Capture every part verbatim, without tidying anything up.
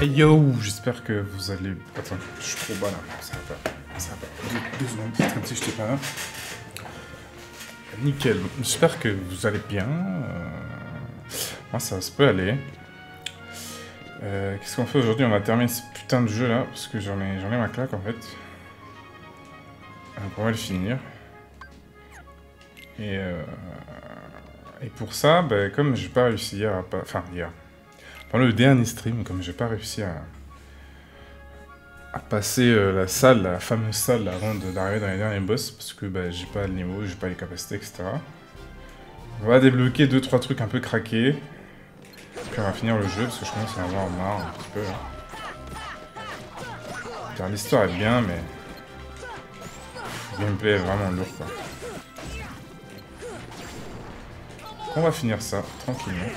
Hey yo, j'espère que vous allez... Attends, je suis trop bas là, ça va pas. Ça va pas. Deux, deux secondes, c'est comme si j'étais pas là. Nickel, j'espère que vous allez bien. Euh... Moi ça se peut aller. Euh, Qu'est-ce qu'on fait aujourd'hui? On va terminer ce putain de jeu là, parce que j'en ai, j'en ai ma claque en fait. Donc on va le finir. Et, euh... Et pour ça, bah, comme j'ai pas réussi hier à... Pas... Enfin hier... Pendant le dernier stream, comme j'ai pas réussi à... à passer euh, la salle, la fameuse salle avant d'arriver dans les derniers boss, parce que bah, j'ai pas le niveau, j'ai pas les capacités, et cetera. On va débloquer deux trois trucs un peu craqués. Puis on va finir le jeu, parce que je commence à en avoir marre un petit peu. Car l'histoire est bien, mais... Le gameplay est vraiment lourd, quoi. On va finir ça, tranquillement.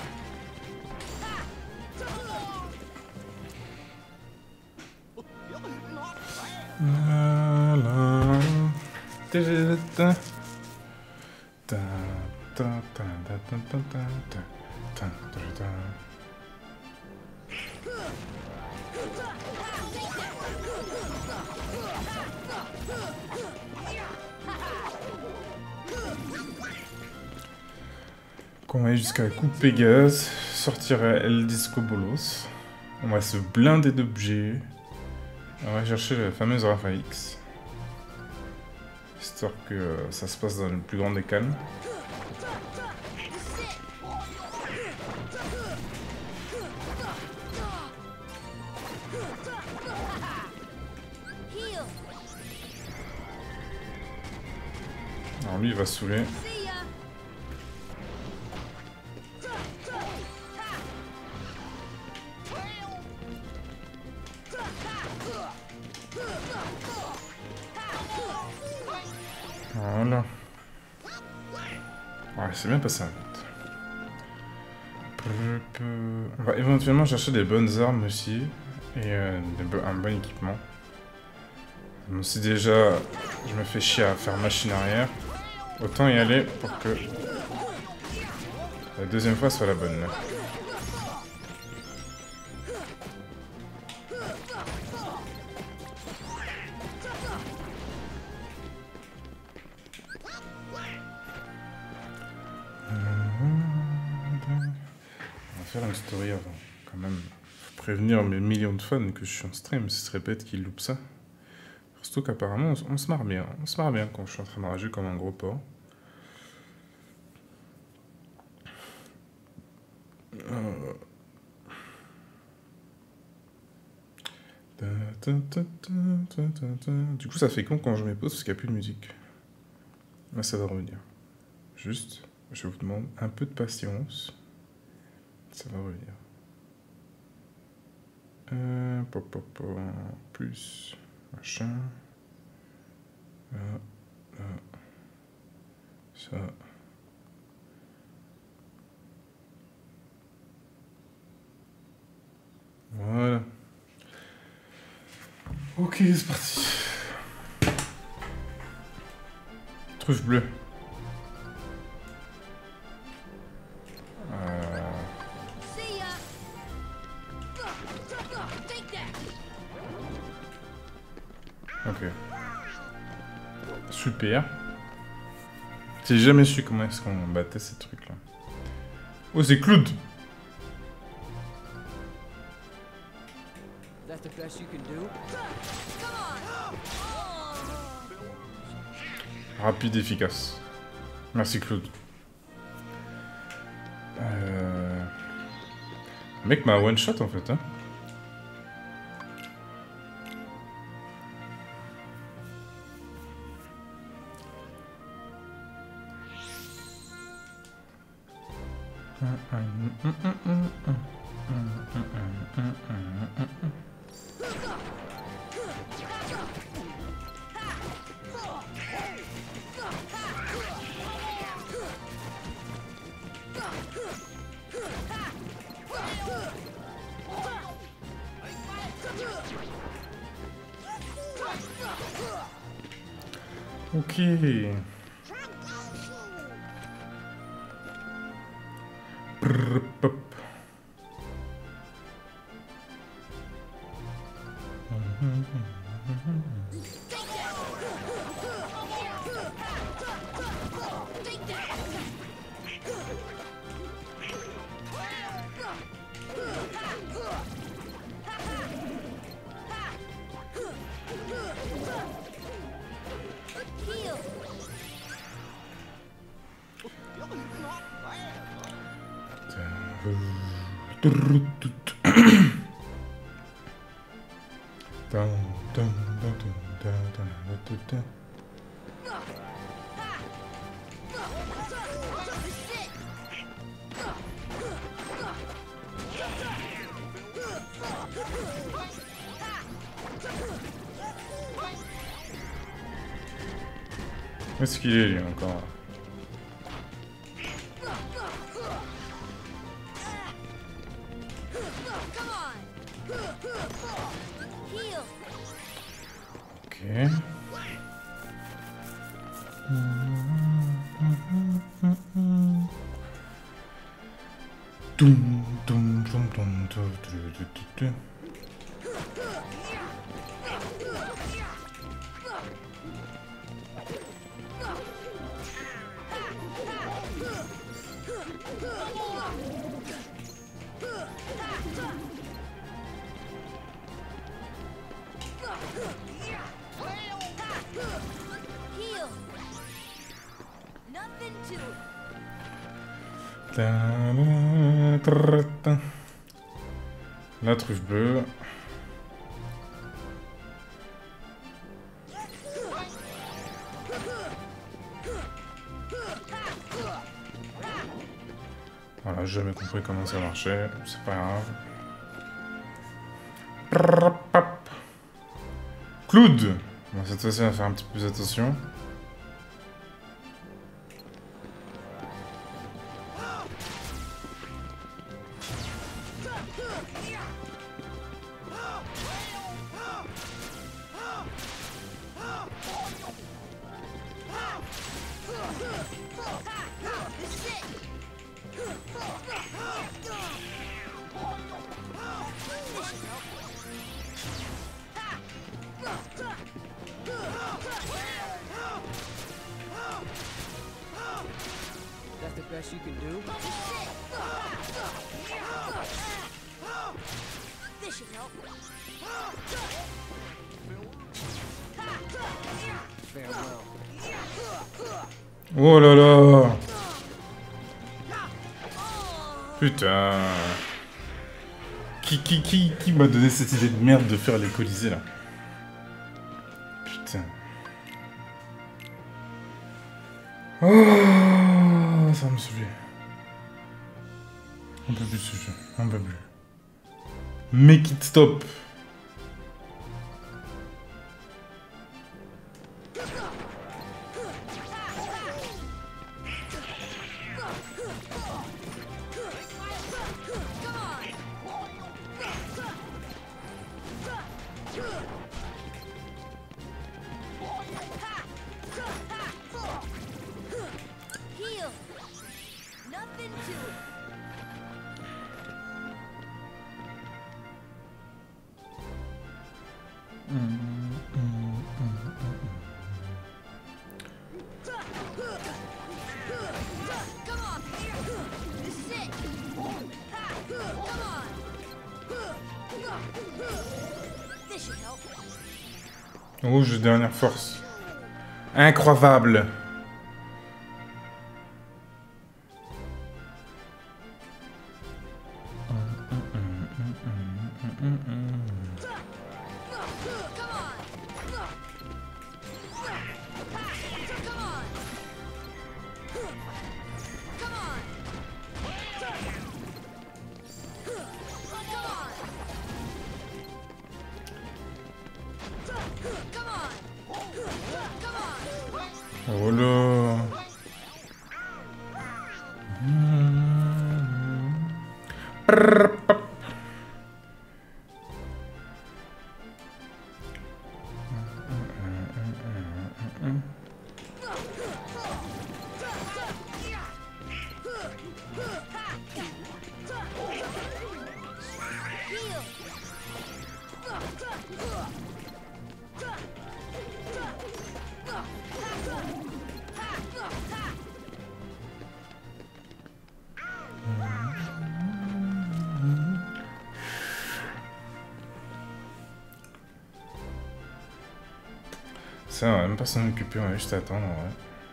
La, la, ta, ta, ta, ta, ta, ta, ta, ta, ta, ta. On va aller jusqu'à la coupe Pégase, sortir El Disco Bolos. On va se blinder d'objets. On va chercher la fameuse Rafa X. Histoire que euh, ça se passe dans le plus grand des calmes. Alors lui il va saouler. Voilà. Ouais, c'est bien passé en fait. On va éventuellement chercher des bonnes armes aussi. Et euh, des, un bon équipement. Bon, si déjà je me fais chier à faire machine arrière, autant y aller pour que la deuxième fois soit la bonne. Là. Faire une story avant, quand même. Faut prévenir mes millions de fans que je suis en stream, ce serait bête qu'ils loupent ça. Surtout qu'apparemment, on, on se marre bien. On se marre bien quand je suis en train de rager comme un gros porc. Euh... Du coup, ça fait con quand je mets pause parce qu'il n'y a plus de musique. Là, ça va revenir. Juste, je vous demande un peu de patience. Ça va revenir. Euh, pop, pop, pop, plus machin. Là, là. Ça. Voilà. Ok, c'est parti. Truffe bleue. Ok. Super. J'ai jamais su comment est-ce qu'on battait ces trucs-là. Oh, c'est Cloud. Rapide et efficace. Merci Cloud. Euh... Le mec m'a one shot en fait, hein. Ok. Brrr, pop. Où est-ce qu'il est, lui, encore? Ok. Dum, dum, dum, dum, dum, dum, dum, dum. La truffe bleue. Voilà, j'ai jamais compris comment ça marchait, c'est pas grave. Cloud. Bon, cette fois-ci, on va faire un petit peu plus attention. Best you can do. This should help. Farewell. Oh là là. Putain. Qui, qui, qui, qui m'a donné cette idée de merde de faire les colisées là? Putain. Oh, ça me suffit. On peut plus de ce jeu. On peut plus. Make it stop. Rouge, dernière force. Incroyable. Oh là. Ça, on va même pas s'en occuper, on va juste attendre, ouais.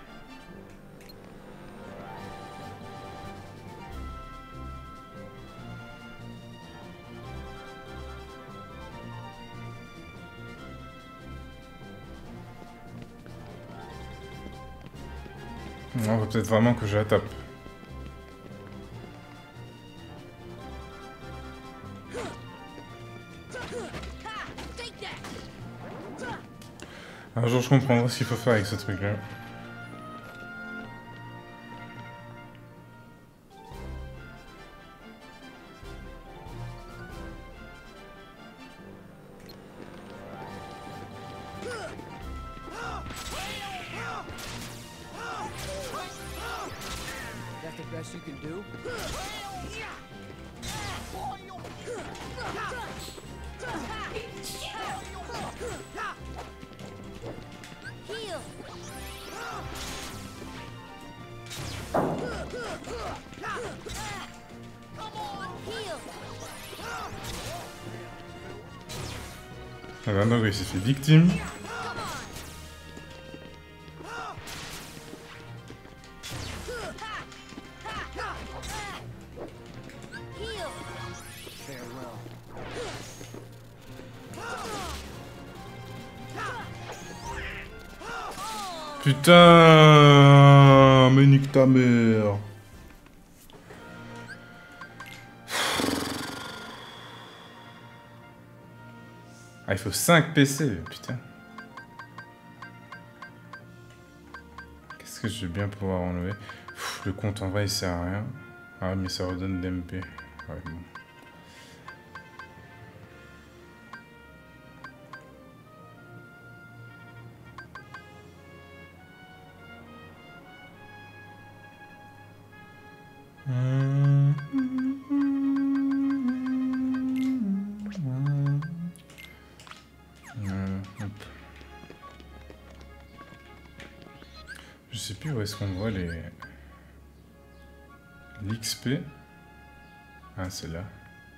On va peut-être vraiment que je la tape. Un jour je comprendrai ce qu'il faut faire avec ce truc là. That's the best you can do? Heal. Heal. Ah bah non, il s'est fait victime. Heal. Farewell. Putain, mais nique ta mère. Ah, il faut cinq P C, putain. Qu'est-ce que je vais bien pouvoir enlever? Pff, le compte en vrai il sert à rien. Ah mais ça redonne d'M P. Ouais bon. Je sais plus où est-ce qu'on voit les... l'X P. Ah, c'est là.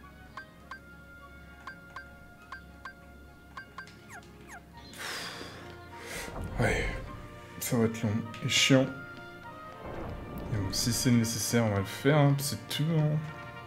Ouais, ça va être long et chiant. Mais bon, si c'est nécessaire, on va le faire, hein, c'est tout. Hein.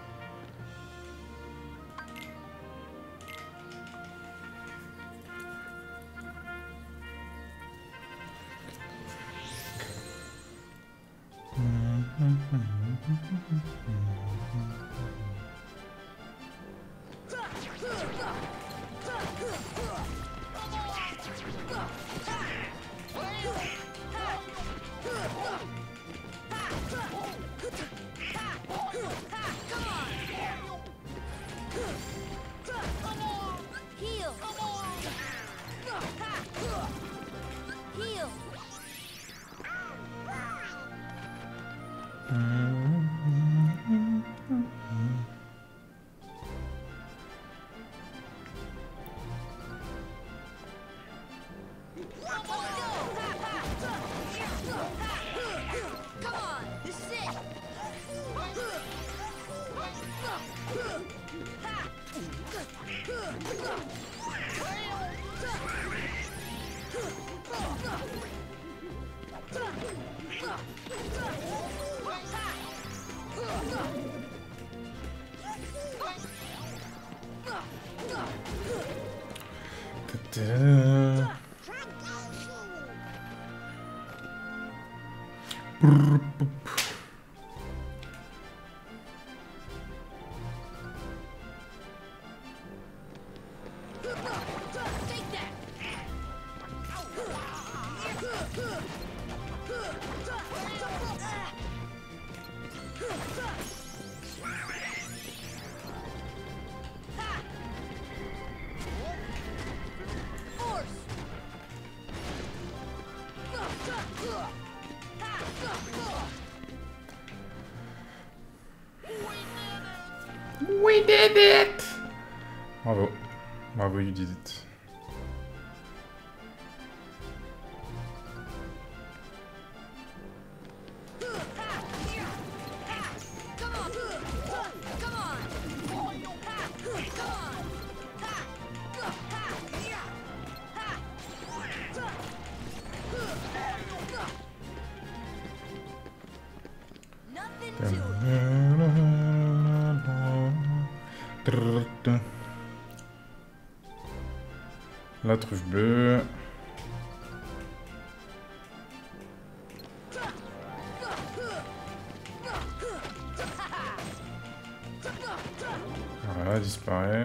Heal. Heal. Come on, this is it. Ta-ta. Brrr, poup. Take that. Force. We did it! Bravo. Bravo, you did it. Come on. Come on. Come on. La truffe bleue. Voilà, elle disparaît.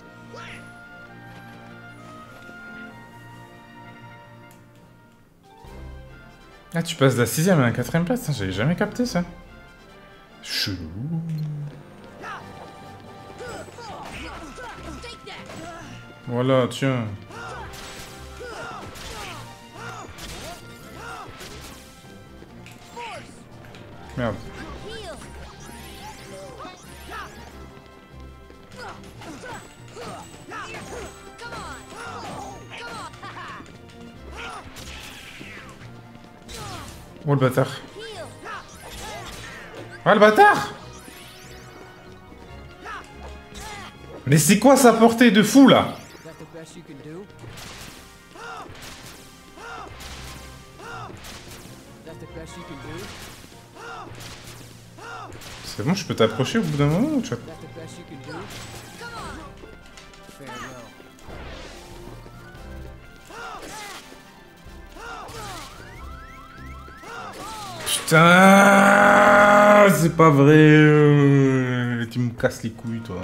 Ah, tu passes de la sixième à la quatrième place, hein, j'avais jamais capté ça. Chelou. Voilà, tiens. Merde. Oh le bâtard. Ah le bâtard. Mais c'est quoi sa portée de fou là? C'est bon, je peux t'approcher au bout d'un moment ou tu vois? Putain, c'est pas vrai. euh, Tu me casses les couilles, toi.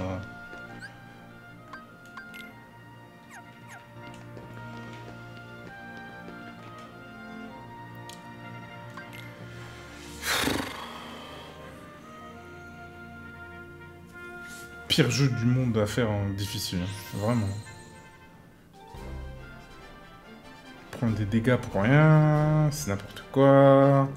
Pire jeu du monde à faire en difficile, hein. Vraiment. Prendre des dégâts pour rien, c'est n'importe quoi.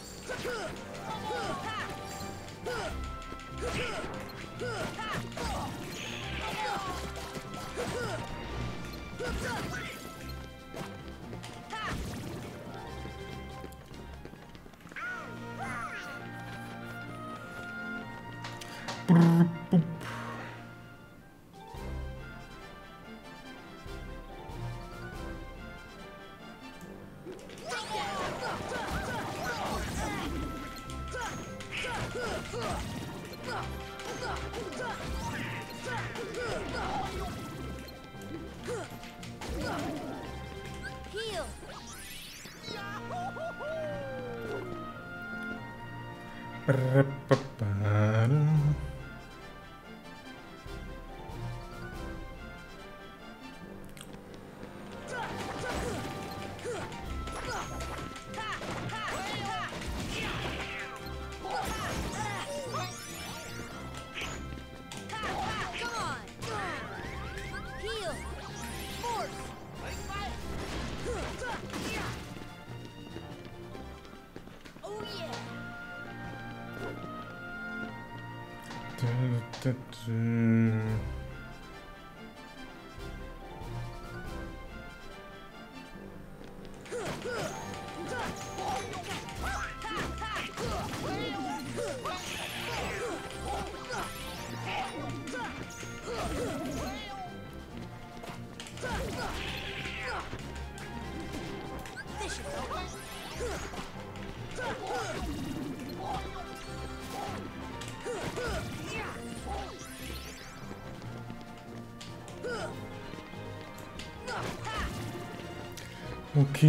Ok.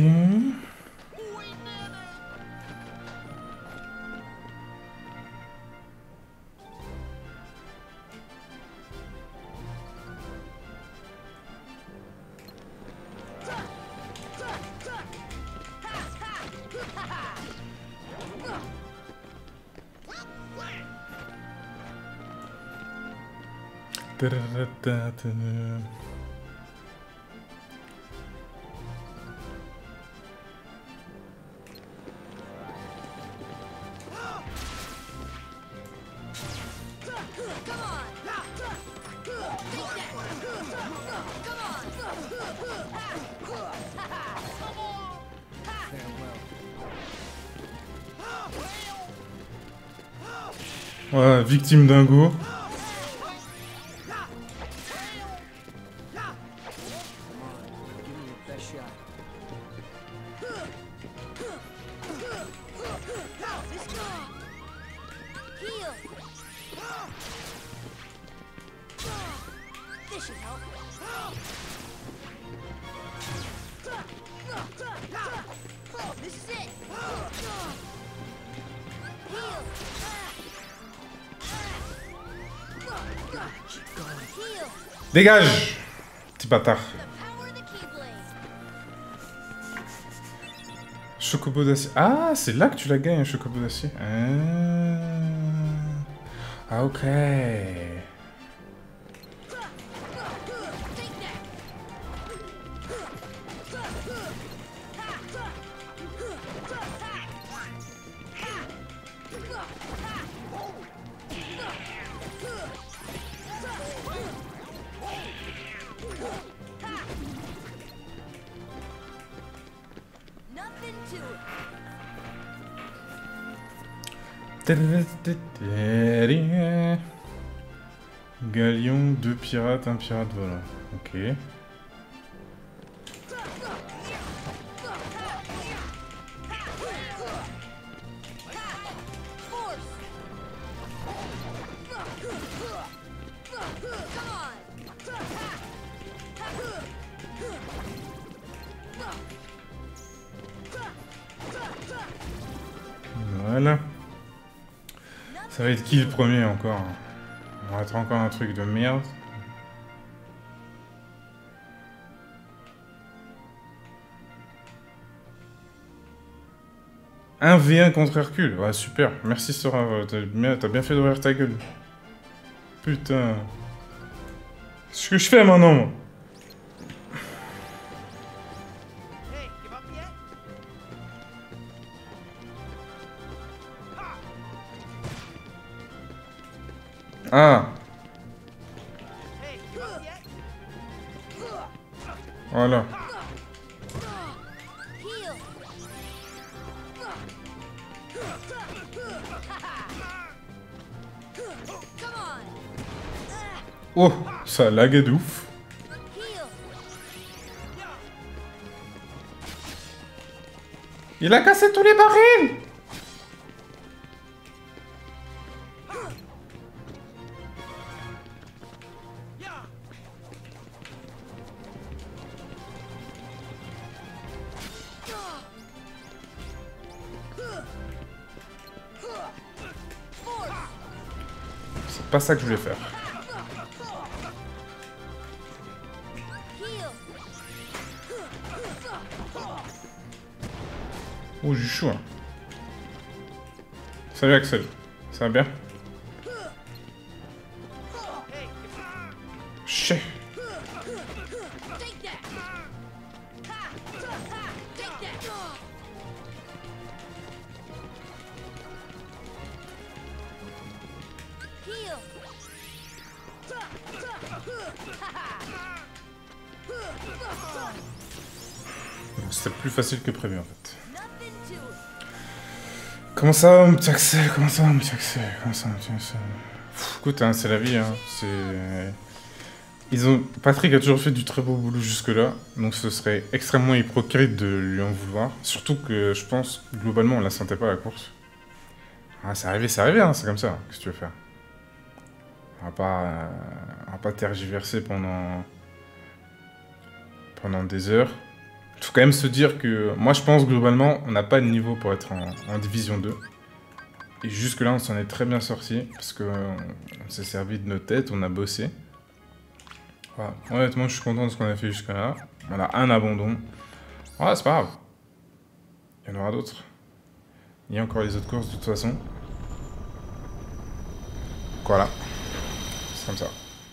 Ouais, victime d'un go. This should help. This is it. Heal. Heal. Dégage! Petit bâtard. The power of the Keyblade. Chocobo d'acier. Ah, c'est là que tu la gagnes, un chocobo d'acier. Ah. Ah, ok. Take that. Nothing to it. Galion, deux pirates, un pirate volant. Ok. Force. Come on. Voilà. Ça va être qui le premier encore? On va être encore un truc de merde. un v un contre Hercule. Ouais, super. Merci Sora. T'as bien, t'as bien fait d'ouvrir ta gueule. Putain. C'est ce que je fais maintenant, moi. Hey, give up yet? Ah. Hey, give up yet? Voilà. Heal. Come on. Oh, ça a lagué de ouf. Heal. Il a cassé tous les barils. Yeah. Force. C'est pas ça que je voulais faire. Heal. Oh, j'ai chaud. Hein. Salut Axel. Ça va bien? Hey, give up. Chais. Take that. Ha. Ha. Take that. Heal. C'était plus facile que prévu en fait. Nothing to it. Comment ça va mon petit Axel? Comment ça va mon petit Axel? Comment ça va mon petit Axel? Pff, écoute, hein, c'est la vie. Hein. C'est... Ils ont... Patrick a toujours fait du très beau boulot jusque-là, donc ce serait extrêmement hypocrite de lui en vouloir. Surtout que je pense, globalement, on la sentait pas la course. Ah, c'est arrivé, c'est arrivé, hein, c'est comme ça. Qu'est-ce que tu veux faire? On va pas, euh, on va pas tergiverser pendant... pendant des heures. Il faut quand même se dire que... Moi, je pense, globalement, on n'a pas de niveau pour être en, en Division deux. Et jusque-là, on s'en est très bien sorti, parce qu'on on, s'est servi de nos têtes, on a bossé. Voilà. Honnêtement, je suis content de ce qu'on a fait jusqu'à là. On a un abandon. Ouais, c'est pas grave. Il y en aura d'autres. Il y a encore les autres courses de toute façon. Voilà. C'est comme ça.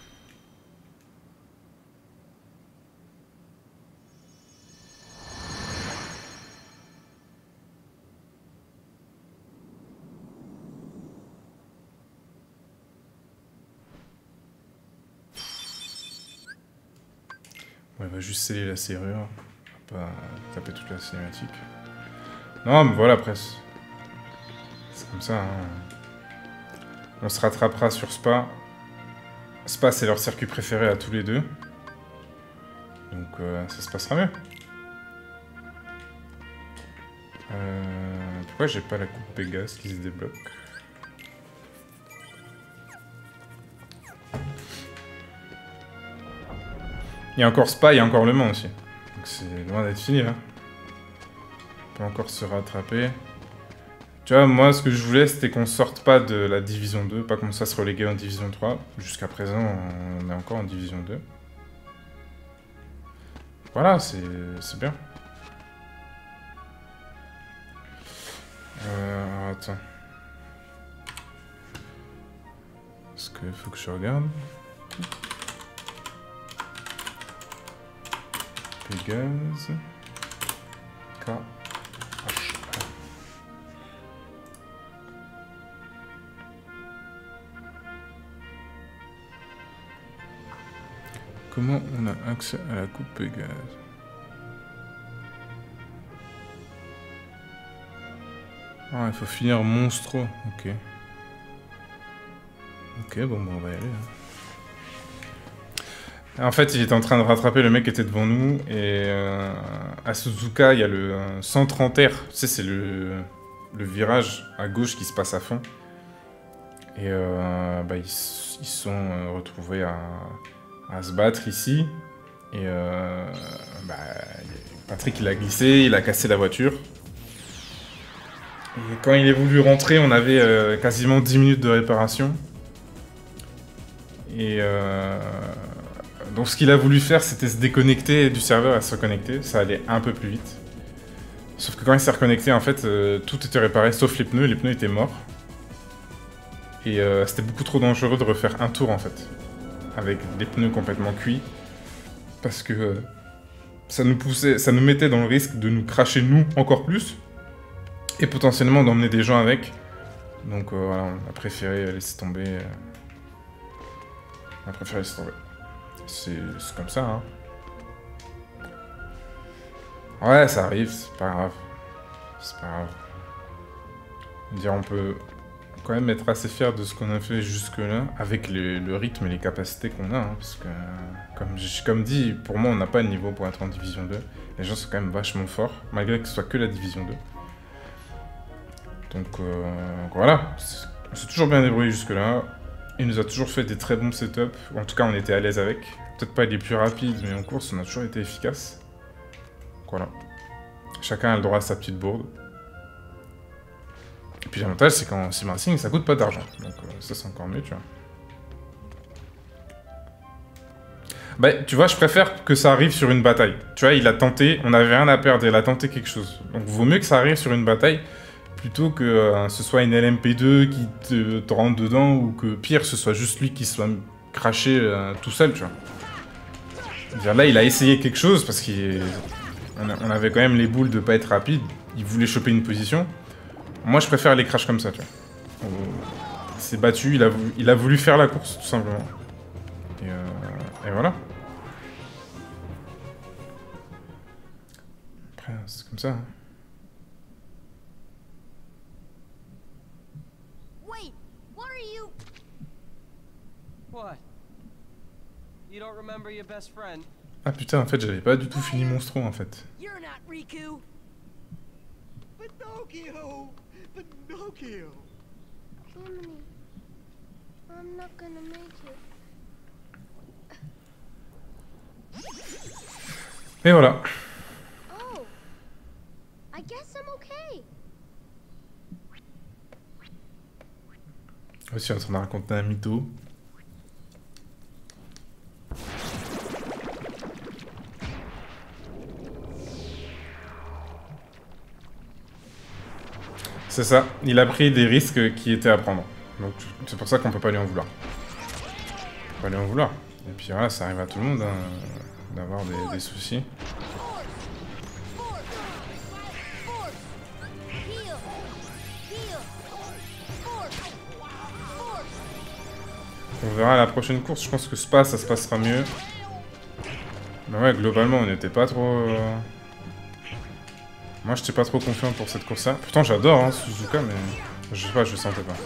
Bon, il va juste sceller la serrure. On va pas taper toute la cinématique. Non, mais voilà, après. C'est comme ça. Hein. On se rattrapera sur Spa. Spa, c'est leur circuit préféré à tous les deux. Donc, euh, ça se passera mieux. Euh, pourquoi j'ai pas la coupe Pégase qui se débloque? Il y a encore Spa, il y a encore Le Mans aussi. Donc c'est loin d'être fini là. On peut encore se rattraper. Tu vois, moi ce que je voulais c'était qu'on sorte pas de la Division deux, pas comme ça se reléguer en Division trois. Jusqu'à présent on est encore en Division deux. Voilà, c'est bien. Euh, attends. Est-ce qu'il faut que je regarde? Pégase. K. H. Comment on a accès à la coupe Pégase? Ah, il faut finir Monstro. Ok. Ok, bon, bon, on va y aller. Hein. En fait, il était en train de rattraper le mec qui était devant nous. Et euh, à Suzuka, il y a le euh, cent trente R. Tu sais, c'est le, le virage à gauche qui se passe à fond. Et euh, bah, ils, ils sont euh, retrouvés à, à se battre ici. Et euh, bah, Patrick, il a glissé, il a cassé la voiture. Et quand il est voulu rentrer, on avait euh, quasiment dix minutes de réparation. Et euh, donc ce qu'il a voulu faire, c'était se déconnecter du serveur et se reconnecter. Ça allait un peu plus vite. Sauf que quand il s'est reconnecté, en fait, euh, tout était réparé sauf les pneus. Les pneus étaient morts. Et euh, c'était beaucoup trop dangereux de refaire un tour, en fait. Avec des pneus complètement cuits. Parce que euh, ça nous poussait, ça nous mettait dans le risque de nous cracher nous encore plus. Et potentiellement d'emmener des gens avec. Donc euh, voilà, on a préféré laisser tomber. Euh... On a préféré laisser tomber. C'est comme ça, hein. Ouais, ça arrive, c'est pas grave. C'est pas grave. Je veux dire, on peut quand même être assez fier de ce qu'on a fait jusque-là, avec le, le rythme et les capacités qu'on a, hein, parce que, comme, comme dit, pour moi, on n'a pas le niveau pour être en Division deux. Les gens sont quand même vachement forts, malgré que ce soit que la Division deux. Donc, euh, voilà. On s'est toujours bien débrouillé jusque-là. Il nous a toujours fait des très bons setups. En tout cas, on était à l'aise avec. Peut-être pas les plus rapides, mais en course, on a toujours été efficace. Voilà. Chacun a le droit à sa petite bourde. Et puis l'avantage, c'est qu'en sim racing, ça coûte pas d'argent. Donc euh, ça, c'est encore mieux, tu vois. Bah, tu vois, je préfère que ça arrive sur une bataille. Tu vois, il a tenté, on n'avait rien à perdre, il a tenté quelque chose. Donc vaut mieux que ça arrive sur une bataille, plutôt que euh, ce soit une L M P deux qui te, te rentre dedans, ou que pire, ce soit juste lui qui soit craché euh, tout seul, tu vois. Dire, là, il a essayé quelque chose, parce qu'on on avait quand même les boules de pas être rapide. Il voulait choper une position. Moi, je préfère les crashs comme ça, tu vois. Il s'est battu, il a, voulu, il a voulu faire la course, tout simplement. Et, euh, et voilà. Après, c'est comme ça. Hein. Wait, what are you? What? You don't remember your best friend? Ah putain, en fait, j'avais pas du tout fini Monstro, en fait. You're not Riku. Pinocchio! Pinocchio! Jiminy, I'm not gonna make it. Et voilà. Oh, I guess I'm okay. Aussi, on est en train de raconter un mytho. C'est ça, il a pris des risques qui étaient à prendre. Donc c'est pour ça qu'on peut pas lui en vouloir. On peut pas lui en vouloir. Et puis voilà, ça arrive à tout le monde hein, d'avoir des, des soucis. On verra à la prochaine course, je pense que Spa ça se passera mieux. Mais ouais, globalement on n'était pas trop... Euh... Moi, j'étais pas trop confiant pour cette course-là. Pourtant, j'adore hein, Suzuka, mais je sais pas, je le sentais pas.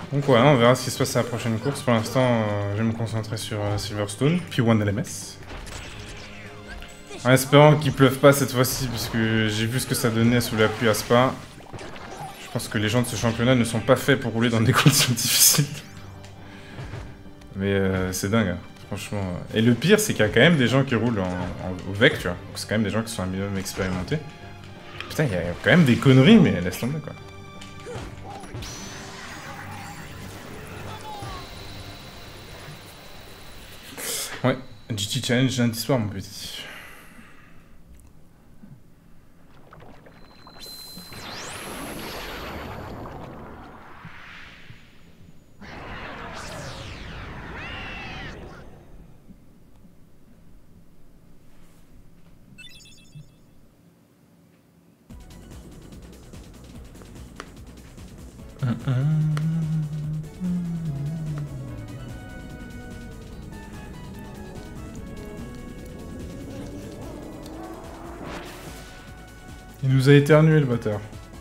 Donc voilà, on verra ce qui se passe à la prochaine course. Pour l'instant, euh, je vais me concentrer sur euh, Silverstone, puis One L M S. En espérant qu'il pleuve pas cette fois-ci, puisque j'ai vu ce que ça donnait sous la pluie à Spa. Je pense que les gens de ce championnat ne sont pas faits pour rouler dans des conditions difficiles. Mais euh, c'est dingue, hein, franchement. Et le pire, c'est qu'il y a quand même des gens qui roulent en, en, au V E C, tu vois. C'est quand même des gens qui sont un minimum expérimentés. Putain, il y a quand même des conneries, mais laisse tomber, quoi. Ouais, G T Challenge lundi soir, mon petit. Il nous a éternué, le bâtard.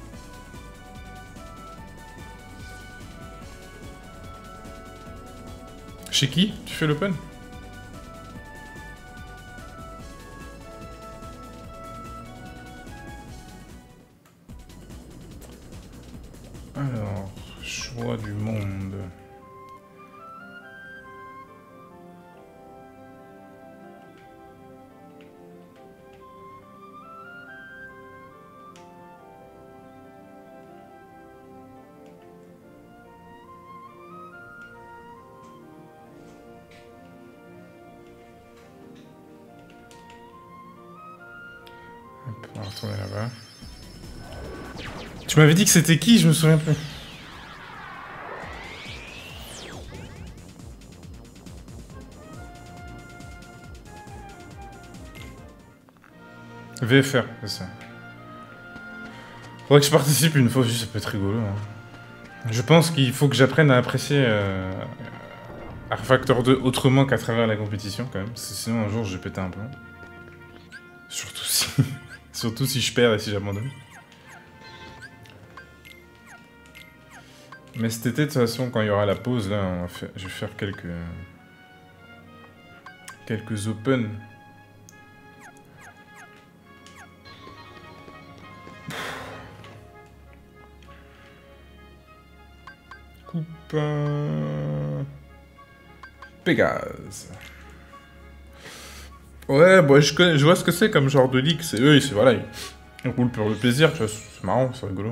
Chez qui tu fais l'open? Alors, choix du monde. On va retourner là-bas. Tu m'avais dit que c'était qui? Je me souviens plus. V F R, c'est ça. Faudrait que je participe une fois aussi, ça peut être rigolo. Hein. Je pense qu'il faut que j'apprenne à apprécier euh, R Factor deux autrement qu'à travers la compétition quand même. Sinon un jour je vais péter un plomb. Surtout si... Surtout si je perds et si j'abandonne. Mais cet été, de toute façon, quand il y aura la pause, là, on va faire... je vais faire quelques... Quelques open. Coupe... Pégase. Ouais, bon, je, connais, je vois ce que c'est comme genre de ligue. C'est eux, c'est voilà, ils, ils roulent pour le plaisir, tu vois, c'est marrant, c'est rigolo.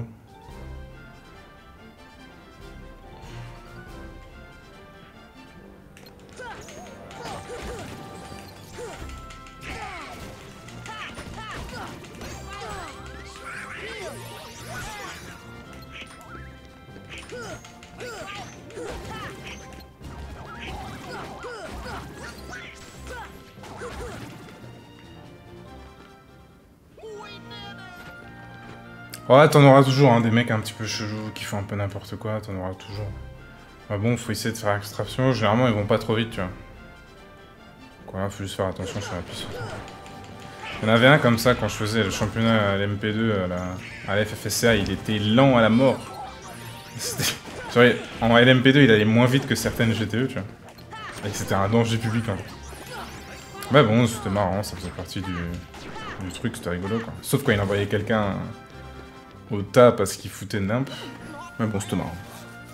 Ouais, t'en auras toujours, hein, des mecs un petit peu chelous qui font un peu n'importe quoi, t'en auras toujours. Ah bon, faut essayer de faire extraction, généralement ils vont pas trop vite, tu vois. Quoi, faut juste faire attention sur la piste. Il y en avait un comme ça quand je faisais le championnat à l'M P deux, à la, à la F F S C A, il était lent à la mort. Tu vois, en L M P deux, il allait moins vite que certaines G T E, tu vois. Et c'était un danger public, en fait. Mais bon, c'était marrant, ça faisait partie du, du truc, c'était rigolo, quoi. Sauf quand il envoyait quelqu'un au tas parce qu'il foutait de nimp. Mais bon, c'était marrant.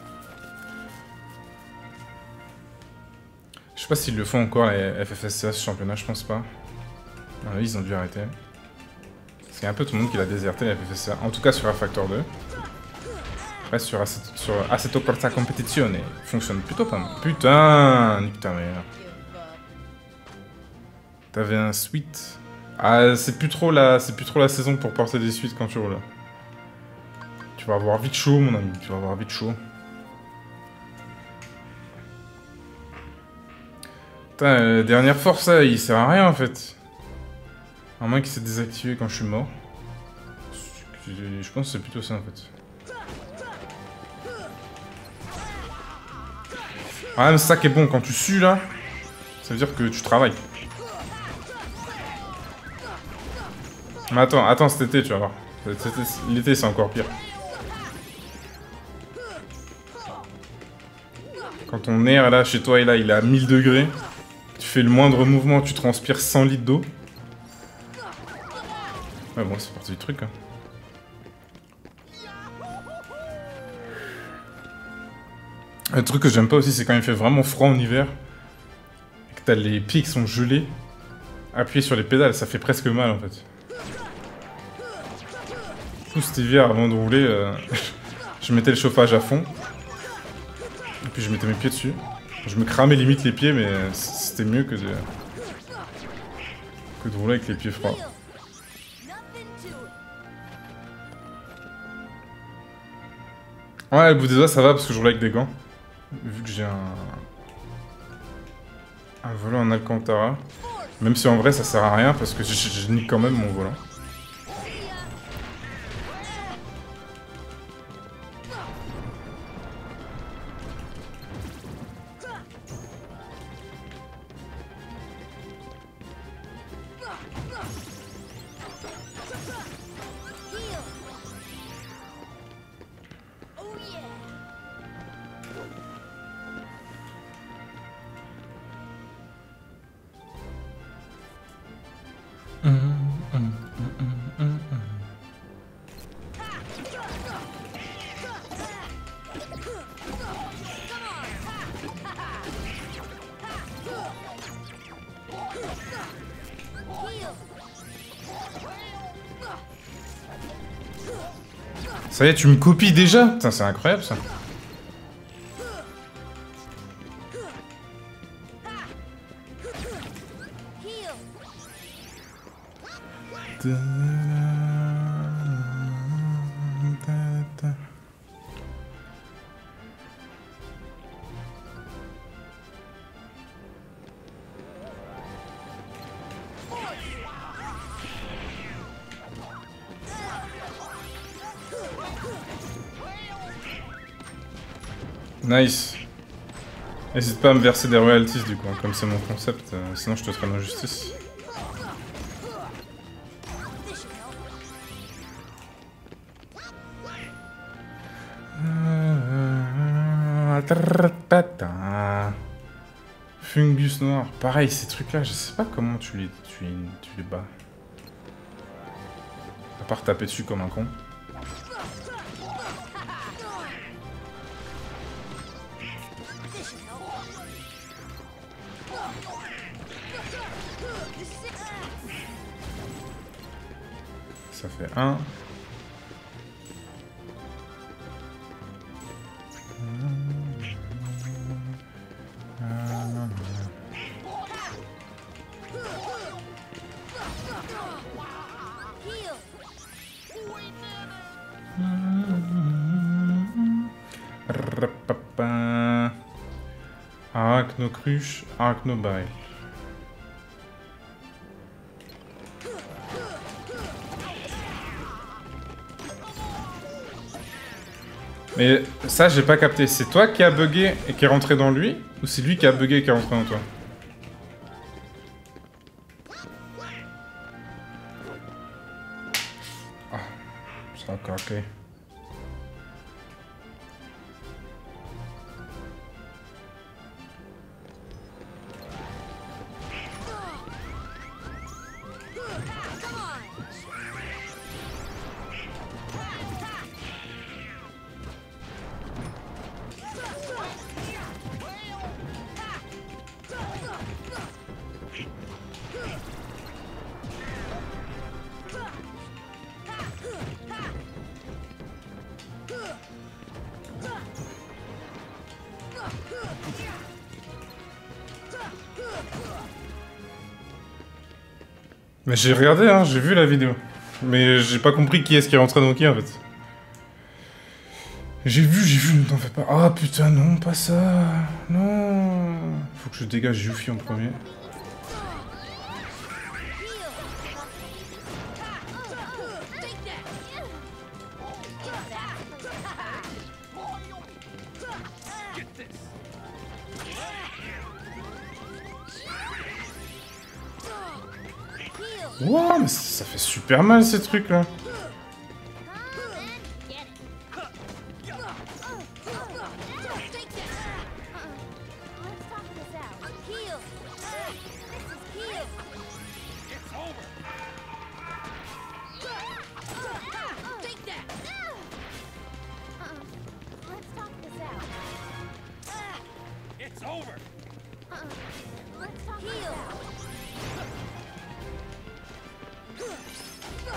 Je sais pas s'ils le font encore, les F F S C A, ce championnat, je pense pas. Non, là, ils ont dû arrêter. Parce qu'il y a un peu tout le monde qui l'a déserté, la F F S C A. En tout cas, sur R Factor deux. Après, sur Assetto, sur Assetto Corsa Competizione, il fonctionne plutôt pas mal. Putain, nique ta mère. T'avais un suite. Ah, c'est plus trop la, c'est plus trop la saison pour porter des suites quand tu roules. Tu vas avoir vite chaud, mon ami. Tu vas avoir vite chaud. Putain, la dernière force, ça, il sert à rien en fait. À moins qu'il s'est désactivé quand je suis mort. Je pense que c'est plutôt ça en fait. Ah, mais c'est ça qui est bon, quand tu sues là, ça veut dire que tu travailles. Mais attends, attends cet été, tu vas voir. L'été c'est encore pire. Quand ton air là chez toi est là, il est à mille degrés. Tu fais le moindre mouvement, tu transpires cent litres d'eau. Ouais, bon, c'est parti du truc. Hein. Un truc que j'aime pas aussi, c'est quand il fait vraiment froid en hiver. Et que t'as les pieds qui sont gelés. Appuyer sur les pédales, ça fait presque mal en fait. Tout cet hiver, avant de rouler, euh, je mettais le chauffage à fond. Et puis je mettais mes pieds dessus. Je me cramais limite les pieds, mais c'était mieux que de... que de rouler avec les pieds froids. Ouais, le bout des doigts ça va parce que je roule avec des gants. Vu que j'ai un... un volant en Alcantara. Même si en vrai ça sert à rien parce que je, je, je nique quand même mon volant. Ça y est, tu me copies déjà? Putain, c'est incroyable ça. Nice. N'hésite pas à me verser des royalties du coup, hein, comme c'est mon concept, euh, sinon je te traîne en justice. Fungus noir. Pareil, ces trucs-là, je sais pas comment tu les, tu, tu les bats. À part taper dessus comme un con. Ça fait un. Arachnocruche, arachnobaille. Mais ça, j'ai pas capté. C'est toi qui a bugué et qui est rentré dans lui? Ou c'est lui qui a bugué et qui est rentré dans toi? Ah, c'est encore ok. Mais j'ai regardé, hein, j'ai vu la vidéo. Mais j'ai pas compris qui est-ce qui est rentré dans qui en fait. J'ai vu, j'ai vu, ne t'en fais pas. Ah putain, non, pas ça. Non. Faut que je dégage Yuffie en premier. Wouah, mais ça fait super mal ces trucs là.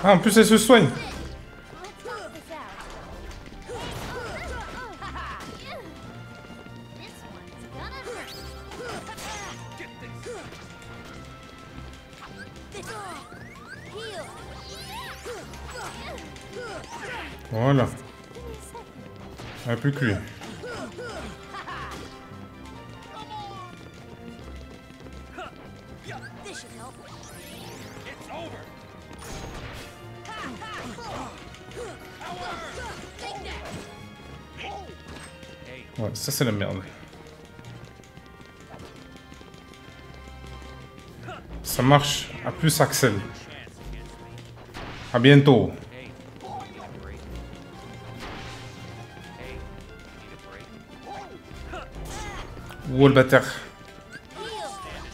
Ah, en plus, elle se soigne. Let's knock this out. This one's gonna hurt. Heal. Voilà. Ah, plus que lui. This should help. It's over. Take that. Ouais, ça c'est la merde. Ça marche. À plus, Axel. À bientôt. Hey, you need a break. Hey, you need a break. Où est le bâtard? Heal.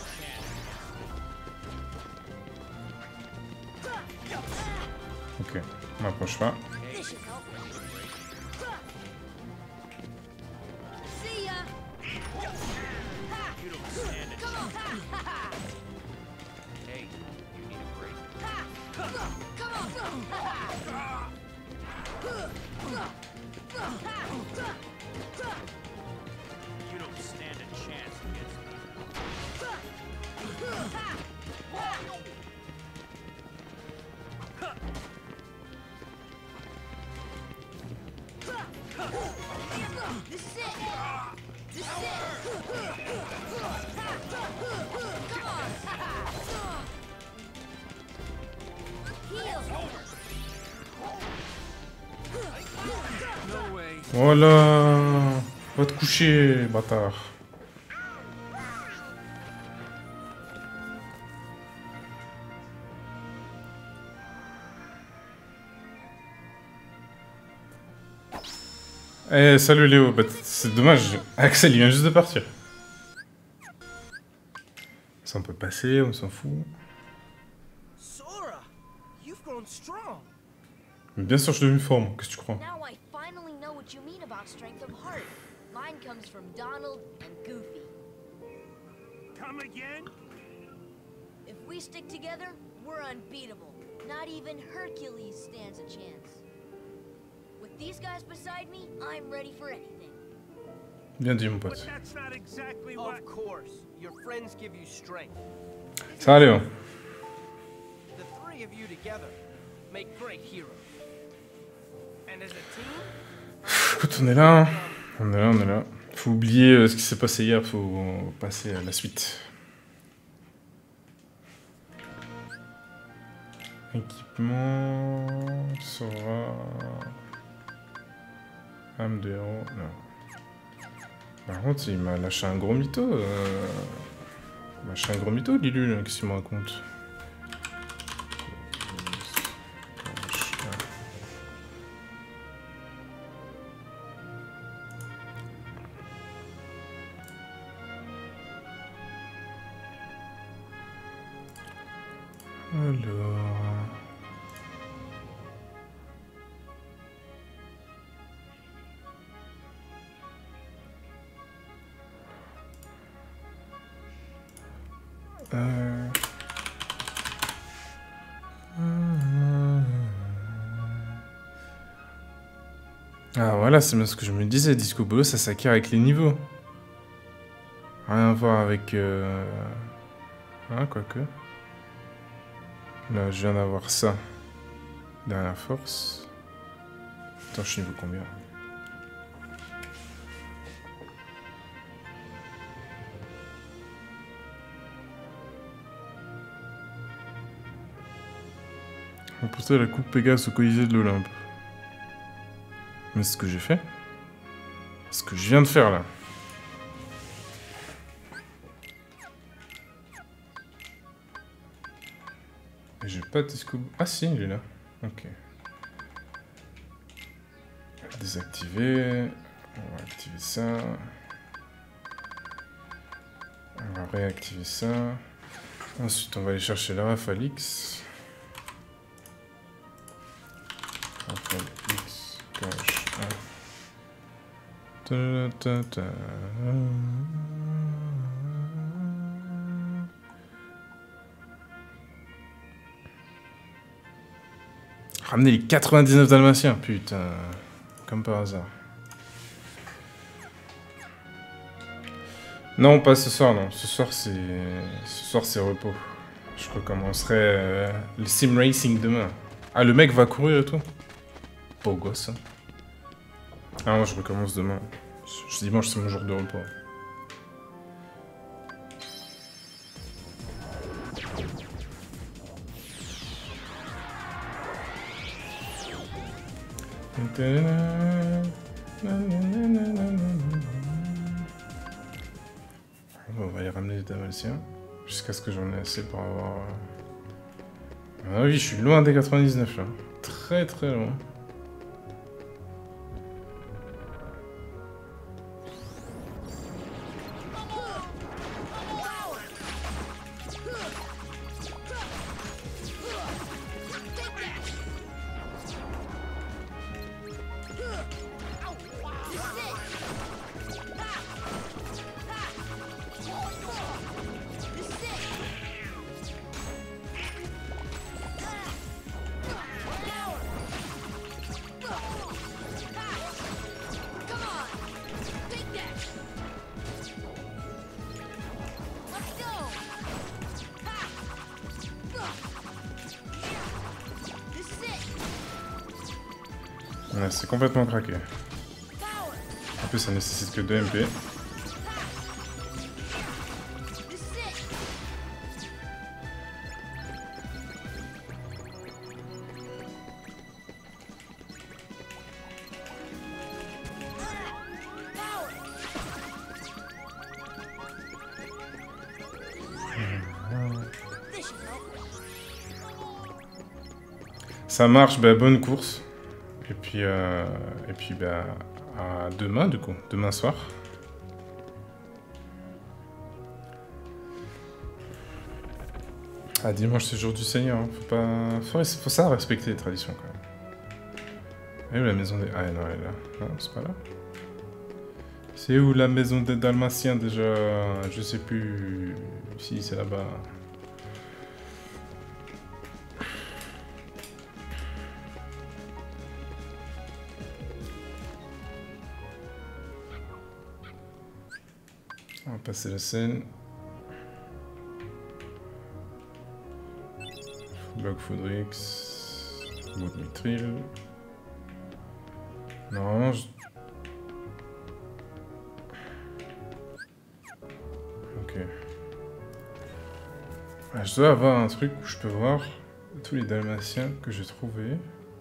Ok, on m'approche pas. This should help. See ya. You don't stand a Come on. Hey, you need a break. Come You don't stand a chance against me. This is it. This is it. Come on. Heal. No way. Voilà. Va te coucher, bâtard. Eh, salut Léo. Bah, c'est dommage. Axel, il vient juste de partir. Ça, on peut passer, on s'en fout. Sora, you've grown strong. Mais bien sûr, je suis devenu forme. Qu'est-ce que tu crois? Now I finally know what you mean about strength of heart. Mine comes from Donald and Goofy. Come again? If we stick together, we're unbeatable. Not even Hercules stands a chance. With these guys beside me, I'm ready for anything. Bien dit, mon But pote. that's not exactly what. Of course, your friends give you strength. Ça va, Léo. The three of you together make great heroes. And as a team, Écoute, on est là. On est là, on est là. Faut oublier euh, ce qui s'est passé hier, faut passer à la suite. Équipement. Sora. Âme de héros. Non. Par contre, il m'a lâché un gros mytho. Euh... Il m'a lâché un gros mytho, Lilu, là, qu'est-ce qu'il me raconte? Alors... Euh... Ah voilà, c'est bien ce que je me disais, Disco Bolo, ça s'acquiert avec les niveaux. Rien à voir avec... Euh... Ah, quoique. Là, je viens d'avoir ça. Dernière force. Attends, je suis niveau combien? Remporter la coupe Pégase au Colisée de l'Olympe. Mais c'est ce que j'ai fait. Ce que je viens de faire là. Et j'ai pas de disco. Ah si, il est là. Ok. Désactiver. On va activer ça. On va réactiver ça. Ensuite, on va aller chercher la rafale X. Rafale X. Cache un. Ta ta ta. Ramener les quatre-vingt-dix-neuf dalmatiens, putain. Comme par hasard. Non, pas ce soir, non. Ce soir, c'est... Ce soir, c'est repos. Je recommencerai euh, le sim racing demain. Ah, le mec va courir et tout? Beau gosse, hein. Ah, moi, je recommence demain. Ce dimanche, c'est mon jour de repos. On va aller ramener les dalmatiens jusqu'à ce que j'en ai assez pour avoir... Ah oui, je suis loin des quatre-vingt-dix-neuf là. Très très loin. Ouais, c'est complètement craqué. En plus, ça nécessite que deux M P. Ça marche, bah bonne course. Et puis, euh, et puis bah, à demain du coup, demain soir. Ah, dimanche c'est jour du Seigneur, hein. Faut pas... Faut, faut ça respecter les traditions quand même. Elle est où la maison des... Ah non, elle est là. Non, c'est pas là. C'est où la maison des Dalmatiens déjà? Je sais plus... Si, c'est là-bas. On va passer la scène. Bloc Foudrix. Bloc Mithril. Non, je... Ok. Ah, je dois avoir un truc où je peux voir tous les Dalmatiens que j'ai trouvés.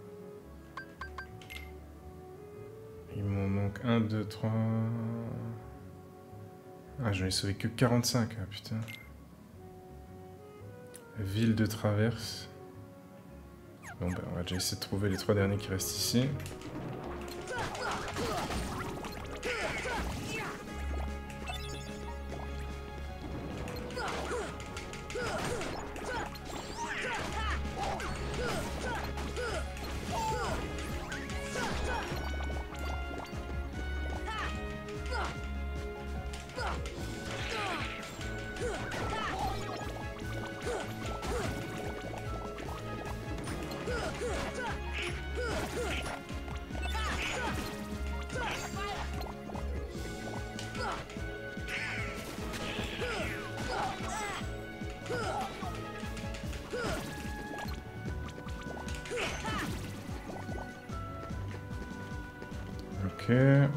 Il m'en manque un, deux, trois... Ah, j'en ai sauvé que quarante-cinq, ah putain. Ville de traverse. Bon bah on va déjà essayer de trouver les trois derniers qui restent ici. Ok.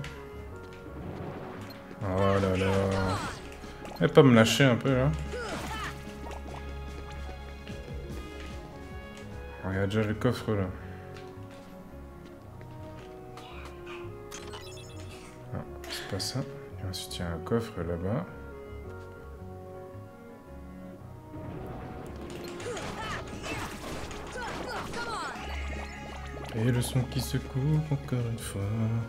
Oh là là. Elle peut pas me lâcher un peu là. Regarde déjà le coffre là. Ah, c'est pas ça. Et ensuite il y a un coffre là-bas. Et le son qui se coupe encore une fois.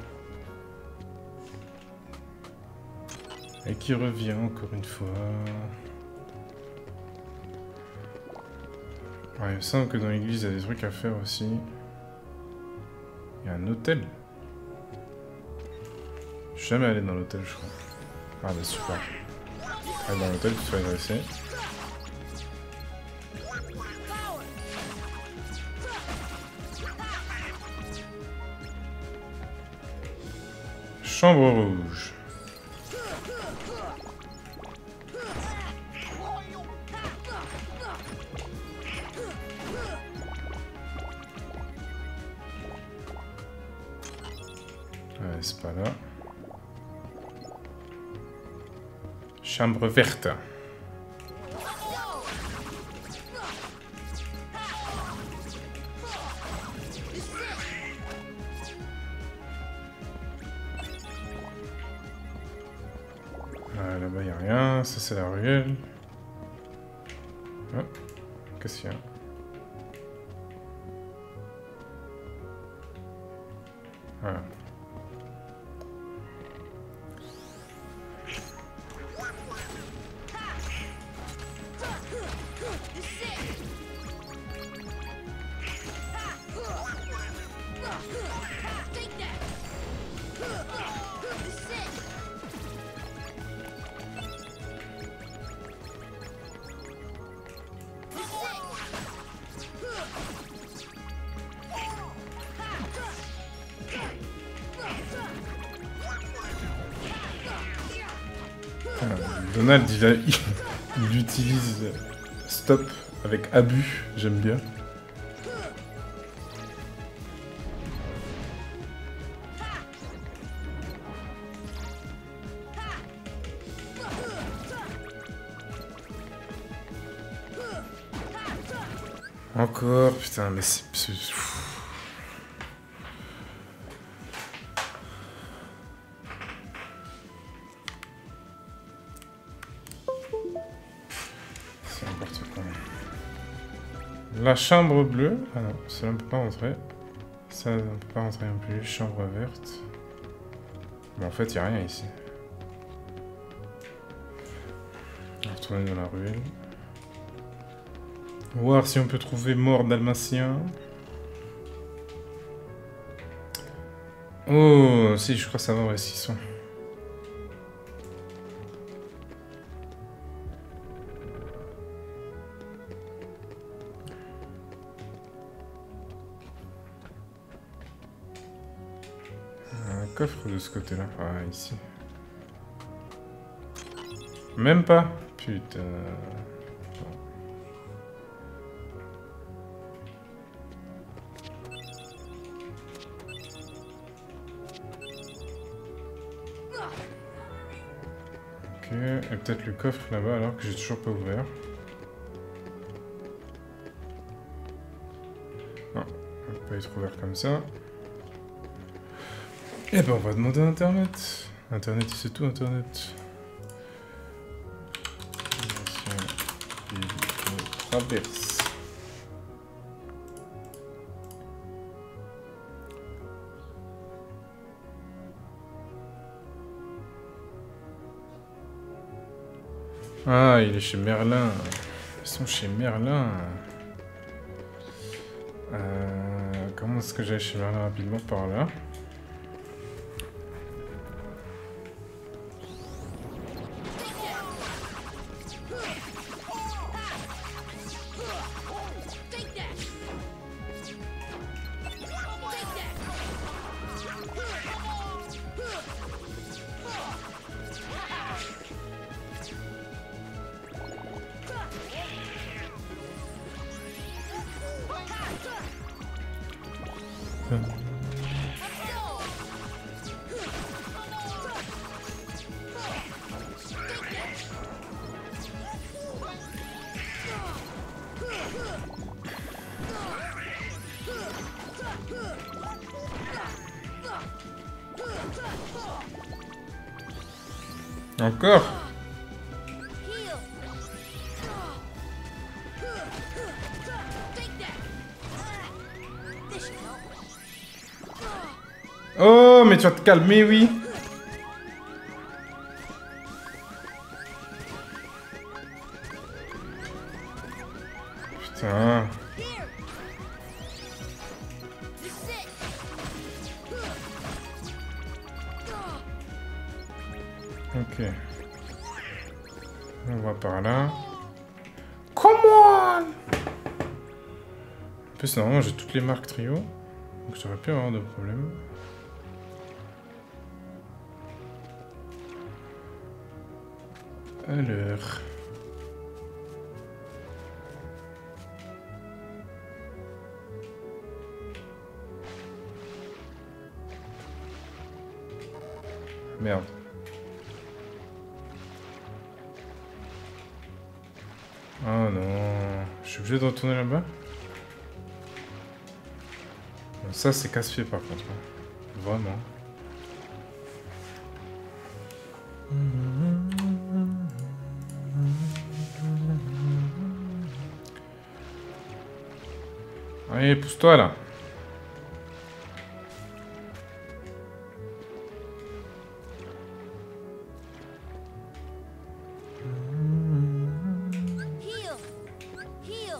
Et qui revient encore une fois. Ouais, il me semble que dans l'église, il y a des trucs à faire aussi. Il y a un hôtel. Je suis jamais allé dans l'hôtel, je crois. Ah bah super. Allez dans l'hôtel, tu te fais agresser. Chambre rouge. Ouais, c'est pas là. Chambre verte. Ah, là-bas, il n'y a rien. Ça, c'est la ruelle. Oh, qu'est-ce qu'il y a? Voilà. Donald, il, a, il, il utilise stop avec abus, j'aime bien. Encore, putain, mais c'est... La chambre bleue. Ah non, cela on peut pas rentrer. Ça on peut pas rentrer non plus. Chambre verte. Bon, en fait, il n'y a rien ici. On va retourner dans la ruelle. Voir si on peut trouver mort dalmatien. Oh, si, je crois savoir où est-ce qu'ils sont. Coffre de ce côté-là. Ah, ici. Même pas. Putain. Ok. Et peut-être le coffre là-bas alors que j'ai toujours pas ouvert. Non. On peut pas être ouvert comme ça. Eh ben on va demander à Internet. Internet, il sait tout, Internet. Il traverse. Ah, il est chez Merlin. Ils sont chez Merlin. Euh, comment est-ce que j'aille chez Merlin rapidement par là? Encore? Oh, mais tu vas te calmer, oui. Putain. Ok. On va par là. Come on! En plus, normalement, j'ai toutes les marques trio. Donc, j'aurais pu avoir de problème. Alors... Merde. Oh non, je suis obligé de retourner là-bas. Bon, ça c'est casse-pied par contre. Vraiment. Allez, pousse-toi là. Heal! Heal!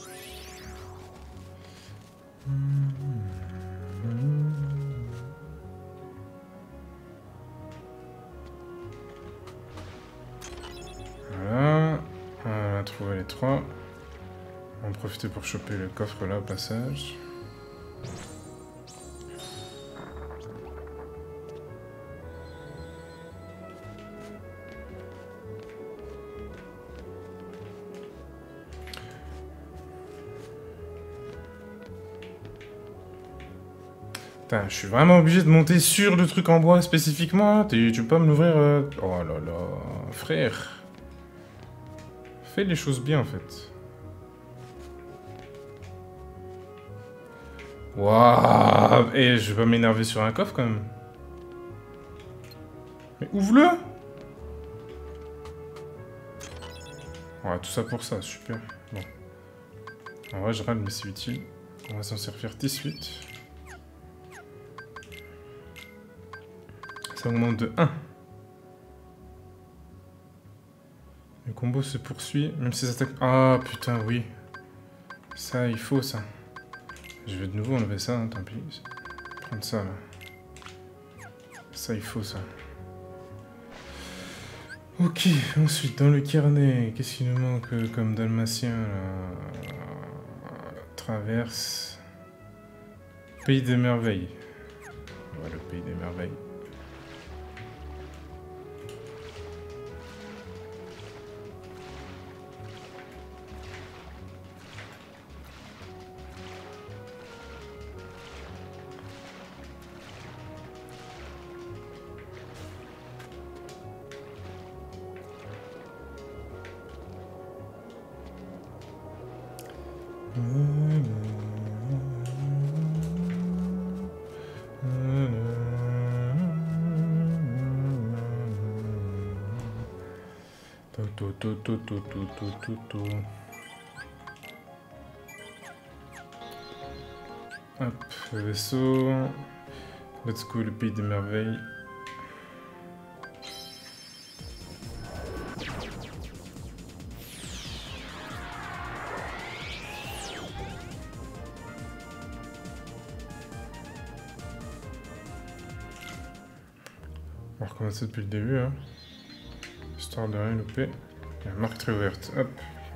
Voilà. On a trouvé les trois. On va en profiter pour choper le coffre là au passage. Putain, je suis vraiment obligé de monter sur le truc en bois spécifiquement. Tu, tu peux pas me l'ouvrir euh... Oh là là, frère. Fais les choses bien en fait. Waouh. Et je vais pas m'énerver sur un coffre quand même. Mais ouvre-le. Ouais, tout ça pour ça, super. Bon. En vrai, je râle, mais c'est utile. On va s'en servir tout de suite. Ça augmente de un. Le combo se poursuit, même si ça attaque... Ah, putain, oui. Ça, il faut, ça. Je vais de nouveau enlever ça, hein, tant pis. Prendre ça, là. Ça, il faut, ça. Ok, ensuite, dans le carnet, qu'est-ce qu'il nous manque euh, comme dalmatien, là? Traverse... Pays des merveilles. Ouais, le pays des merveilles. Hop, le vaisseau. Let's go, le pays des merveilles. On va recommencer depuis le début, hein. Histoire de rien louper. La marque très ouverte, hop.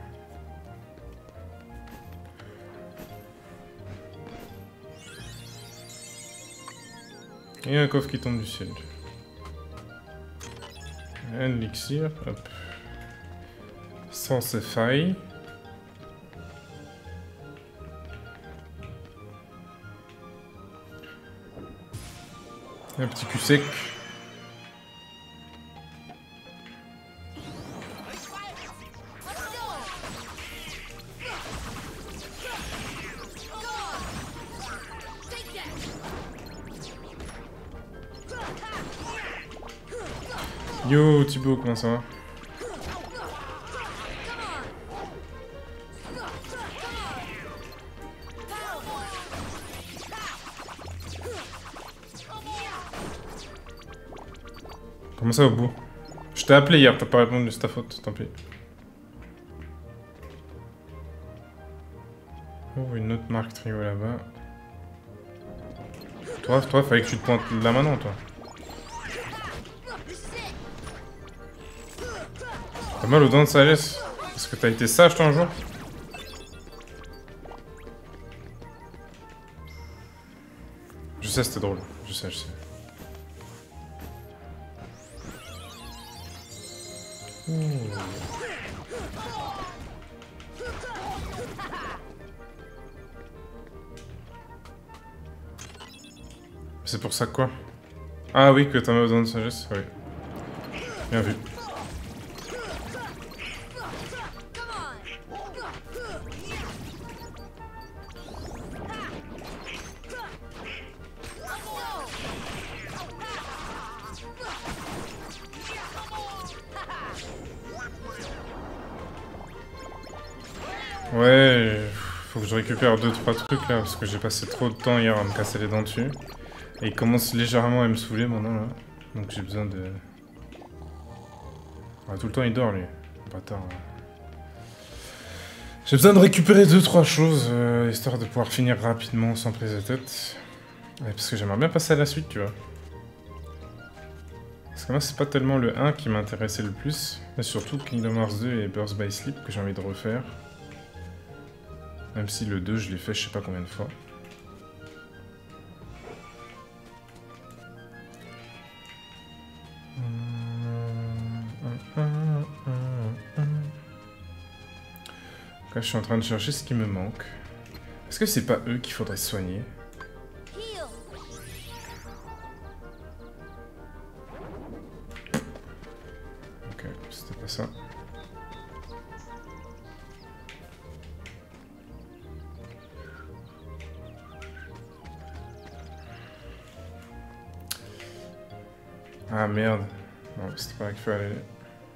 Et un coffre qui tombe du ciel. Un élixir, hop. Sans ces failles. Un petit cul sec. Yo Thibaut, comment ça va? Comment ça au bout? Je t'ai appelé hier, t'as pas répondu, c'est ta faute, tant pis. Oh, une autre marque trio là-bas. Toi, toi, fallait que tu te pointes là maintenant, toi. T'as mal aux dents de sagesse? Parce que t'as été sage, toi, un jour? Je sais, c'était drôle. Je sais, je sais. C'est pour ça quoi? Ah oui, que t'as besoin de sagesse, oui. Bien vu. Ouais, faut que je récupère deux trois trucs là, parce que j'ai passé trop de temps hier à me casser les dents dessus. Et il commence légèrement à me saouler maintenant là. Donc j'ai besoin de... Ah, tout le temps il dort lui, bâtard. J'ai besoin de récupérer deux trois choses, euh, histoire de pouvoir finir rapidement sans prise de tête. Ouais, parce que j'aimerais bien passer à la suite, tu vois. Parce que moi c'est pas tellement le un qui m'intéressait le plus, mais surtout Kingdom Hearts deux et Birth by Sleep que j'ai envie de refaire. Même si le deux je l'ai fait je sais pas combien de fois. Là, je suis en train de chercher ce qui me manque. Est-ce que c'est pas eux qu'il faudrait soigner? Ok, c'était pas ça. Ah merde. Non, c'était pas là qu'il fallait aller.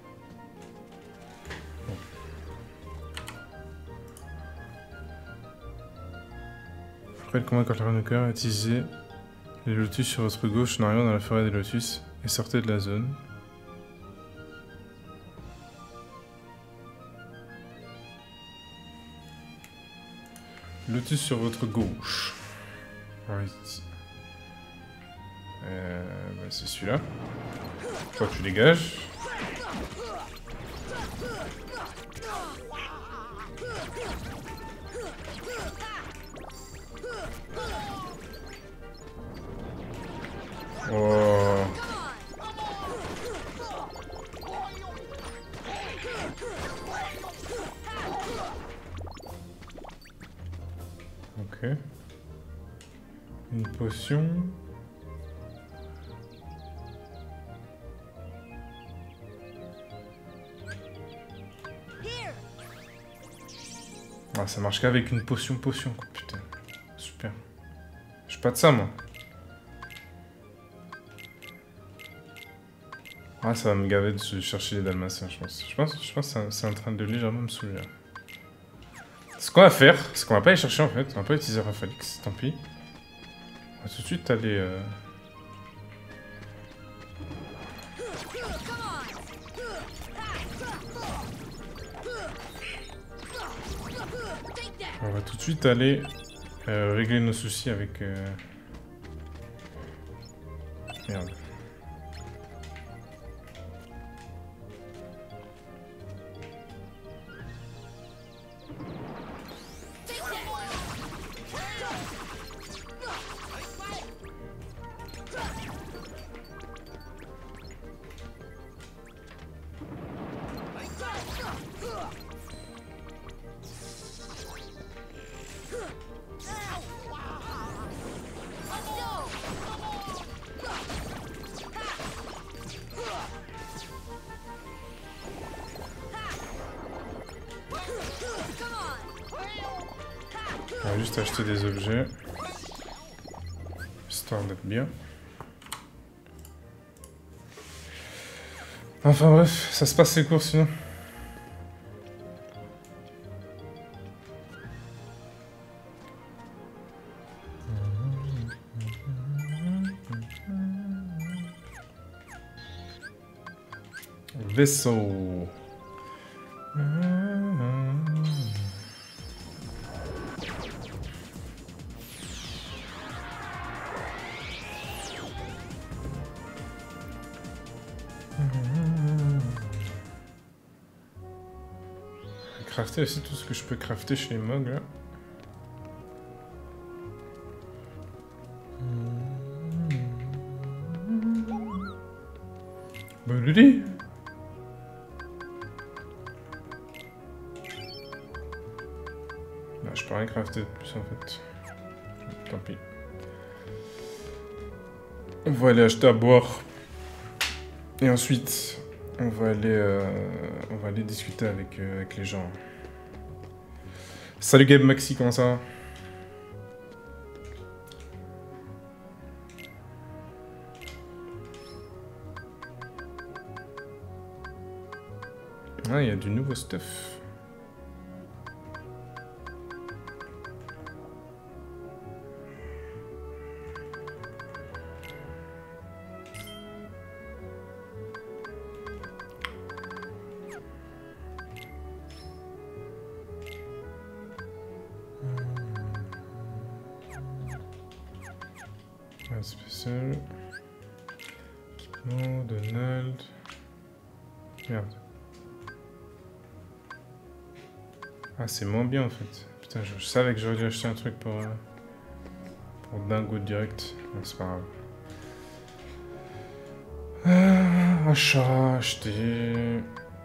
Après le combat contre le cœur, utilisez les lotus sur votre gauche en arrivant dans la forêt des lotus et sortez de la zone. Lotus sur votre gauche. Right. Euh, bah c'est celui-là. Toi tu dégages. Oh. Ok. Une potion. Ah, ça marche qu'avec une potion potion quoi, putain. Super. J'ai pas de ça moi. Ah, ça va me gaver de chercher les dalmatiens, je pense. Je pense, je pense que c'est en train de légèrement me saouler. Ce qu'on va faire, c'est qu'on va pas aller chercher en fait. On va pas utiliser Raphalix, tant pis. On va tout de suite aller... Euh... On va tout de suite aller euh, régler nos soucis avec... Euh... Merde. On va juste acheter des objets. Histoire d'être bien. Enfin bref, ça se passe les cours sinon. Vaisseau. Crafter aussi tout ce que je peux crafter chez les mogs là. Bah Lily. rien crafté de plus en fait. Tant pis. On va aller acheter à boire. Et ensuite, on va aller, euh, on va aller discuter avec, euh, avec les gens. Salut Gabe Maxi, comment ça va? Ah, il y a du nouveau stuff. Un spécial. Équipement, Donald. Merde. Ah, c'est moins bien en fait. Putain, je, je savais que j'aurais dû acheter un truc pour, euh, pour dingo direct. Non, c'est pas grave. Ah, achat, acheter.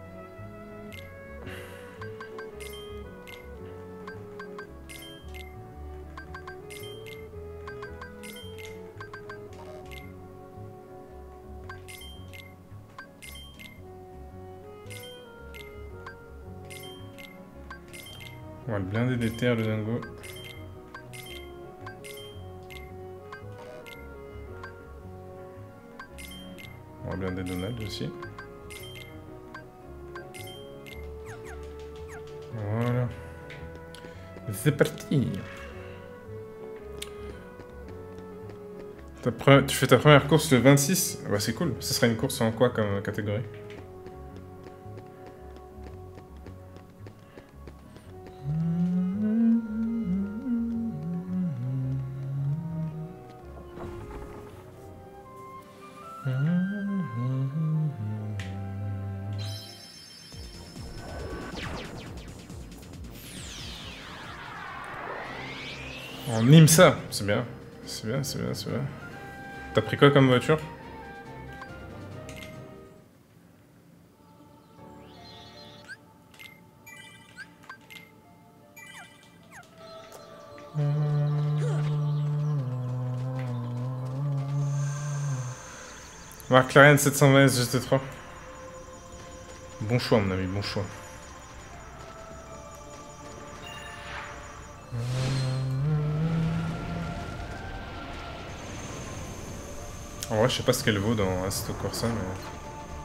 On va le blinder des terres, le dingo. On va blinder Donald aussi. Voilà. C'est parti. Ta pre... Tu fais ta première course le vingt-six? Bah c'est cool. Ce sera une course en quoi comme catégorie? En IMSA, c'est bien. C'est bien, c'est bien, c'est bien. T'as pris quoi comme voiture? McLaren sept cent vingt S G T trois. Bon choix, mon ami, bon choix. En vrai, je sais pas ce qu'elle vaut dans Assetto Corsa, mais...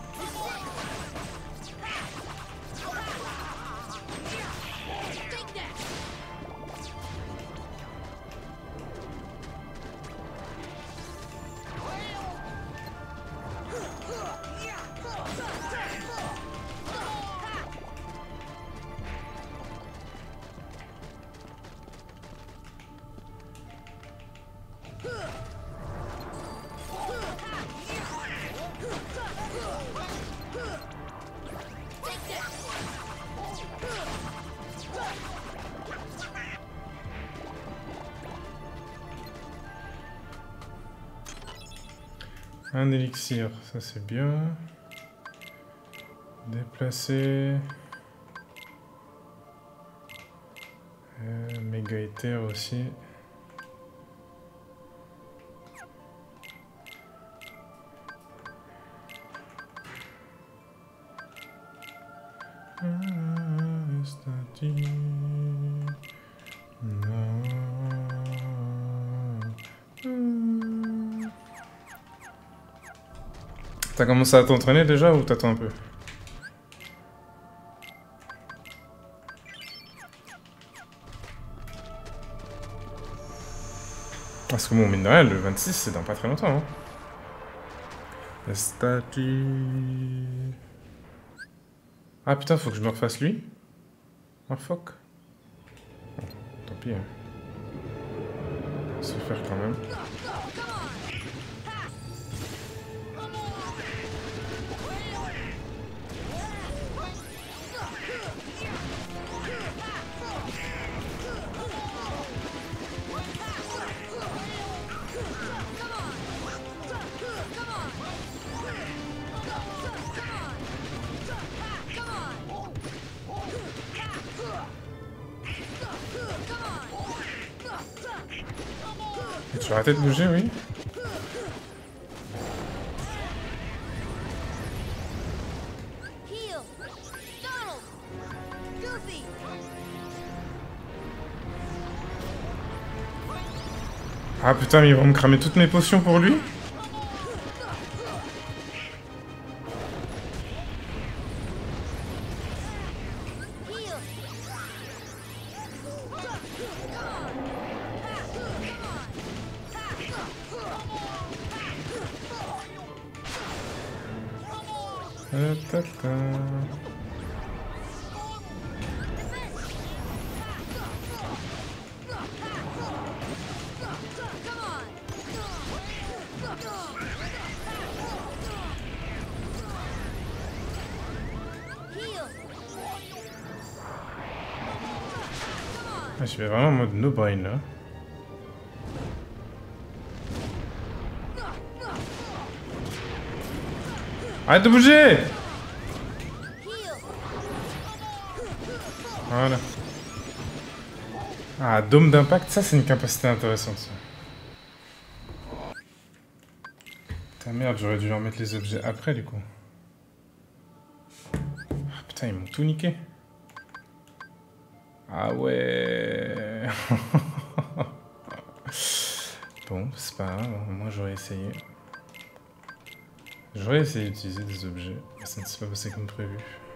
Un élixir, ça c'est bien. Déplacer. Euh, méga éther aussi. Ah, statique. Non. T'as commencé à t'entraîner déjà ou t'attends un peu? Parce que bon, mine de rien, le vingt-six c'est dans pas très longtemps. Hein. La statue... Ah putain, faut que je me refasse lui? Oh fuck. Bon, tant pis. Hein. On va se faire quand même. Come on! vais arrêter de bouger, oui. Heal. Donald. Goofy. Ah putain, mais ils vont me cramer toutes mes potions pour lui. Euh, ta, ta. Ah, je vais vraiment en mode no brain là. Arrête de bouger! Voilà. Ah, dôme d'impact, ça c'est une capacité intéressante ça. Putain merde, j'aurais dû leur mettre les objets après du coup. Ah, putain, ils m'ont tout niqué. Ah ouais. Bon, c'est pas grave, moi j'aurais essayé. J'aurais essayé d'utiliser des objets, mais ça ne s'est pas passé comme prévu.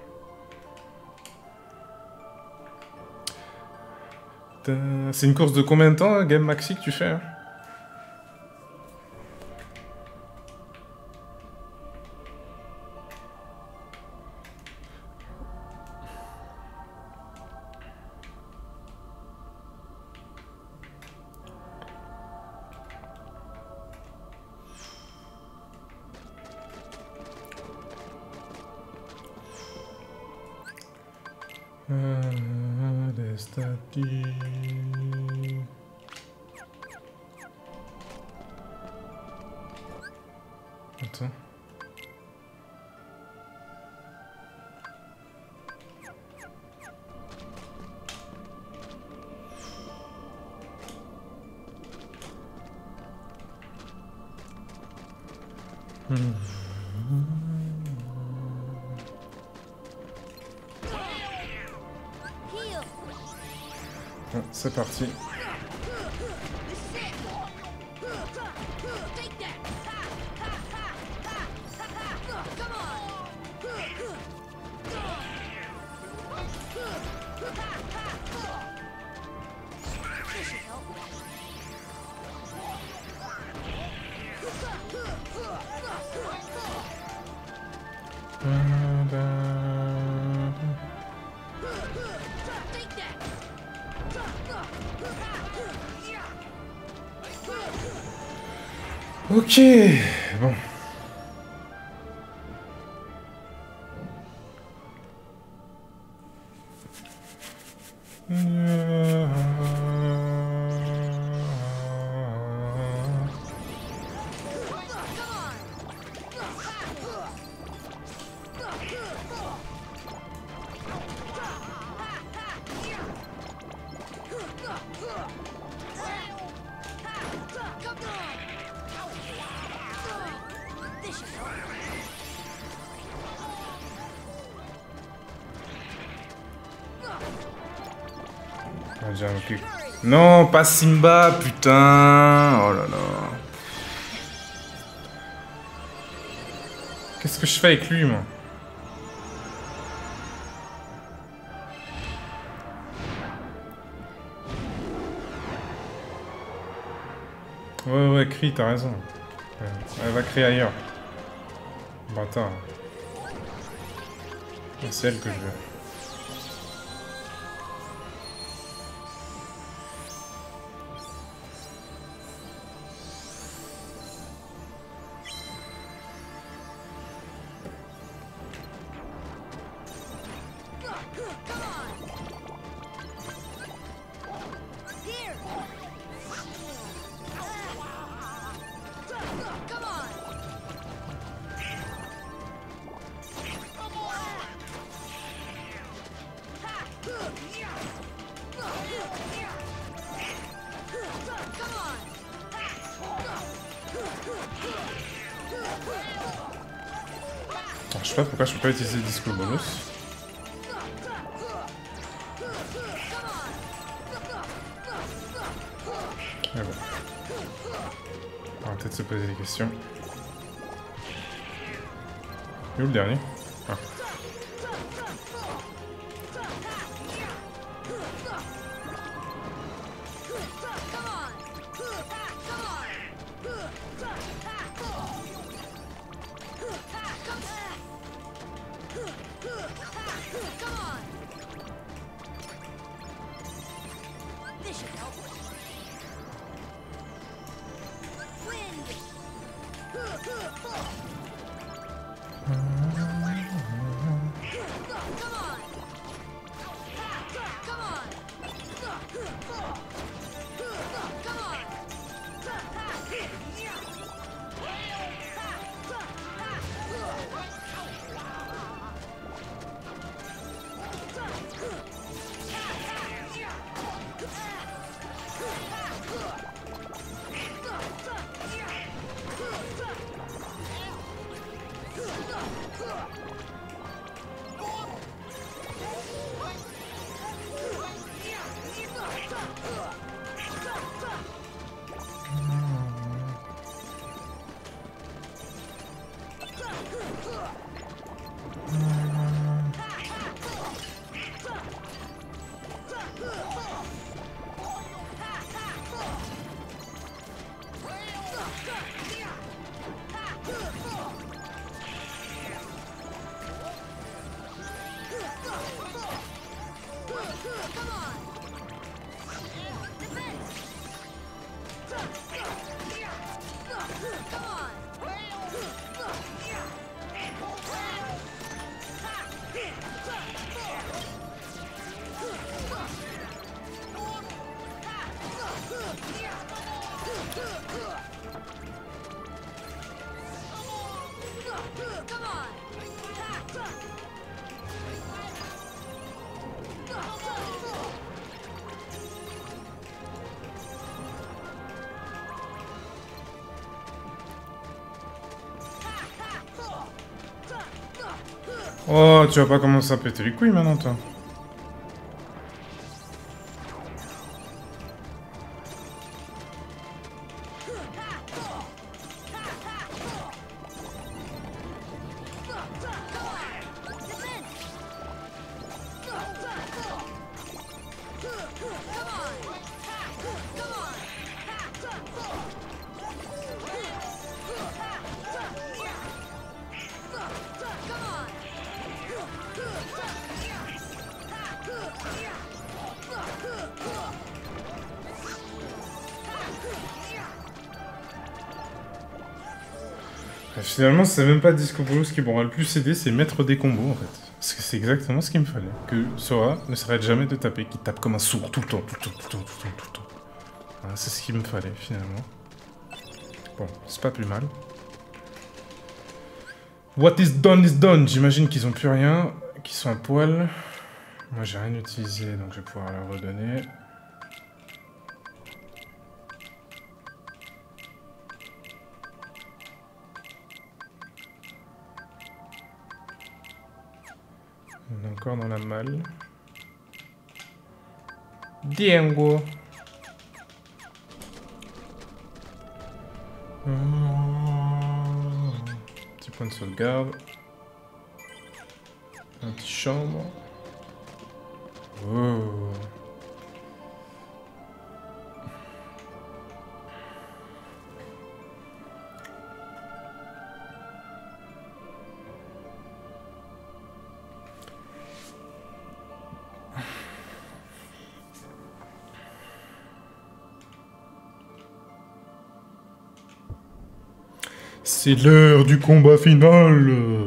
C'est une course de combien de temps, Game Maxi, que tu fais hein? Attends. Hmm. Bon, c'est parti. Ok, bon. Non, pas Simba, putain. Oh là là. Qu'est-ce que je fais avec lui, moi? Ouais, ouais, crie, t'as raison. Elle va crier ailleurs. Bâtard. C'est elle que je veux. Alors, je sais pas pourquoi je peux pas utiliser le disco bonus. Mais bon. On va peut-être se poser des questions. Et où le dernier? Ah. Oh, tu vas pas commencer à péter les couilles maintenant, toi. Finalement, c'est même pas Disco Bolo, ce qui m'aura le plus aidé, c'est mettre des combos en fait. Parce que c'est exactement ce qu'il me fallait. Que Sora ne s'arrête jamais de taper, qu'il tape comme un sourd tout le temps, tout le temps, tout le temps, tout le temps, tout le temps. Voilà, c'est ce qu'il me fallait finalement. Bon, c'est pas plus mal. What is done is done. J'imagine qu'ils ont plus rien, qu'ils sont à poil. Moi j'ai rien utilisé, donc je vais pouvoir leur redonner. On est encore dans la malle. Diengo. Petit point de sauvegarde. Un petit chambre. Oh. C'est l'heure du combat final.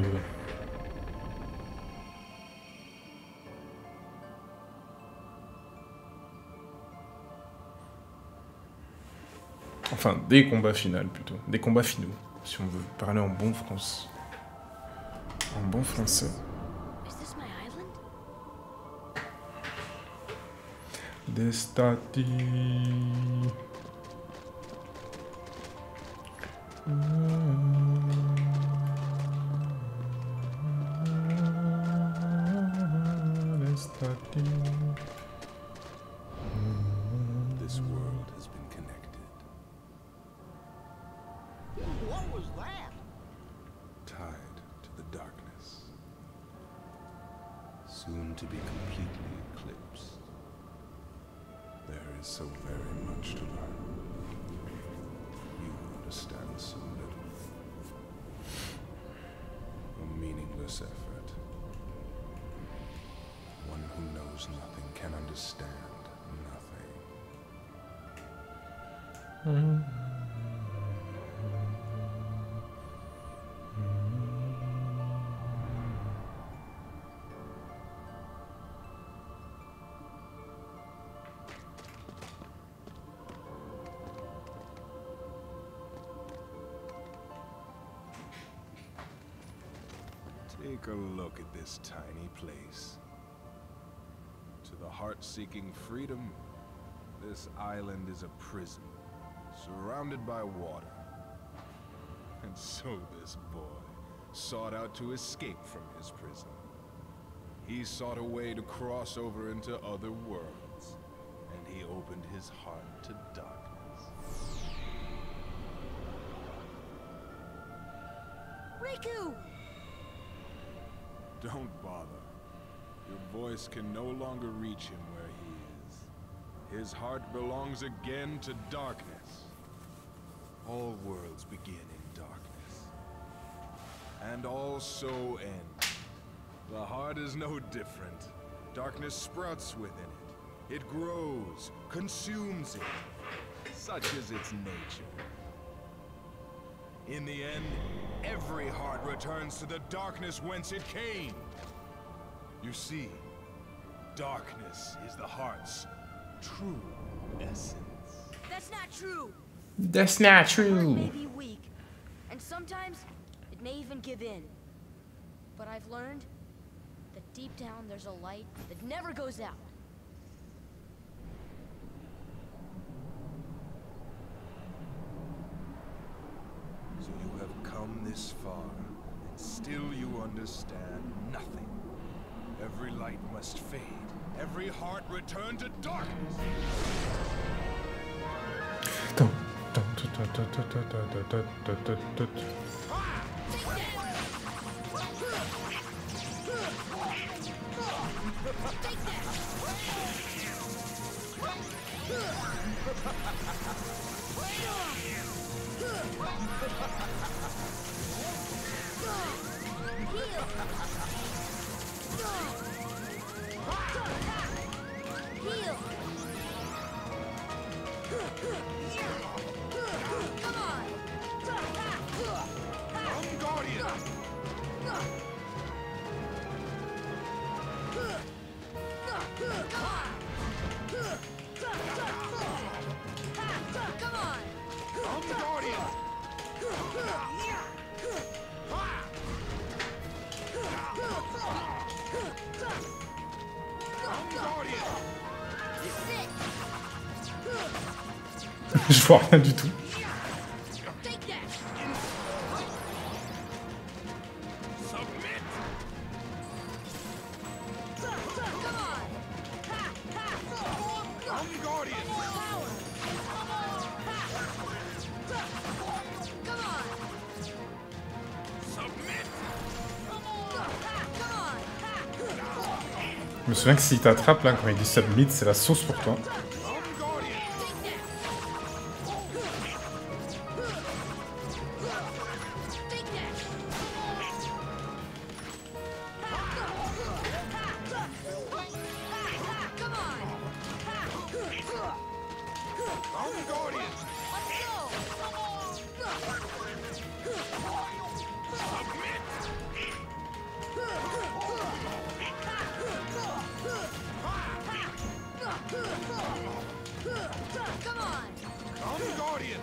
Enfin, des combats finaux plutôt. Des combats finaux, si on veut parler en bon France. En bon français. Destati. This world has been connected. What was that? Tied to the darkness. Soon to be completely eclipsed. There is so very much to learn. You understand so little. A meaningless effort. One who knows nothing can understand nothing. Take a look at this tiny place. To the heart-seeking freedom, this island is a prison, surrounded by water. And so this boy sought out to escape from his prison. He sought a way to cross over into other worlds, and he opened his heart to darkness. Riku! Don't bother. Your voice can no longer reach him where he is. His heart belongs again to darkness. All worlds begin in darkness. And all so end. The heart is no different. Darkness sprouts within it. It grows, consumes it. Such is its nature. In the end, every heart returns to the darkness whence it came. You see, darkness is the heart's true essence. That's not true! That's not The heart may true. be weak, and sometimes it may even give in. But I've learned that deep down there's a light that never goes out. So you have come this far, and still you understand nothing. Every light must fade. Every heart return to darkness. Dun, dun, dun, dun, dun, dun, dun, dun, dun, dun, dun, dun. Heal! Come on! I'm Guardian! Come on! I'm Guardian! I'm Guardian! Sit! Je vois rien du tout. Take that! Submit! Come on! I'm Guardian! Power! Come on! Submit! Come on! Je me souviens que s'il t'attrape là, quand il dit submit, c'est la sauce pour toi. I'm Guardian! Take that! Take that! Come on! I'm Guardian! Let's go! Submit! Come on! I'm Guardian!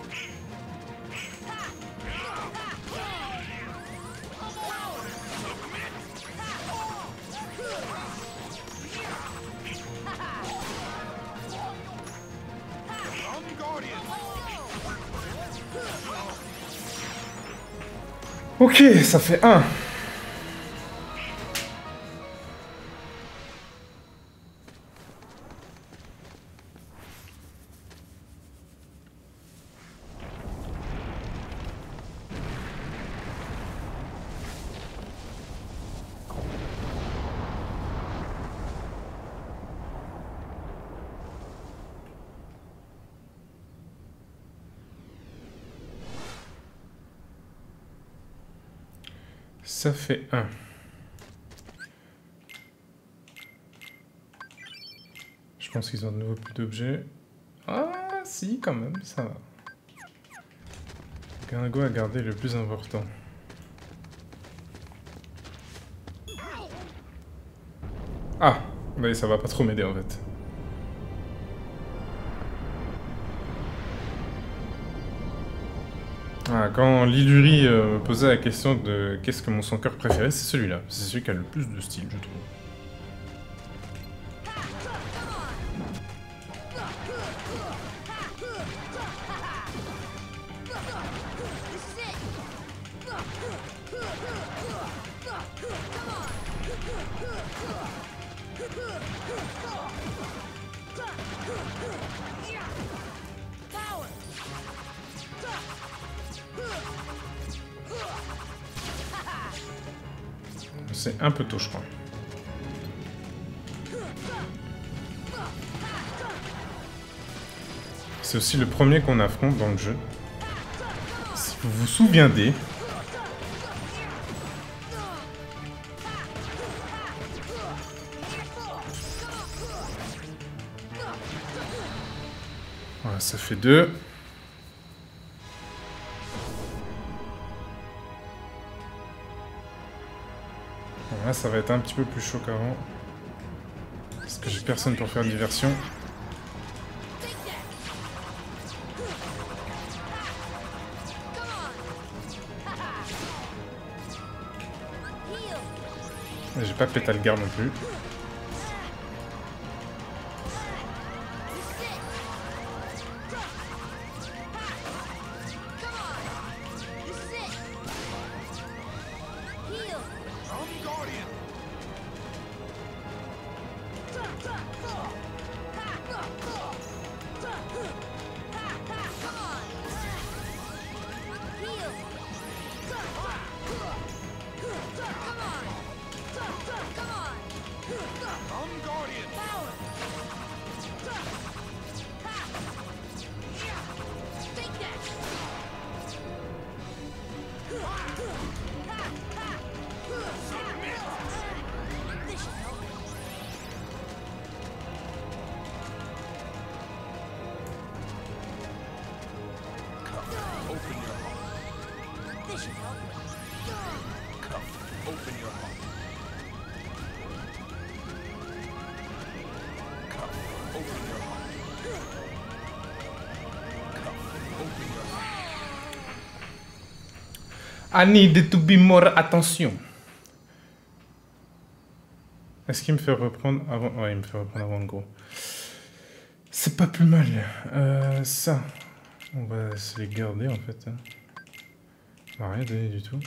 I'm Guardian! Ok, ça fait un. Ça fait un. Je pense qu'ils ont de nouveau plus d'objets. Ah, si, quand même, ça va. Gringo a gardé le plus important. Ah, mais ça va pas trop m'aider en fait. Ah, quand Liluri euh, me posait la question de qu'est-ce que mon son cœur préféré, c'est celui-là. C'est celui qui a le plus de style, je trouve. C'est un peu tôt, je crois. C'est aussi le premier qu'on affronte dans le jeu. Si vous vous souvenez... Voilà, ça fait deux. Là, ça va être un petit peu plus chaud qu'avant. Parce que j'ai personne pour faire diversion. Et j'ai pas pété le garde non plus. I need to be more attention. Est-ce qu'il me fait reprendre avant... Ouais, il me fait reprendre avant le gros. C'est pas plus mal. Euh, ça. On va se les garder en fait. Hein. Ça va rien donner du tout.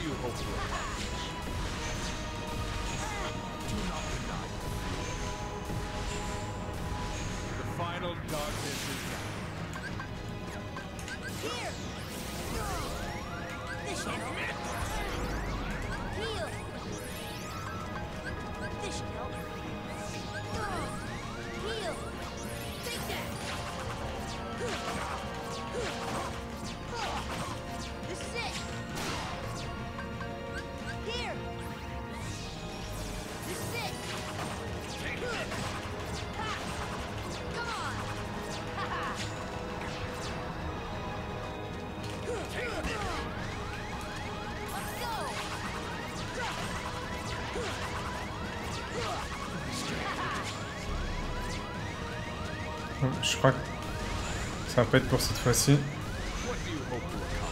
you hope to accomplish? Do not deny defeat. The final darkness is now. Here! This should help. Heal! This should help. Heal! Take that! This is it! Here! This is it! Ha! Come on! Ha ha! Let's go! Je crois que ça va pas être pour cette fois-ci. What do you hope to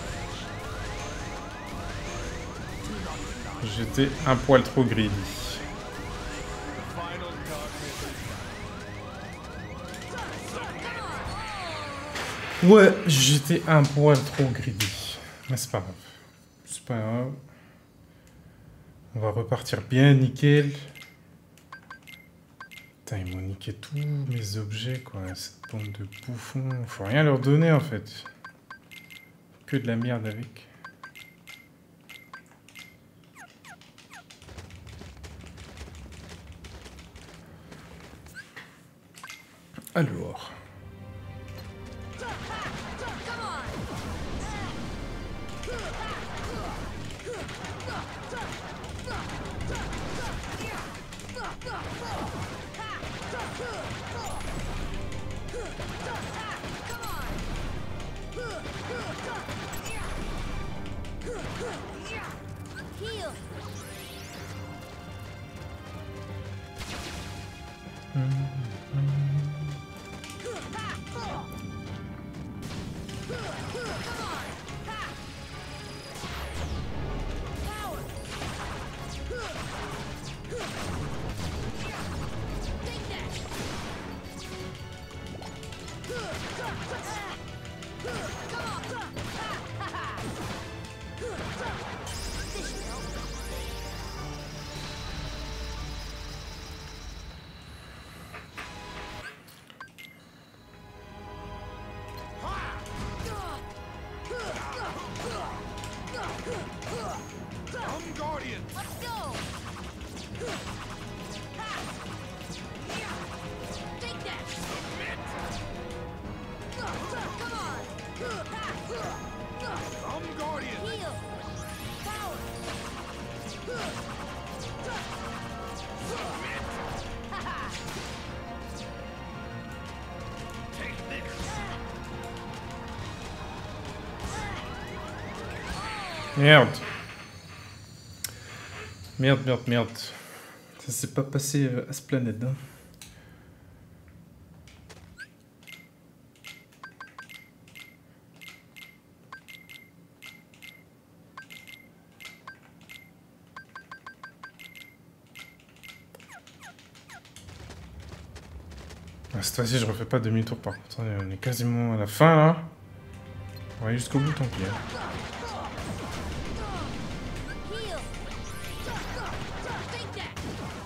accomplish? J'étais un poil trop greedy. The final darkness is now. Ouais, j'étais un poil trop greedy. Mais c'est pas grave. C'est pas grave. On va repartir bien nickel. Putain, ils m'ont niqué tous mes objets, quoi. Cette bande de bouffons. Faut rien leur donner, en fait. Que de la merde avec. Alors. Heal! Come, Guardian! Let's go! Take that! Come on! Come, Guardian! Heal! Power! Take this! Merde. Merde, merde, merde. Ça s'est pas passé euh, à ce planète, hein. Ah, cette fois-ci, je refais pas demi-tour par contre. On est quasiment à la fin là. On va aller jusqu'au bout, tant pis. Hein. Heal! Take that!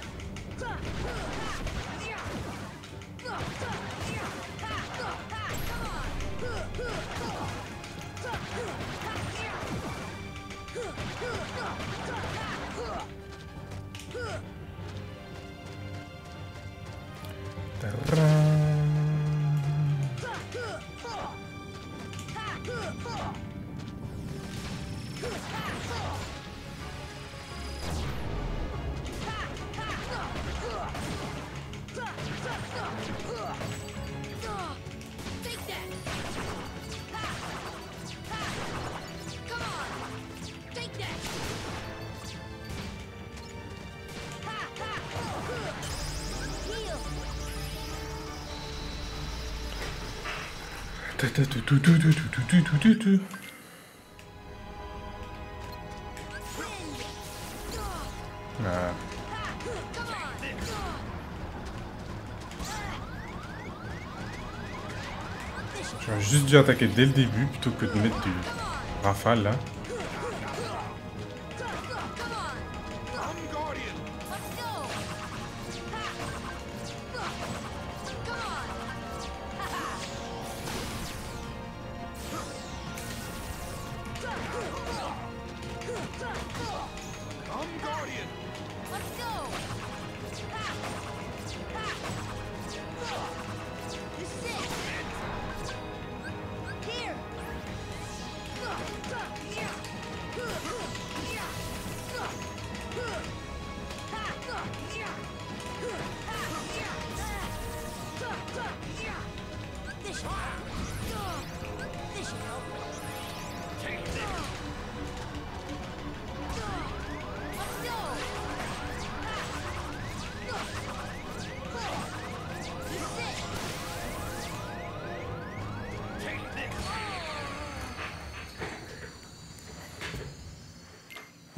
Take that! Come on! Take that! Heal! Ta ta tu tu tu tu tu tu tu tu tu. Ah. J'aurais juste dû attaquer dès le début plutôt que de mettre du rafale là.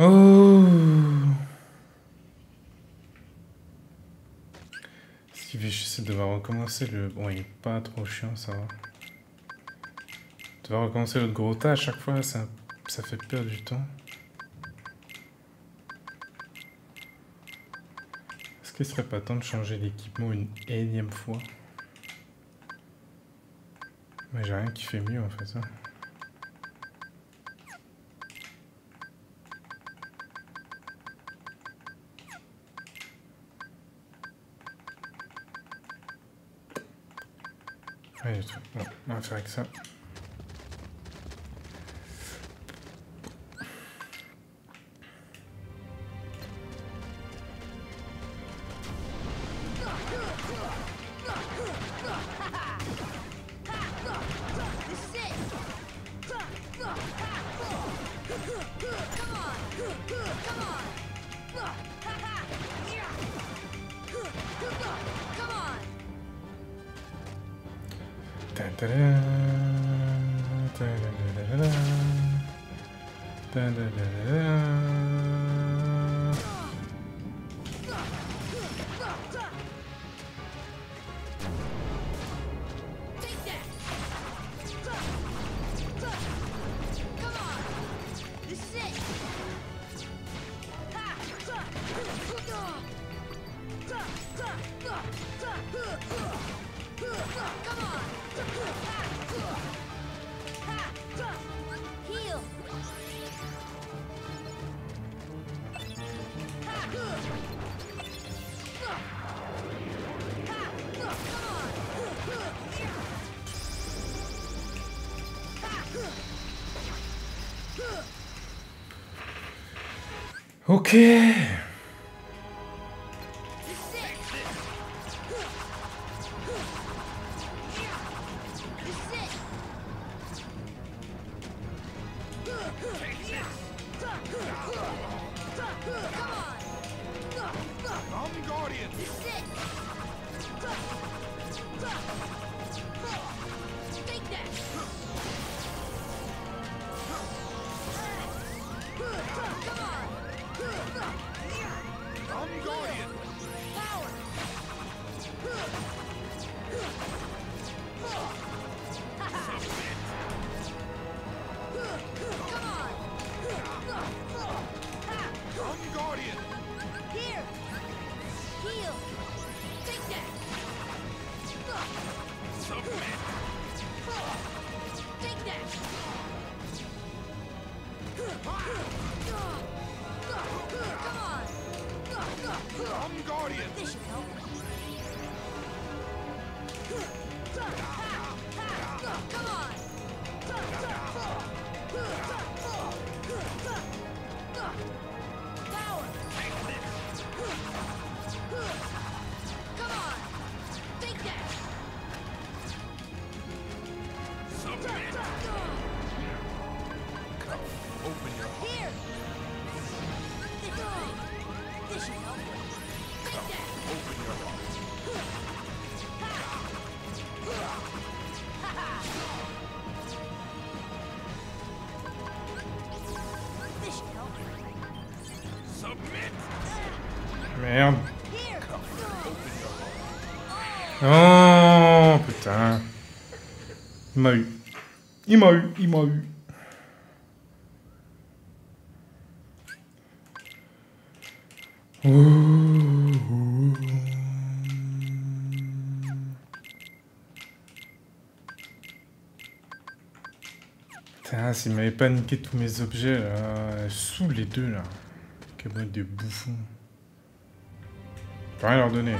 Oh. Ce qui fait chier, c'est de devoir recommencer le... Bon, il est pas trop chiant, ça va. Devoir recommencer le gros tas à chaque fois, ça, ça fait perdre du temps. Est-ce qu'il serait pas temps de changer l'équipement une énième fois? Mais j'ai rien qui fait mieux en fait ça. Rien du tout. Bon, on va faire avec ça. Ok. Merde. Oh putain. Il m'a eu. Il m'a eu. Il m'a eu. Ouh. Putain, s'il m'avait pas niqué tous mes objets là, sous les deux là. Quel mode de bouffon. Je peux rien leur donner.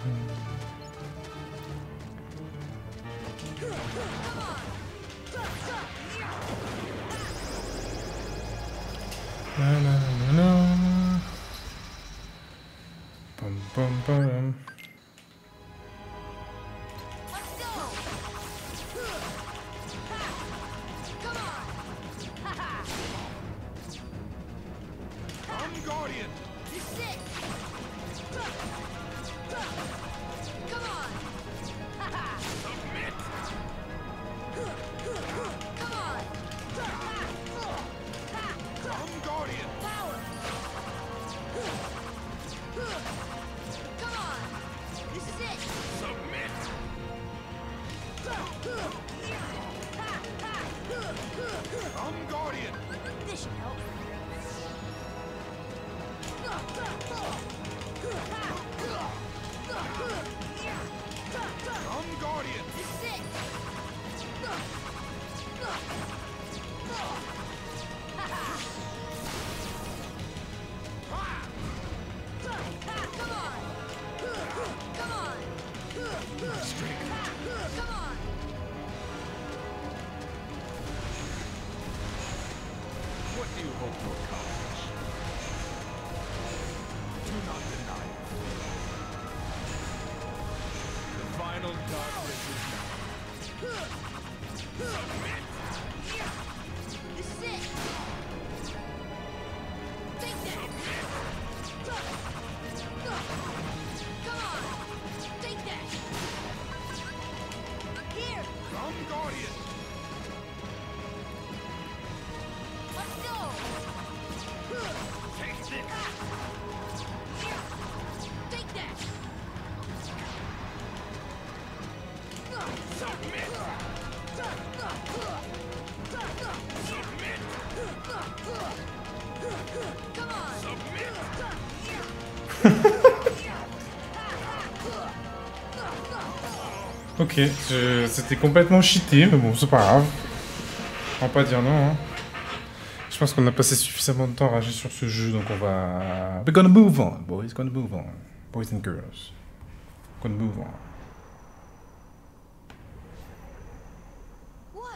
Na, na, na, na, na. Pum, pum, pum. Let's go! Come on! Haha! Come, Guardian! This is it! Come on! Haha! Submit! Come on! Come, Guardian! Power! Come on! This is it! Submit! Come, Guardian! This should help. Come, Guardian! This is it! Come on! Come on! Come on! What do you hope to accomplish? Do not deny it. The final darkness is now. Submit! This is it! Take that! Come on! Take that! Here! Come, Guardian! Let's go! Take this! Take that! Submit! Submit! Come on! Submit! Ok, je- c'était complètement cheaté, mais bon, c'est pas grave. On va pas dire non. Hein. Je pense qu'on a passé suffisamment de temps à rager sur ce jeu, donc on va... We're gonna move on, boys, gonna move on. Boys and girls. Gonna move on. What?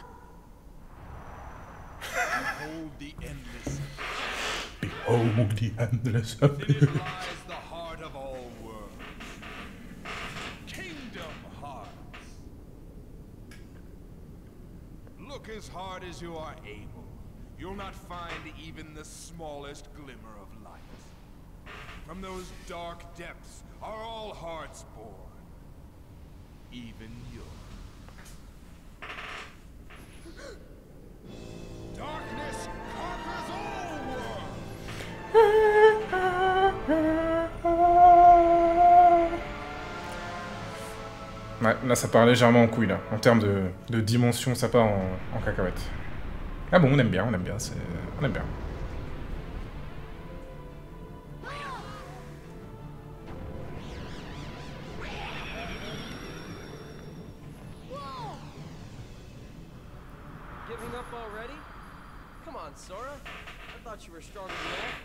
Behold the endless. Behold the endless In it lies the heart of all worlds. Kingdom Hearts. Look as hard as you are able. You'll not find even the smallest glimmer of light. From those dark depths are all hearts born. Even yours. Darkness conquers all worlds! Ouais, là ça part légèrement en couille là. En termes de, de dimension, ça part en, en cacahuète. Ah bon, on aime bien, on aime bien, c'est... On aime bien. Giving up already? Come on, Sora. I thought you were stronger than that.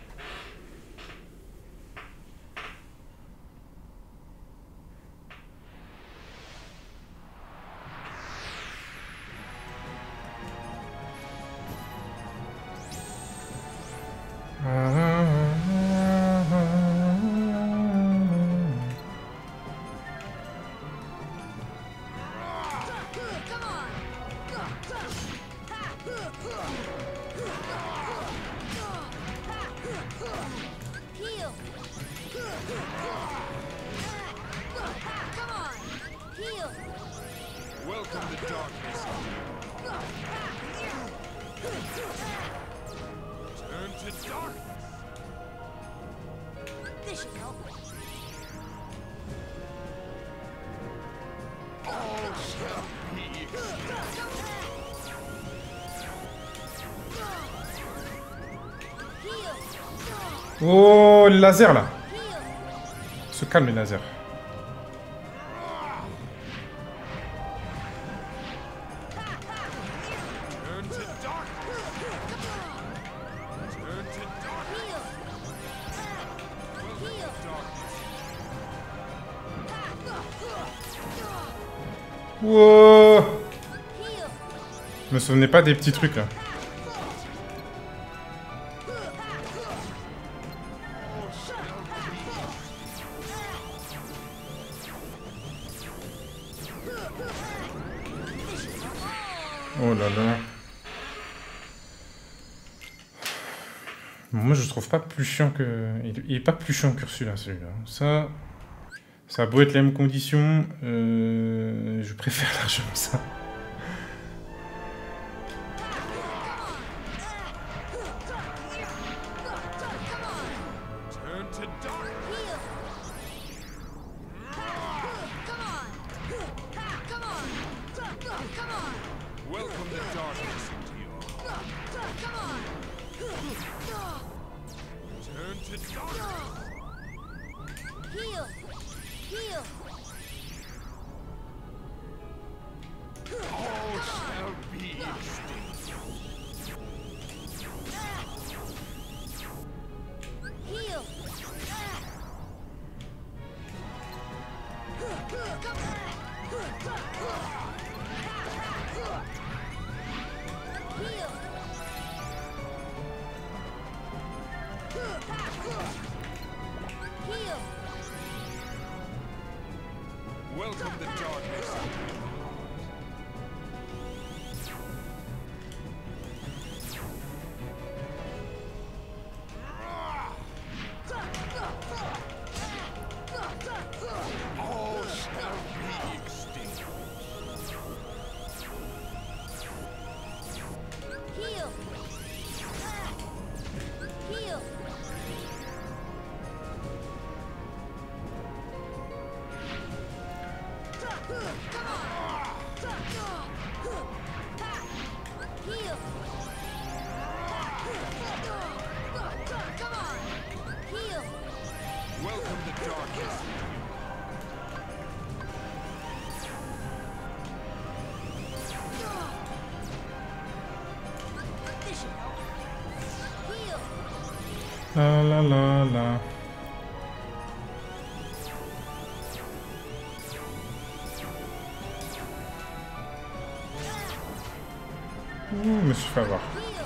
Come on! Heal! Come on! Heal! Welcome to darkness. Turn to darkness. This should help. All shall be Heal! Oh, les lasers là. Heal! Se calme les lasers. Turn to darkness. Turn to darkness. Heal! Welcome Heal! to darkness. Wow. Je me souvenais pas des petits trucs là. Oh là là. Bon, moi je le trouve pas plus chiant que... Il, il est pas plus chiant que celui-là, celui-là. Ça... Ça a beau être les mêmes conditions, euh, je préfère largement ça. Welcome the darkness. All shall be extinct. Heal. Heal. Welcome the darkness. La la la la. Ouh, je me suis fait avoir.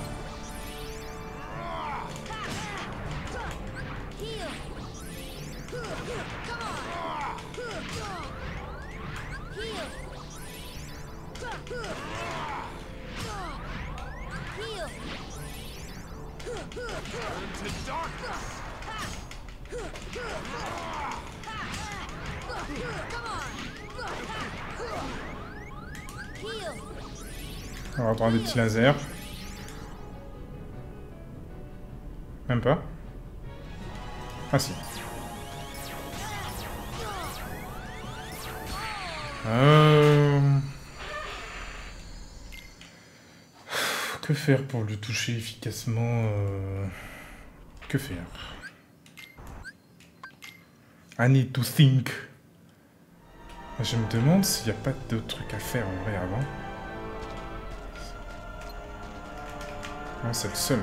On va prendre des petits lasers. Même pas. Ah si. Euh... Que faire pour le toucher efficacement euh... Que faire? I need to think. Je me demande s'il n'y a pas d'autres trucs à faire en vrai avant. Non, c'est le seul.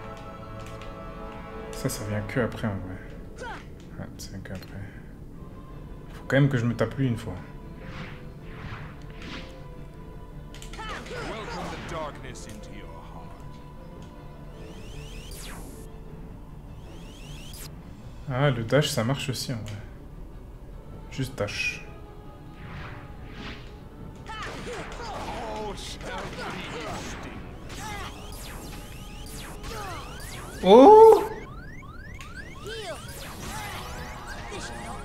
Ça, ça vient que après en vrai. Ouais, c'est que après. Faut quand même que je me tape lui une fois. Welcome the darkness into your heart. Ah, le dash, ça marche aussi en vrai. Juste dash. All shall be extinct. Oh! Heal. This should help.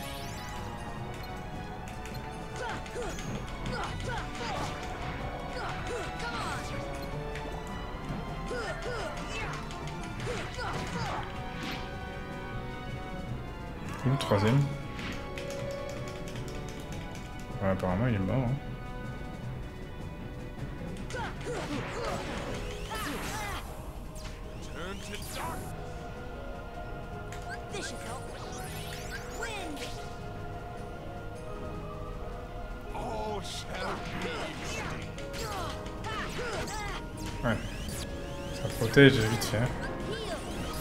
Où le troisième? Ouais, apparemment il est mort. Hein. Turn to dark. This should help. Wind. All shall be extinct. Ouais. Ça protège vite fait. Hein. Heal.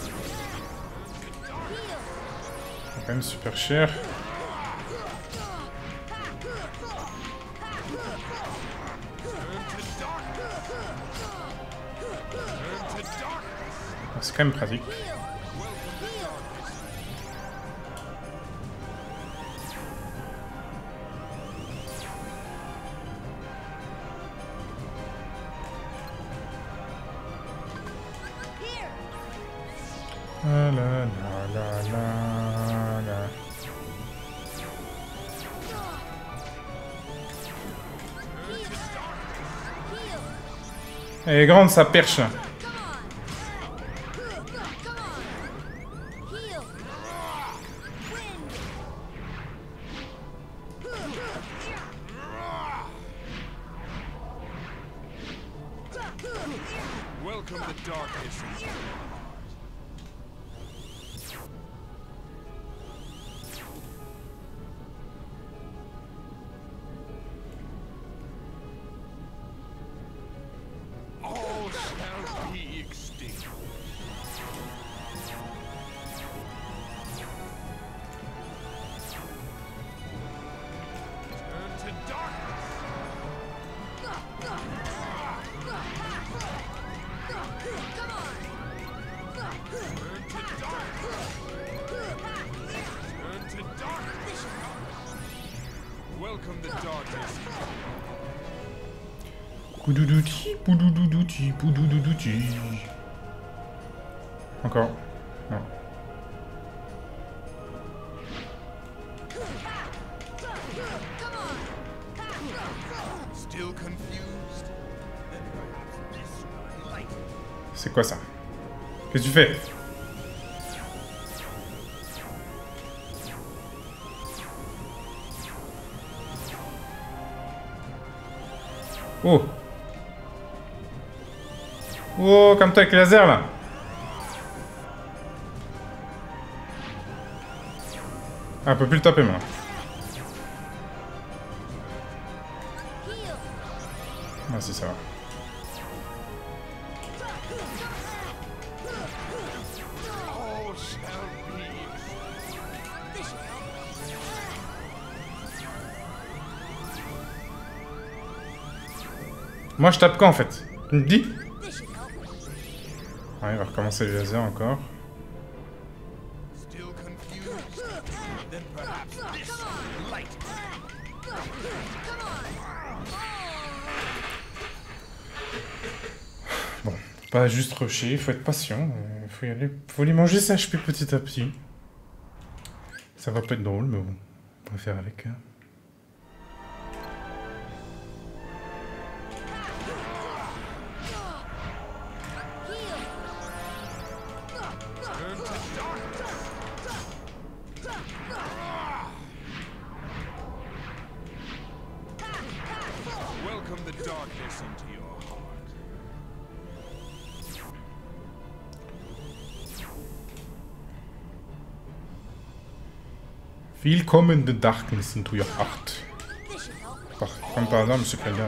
Heal. C'est quand même super cher. extrême pratique. La la la la la. Elle est grande sa perche. Welcome the darkness. All shall be extinct. Turn to darkness. Turn to darkness. Turn to darkness. Welcome the darkness. Poudoudouti, poudoudouti, poudoudouti. Encore. Non. Still confused? Then perhaps this will enlighten you. C'est quoi ça? Qu'est-ce que tu fais? Oh! Oh, comme toi avec les lasers là! Ah, on peut plus le taper, moi. Ah, si, ça va. All shall be Moi, je tape quand en fait? Tu me dis? Ouais, il va recommencer les lasers encore. still confused? Then perhaps this will enlighten you. Bon, faut pas juste rusher, il faut être patient. Il faut y aller. Faut lui manger ses H P petit à petit. Ça va pas être drôle, mais bon, on va faire avec. Hein. Turn to darkness. Welcome the darkness into your heart. Willkommen the darkness into your heart. Par, comme par hasard, monsieur Pelgam.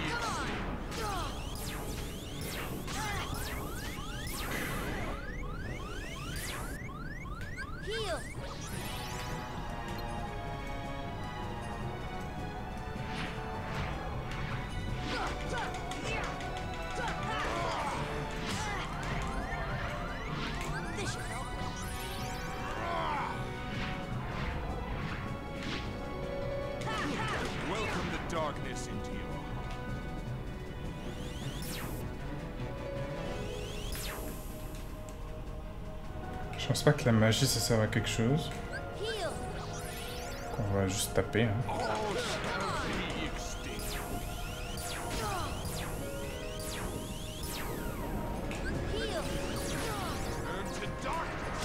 Welcome the darkness into your heart. Je pense pas que la magie ça sert à quelque chose. Qu'on va juste taper. Hein. All shall be extinct. Turn to darkness.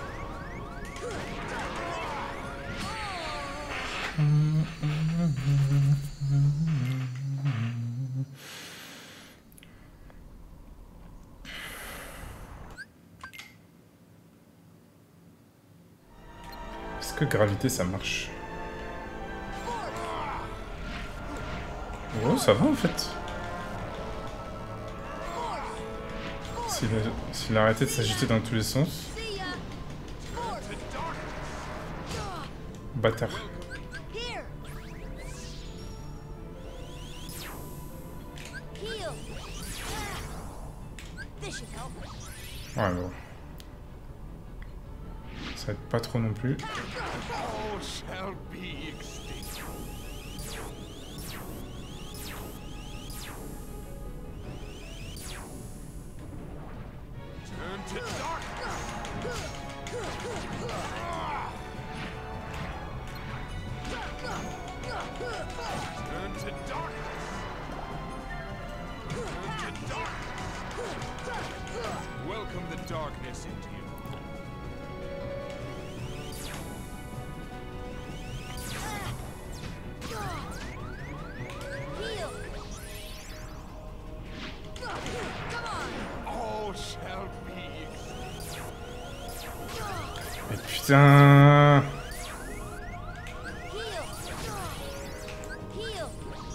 Est-ce que gravité ça marche? Oh, ça va en fait. S'il a, s'il a arrêté de s'agiter dans tous les sens. Bâtard. Ouais, bon. pas trop non plus. All shall be extinct. Turn to darkness. Turn to darkness. Turn to darkness. Welcome the darkness into you. Heal. Come on. All shall be extinct. Mais putain. Heal. Heal.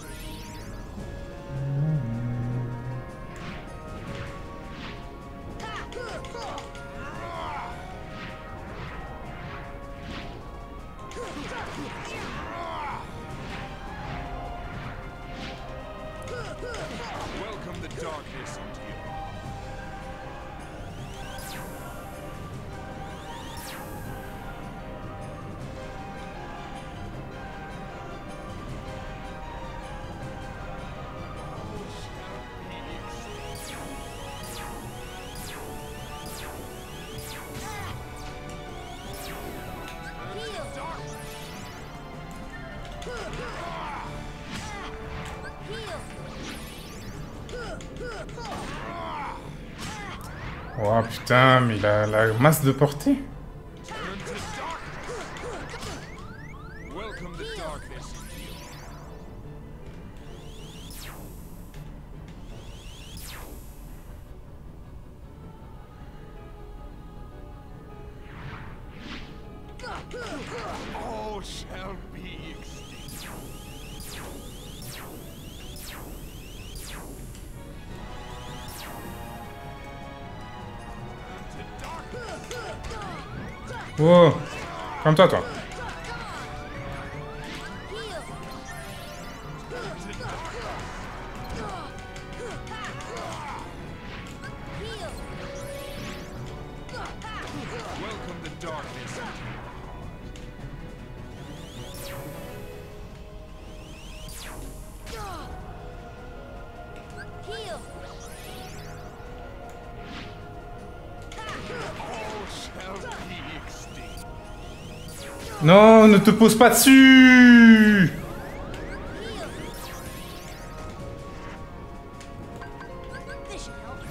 Welcome the darkness into you. Oh putain, mais il a la masse de portée. Turn to darkness. Welcome the darkness into you. All shall be extinct. Turn to darkness. Oh, comme toi, toi. Welcome the darkness into you. Heal. All shall be extinct. Non, ne te pose pas dessus. This should help.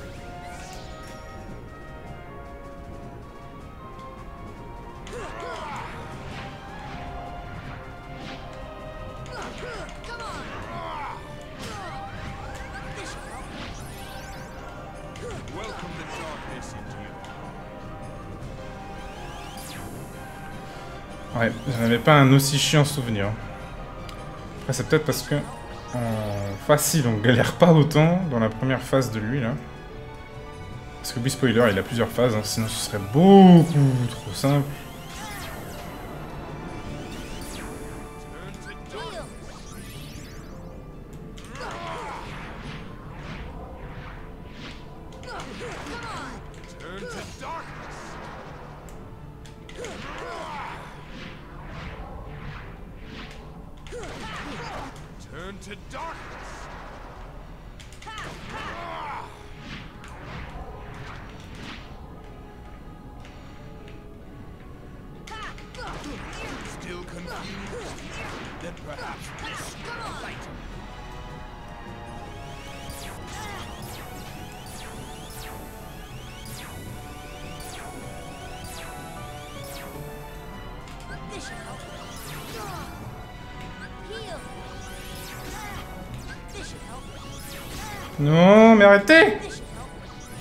Come on. This should help. Welcome the darkness into you. Ouais, j'en avais pas un aussi chiant souvenir. Après, c'est peut-être parce que en facile, on galère pas autant dans la première phase de lui là. Parce que oui, spoiler, il a plusieurs phases, hein, sinon ce serait beaucoup trop simple. Heal. Turn to darkness. Turn to darkness. Still confused? Then perhaps this will light. This should help. Heal. This should help. Non, mais arrêtez! This should help.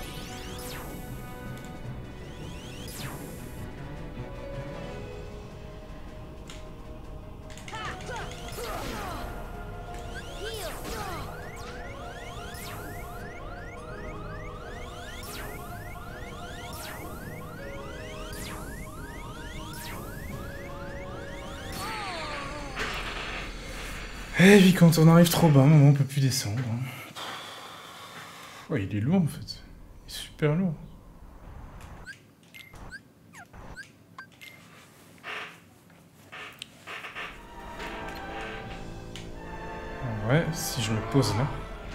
Heal. Eh oui, quand on arrive trop bas, on peut plus descendre. Ouais, il est lourd en fait. Il est super lourd. Ouais, si je me pose là.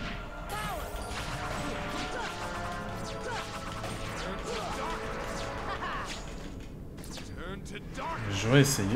J'aurais essayé.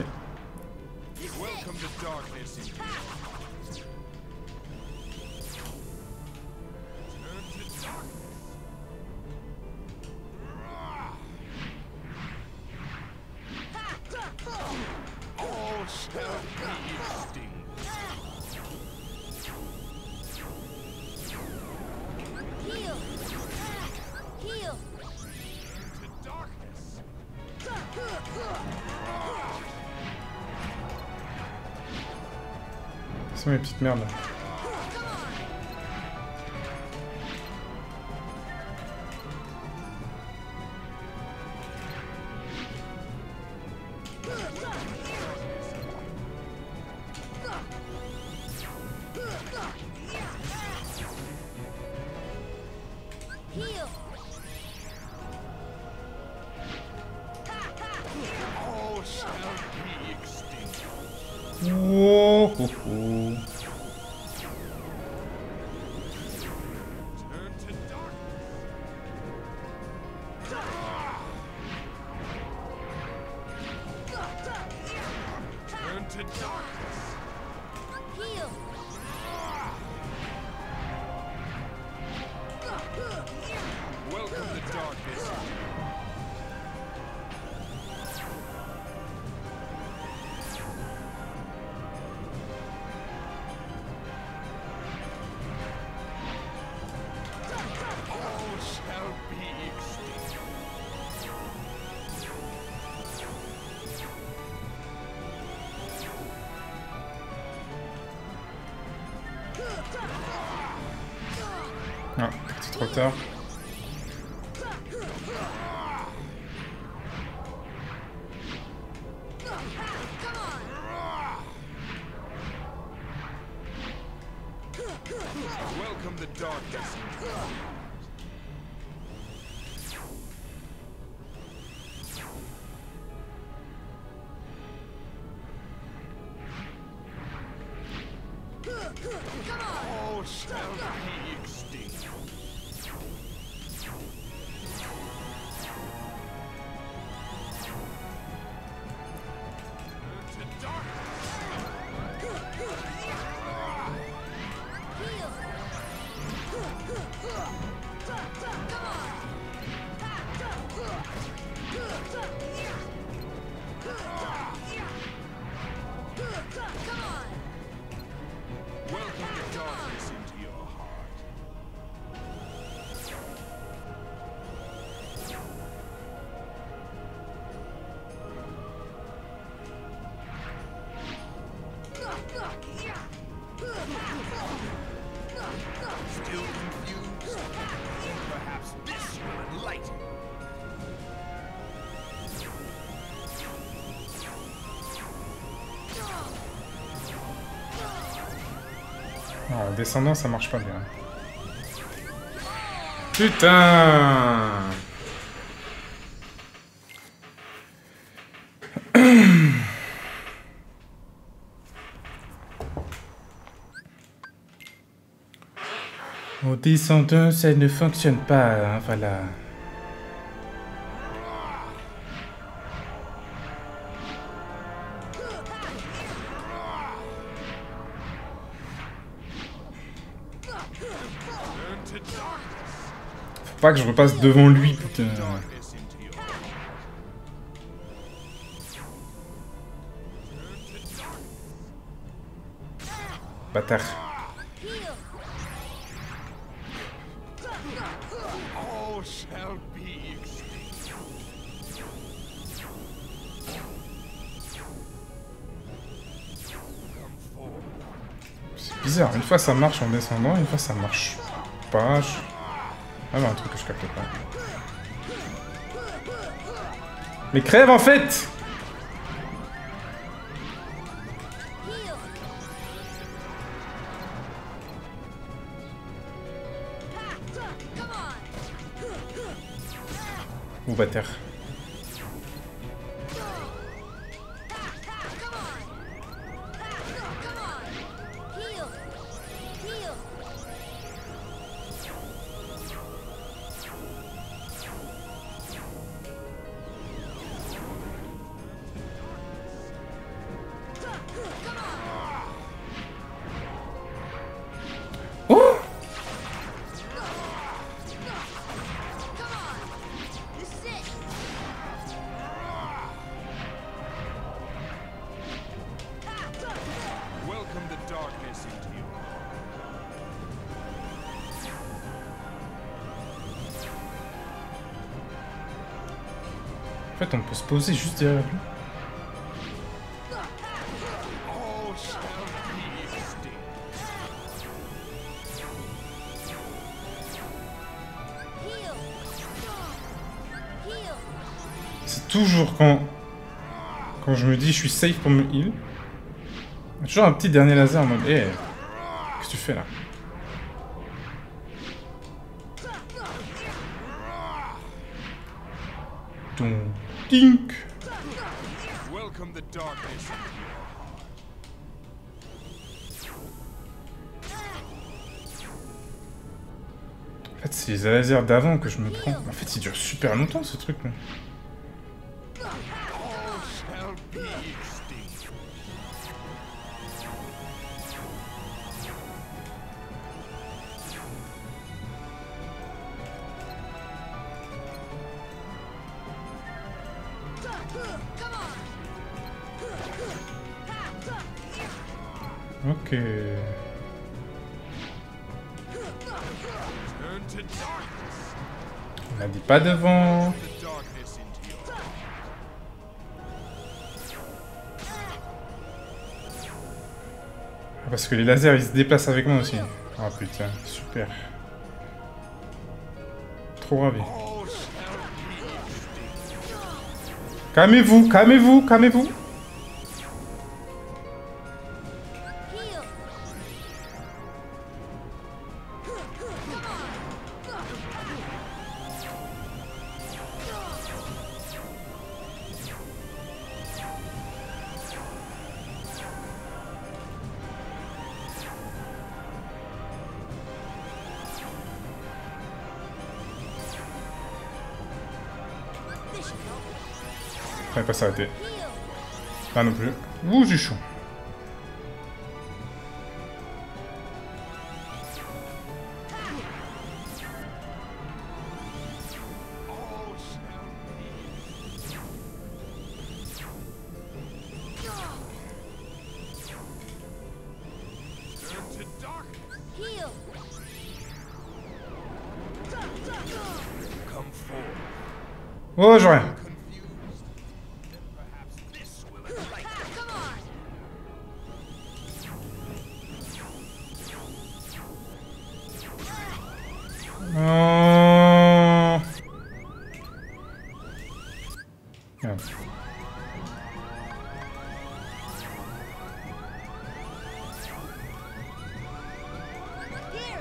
C'est mes petites merdes là. Oh, oh, oh. Ah, c'est trop tard. En descendant, ça marche pas bien. Putain! Au descendant, ça ne fonctionne pas, hein, voilà. Faut pas que je repasse devant lui, putain. Bâtard. C'est bizarre, une fois ça marche en descendant, une fois ça marche pas. Je... Ah bah un truc que je capte pas. Mais crève en fait! Ou bâtard. Oh! This is it. Welcome the darkness into you. En fait, on peut se poser juste derrière lui. All shall be extinct. Heal. Heal. C'est toujours quand... Quand je me dis je suis safe pour me heal. Il y a toujours un petit dernier laser en mode hé, hey, qu'est-ce que tu fais là? Ton tink. Welcome the darkness. En fait, c'est les lasers d'avant que je me prends. En fait, il dure super longtemps ce truc là. All shall be extinct. Ok. Turn to darkness. On a dit pas devant. The darkness into you. Ah, parce que les lasers ils se déplacent avec moi aussi. Ah putain, super. Trop ravi. All shall be extinct. Calmez-vous, calmez-vous, calmez-vous. Heal. This should help. On va pas s'arrêter. Heal. Pas non plus. Ouh, j'ai chaud. All shall turn to darkness. Heal. Come forth. Oh, j'ai rien. Confused. Then perhaps this will enlighten. Come on. Oh. Merde. Here.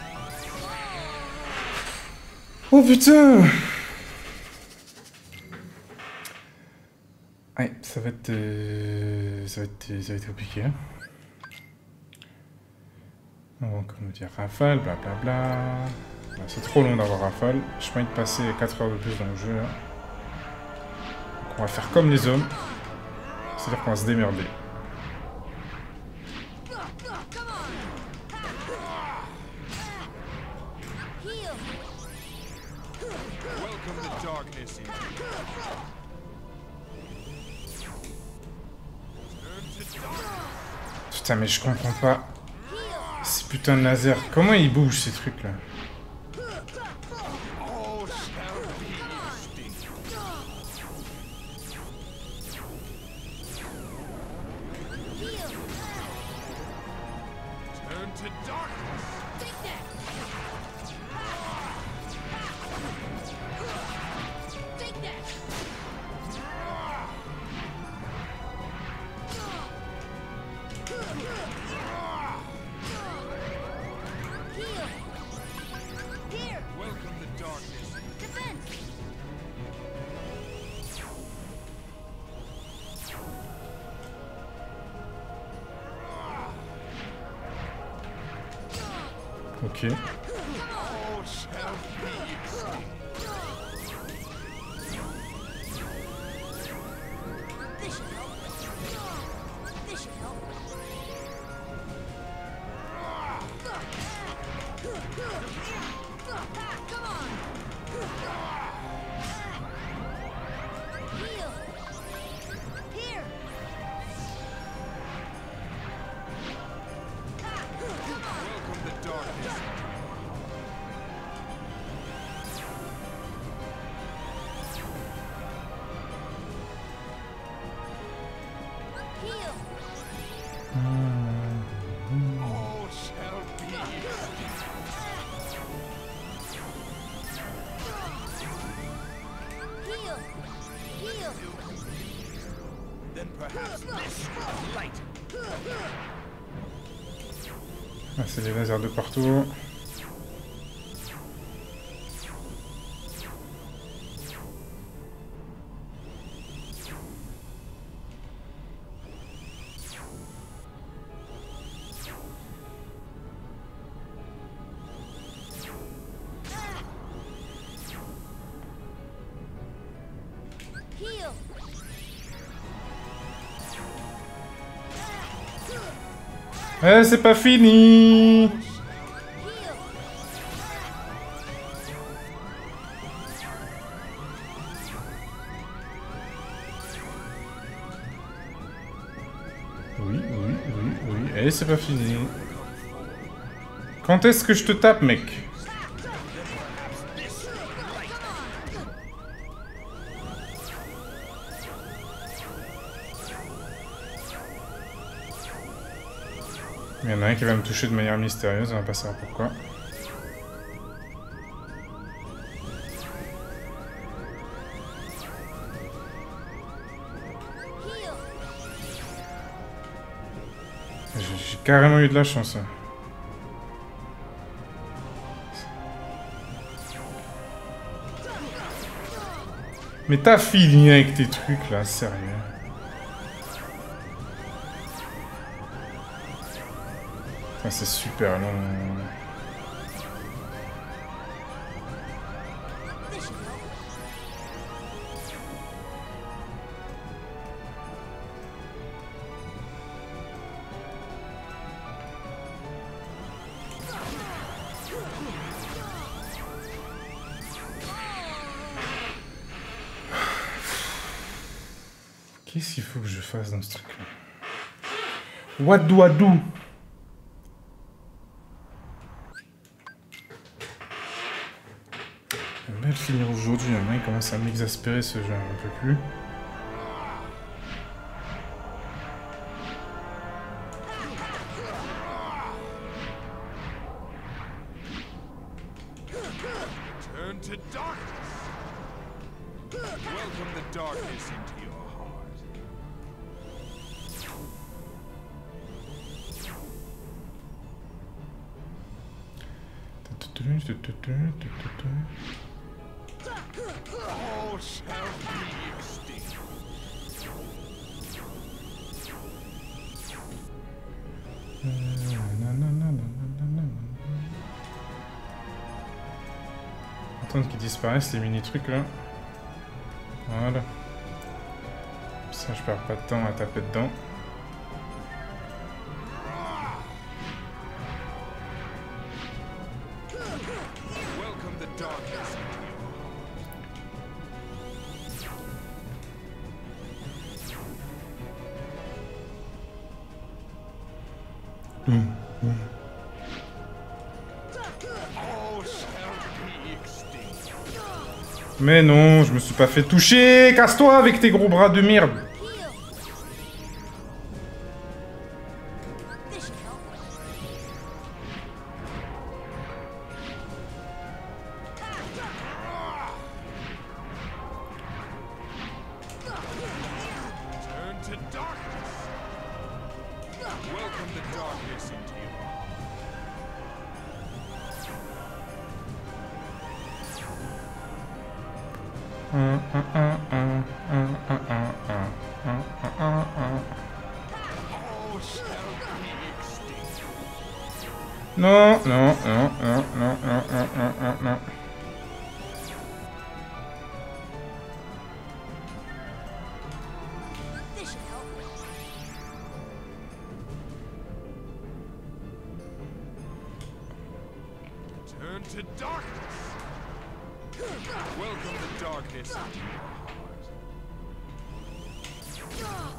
Oh putain. Ouais, ça va être... euh, ça va être... ça va être compliqué. Hein. On va comme dire rafale, blablabla. Ouais, c'est trop long d'avoir rafale. J'ai pas envie de passer quatre heures de plus dans le jeu. Là. Donc on va faire comme les hommes. C'est-à-dire qu'on va se démerder. Heal. Welcome the darkness into you. Turn to darkness. Putain, mais je comprends pas. Heal. Ces putains de lasers. Comment ils bougent ces trucs là? All shall be extinct. Heal. Turn to darkness. Take that. Take that. Heal. Here. Welcome the darkness. Defense. Ok. All shall be extinct. This should help. This should help. Heal. All shall be Heal. Heal. Then perhaps this light. Ah, c'est des lasers de partout. Heal. Eh, c'est pas fini. Heal. Oui, oui, oui, oui. Eh, c'est pas fini. Quand est-ce que je te tape, mec? Il y en a un qui va me toucher de manière mystérieuse, on va pas savoir pourquoi. Heal. J'ai j'ai carrément eu de la chance. Hein. Mais t'as fini avec tes trucs là, sérieux. Putain, c'est super long. This should help. Qu'est-ce qu'il faut que je fasse dans ce truc là? What do I do? J'aimerais bien le finir aujourd'hui, hein. Il commence à m'exaspérer ce jeu, un peu plus. Turn to darkness. Welcome the darkness into your heart. All shall be extinct. Attendre qu'ils disparaissent les mini trucs là. Voilà. Ça je perds pas de temps à taper dedans. Welcome the darkness into your All shall be extinct. Mais non, je me suis pas fait toucher. Casse-toi avec tes gros bras de merde. Heal. This should help. Turn to darkness. Welcome the darkness into your Un, un, un, un, un, un, un, un, un, un, un. All shall be extinct. Non, non, non, non, non, non, non, non, non, non. This should help. Turn to darkness. Welcome the darkness into your heart.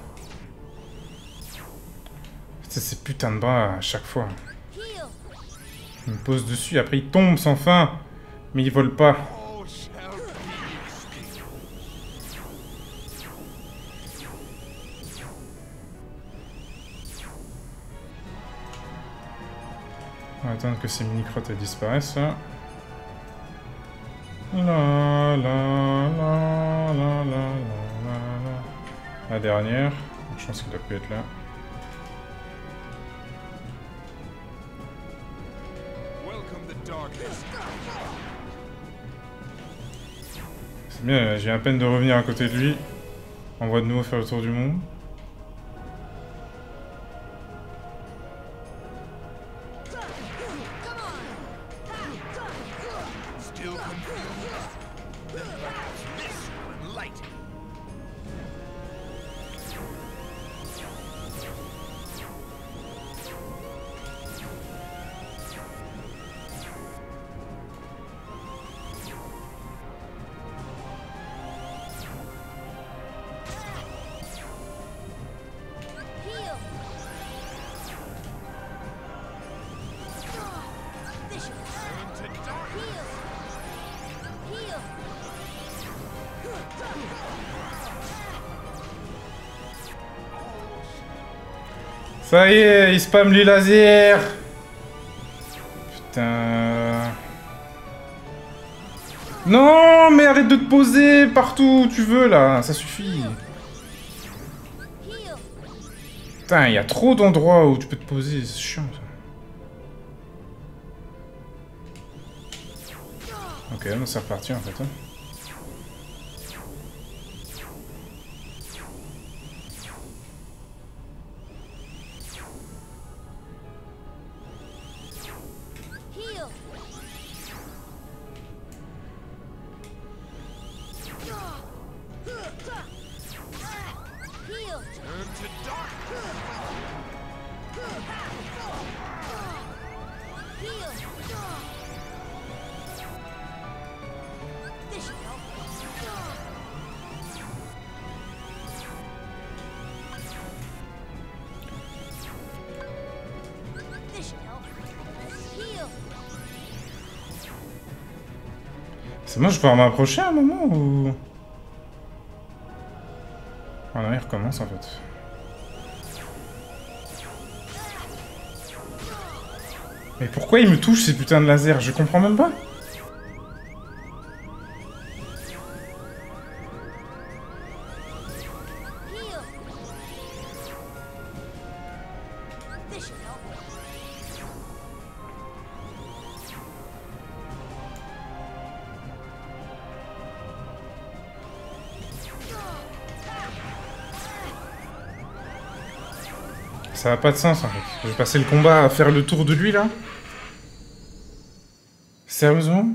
C'est ces putains de bras à chaque fois. Heal. Il me pose dessus, après il tombe sans fin. Mais il vole pas. All shall be extinct. On va attendre que ces mini-crottes disparaissent. Là. La la la la la la la. La dernière. Je pense qu'il doit plus être là. C'est bien, j'ai à peine de revenir à côté de lui. On va de nouveau faire le tour du monde. Ça y est, il spam les lasers. Putain. Non, mais arrête de te poser partout où tu veux là, ça suffit. Putain, il y a trop d'endroits où tu peux te poser, c'est chiant ça. Ok, non, c'est reparti en fait. Hein. C'est moi, je peux m'approcher à un moment ou... Ah non, il recommence en fait. Mais pourquoi il me touche ces putains de lasers? Je comprends même pas. Ça n'a pas de sens en fait. Je vais passer le combat à faire le tour de lui là. Sérieusement?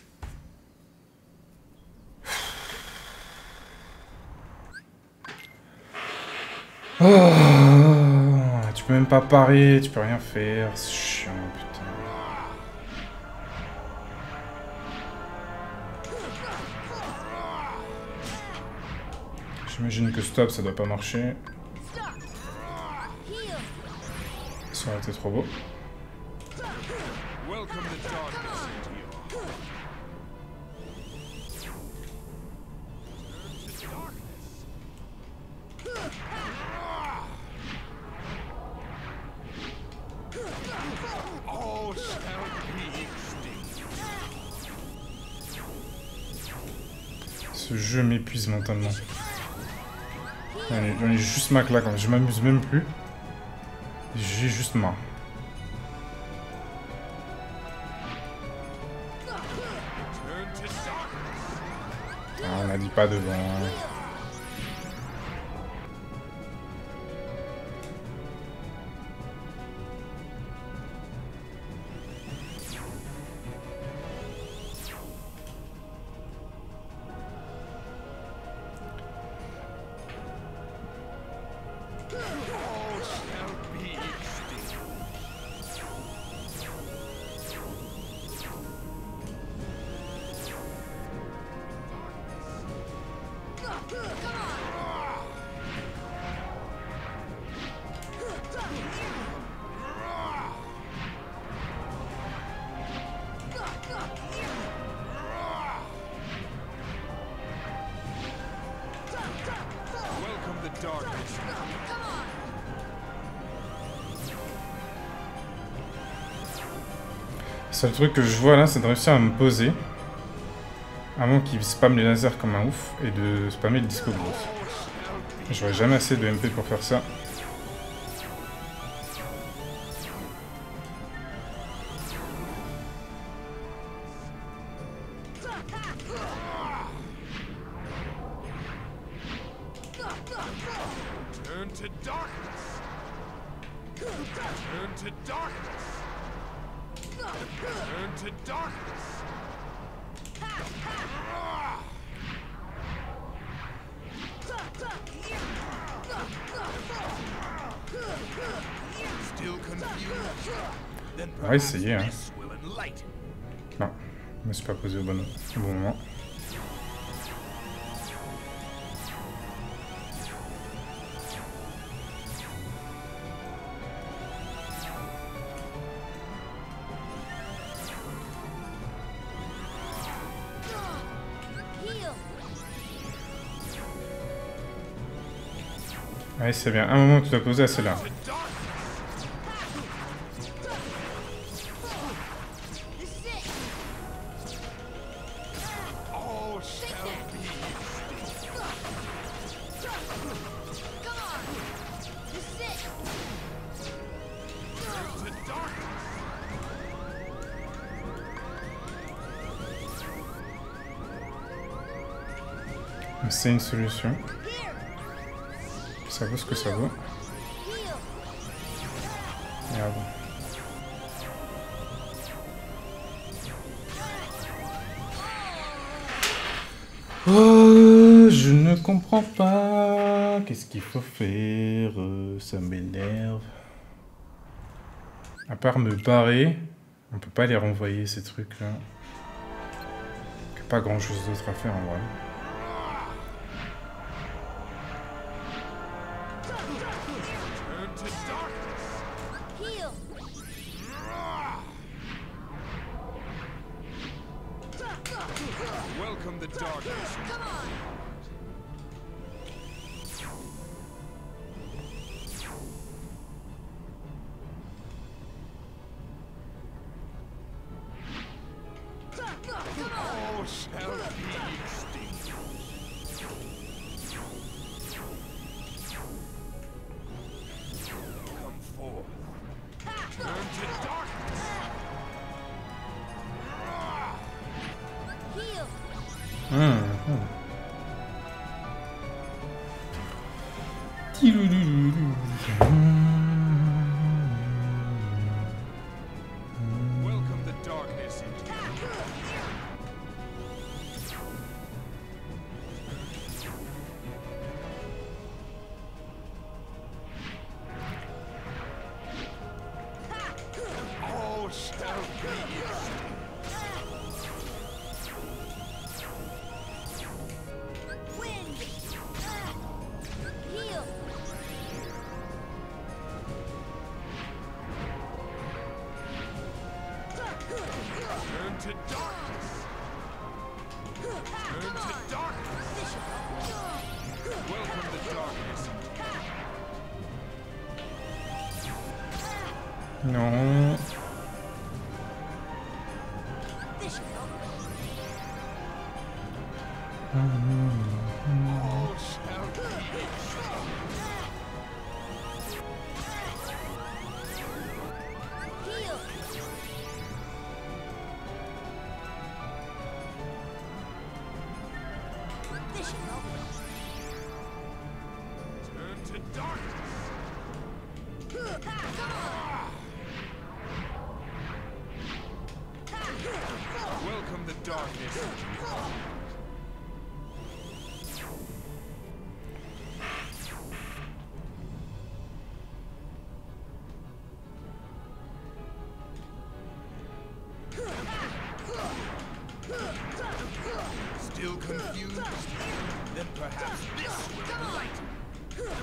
Oh, tu peux même pas parer, tu peux rien faire, c'est chiant putain. J'imagine que stop ça doit pas marcher. Ça aurait été trop beau. Ce jeu m'épuise mentalement. J'en ai juste ma claque, je m'amuse même plus. J'ai juste marre. Ah, on n'a dit pas devant. Le seul truc que je vois là, c'est de réussir à me poser avant qu'il spamme les lasers comme un ouf et de spammer le disco blues. J'aurais jamais assez de M P pour faire ça. Turn to darkness. Turn to darkness. Turn to darkness. Still confused? Then On va essayer, hein. this will enlighten. Non, je me suis pas posé au bon, au bon moment. Allez, c'est bien. Un moment, tu dois poser à celle-là. All shall be. Turn to darkness. C'est une solution. Ça vaut ce que ça vaut. Merde. Oh, je ne comprends pas. Qu'est-ce qu'il faut faire? Ça m'énerve. À part me barrer, on peut pas les renvoyer ces trucs-là. Il n'y a pas grand-chose d'autre à faire en vrai. Welcome the darkness. All shall be extinct. Come forth. Turn to darkness. Hum, hum. Tilouloulou. Welcome the darkness into your life. All shall be extinct. Turn to darkness. Turn to darkness. Welcome the darkness. Non. All shall be Turn to darkness. Welcome the darkness. Still confused? Then perhaps this will enlighten.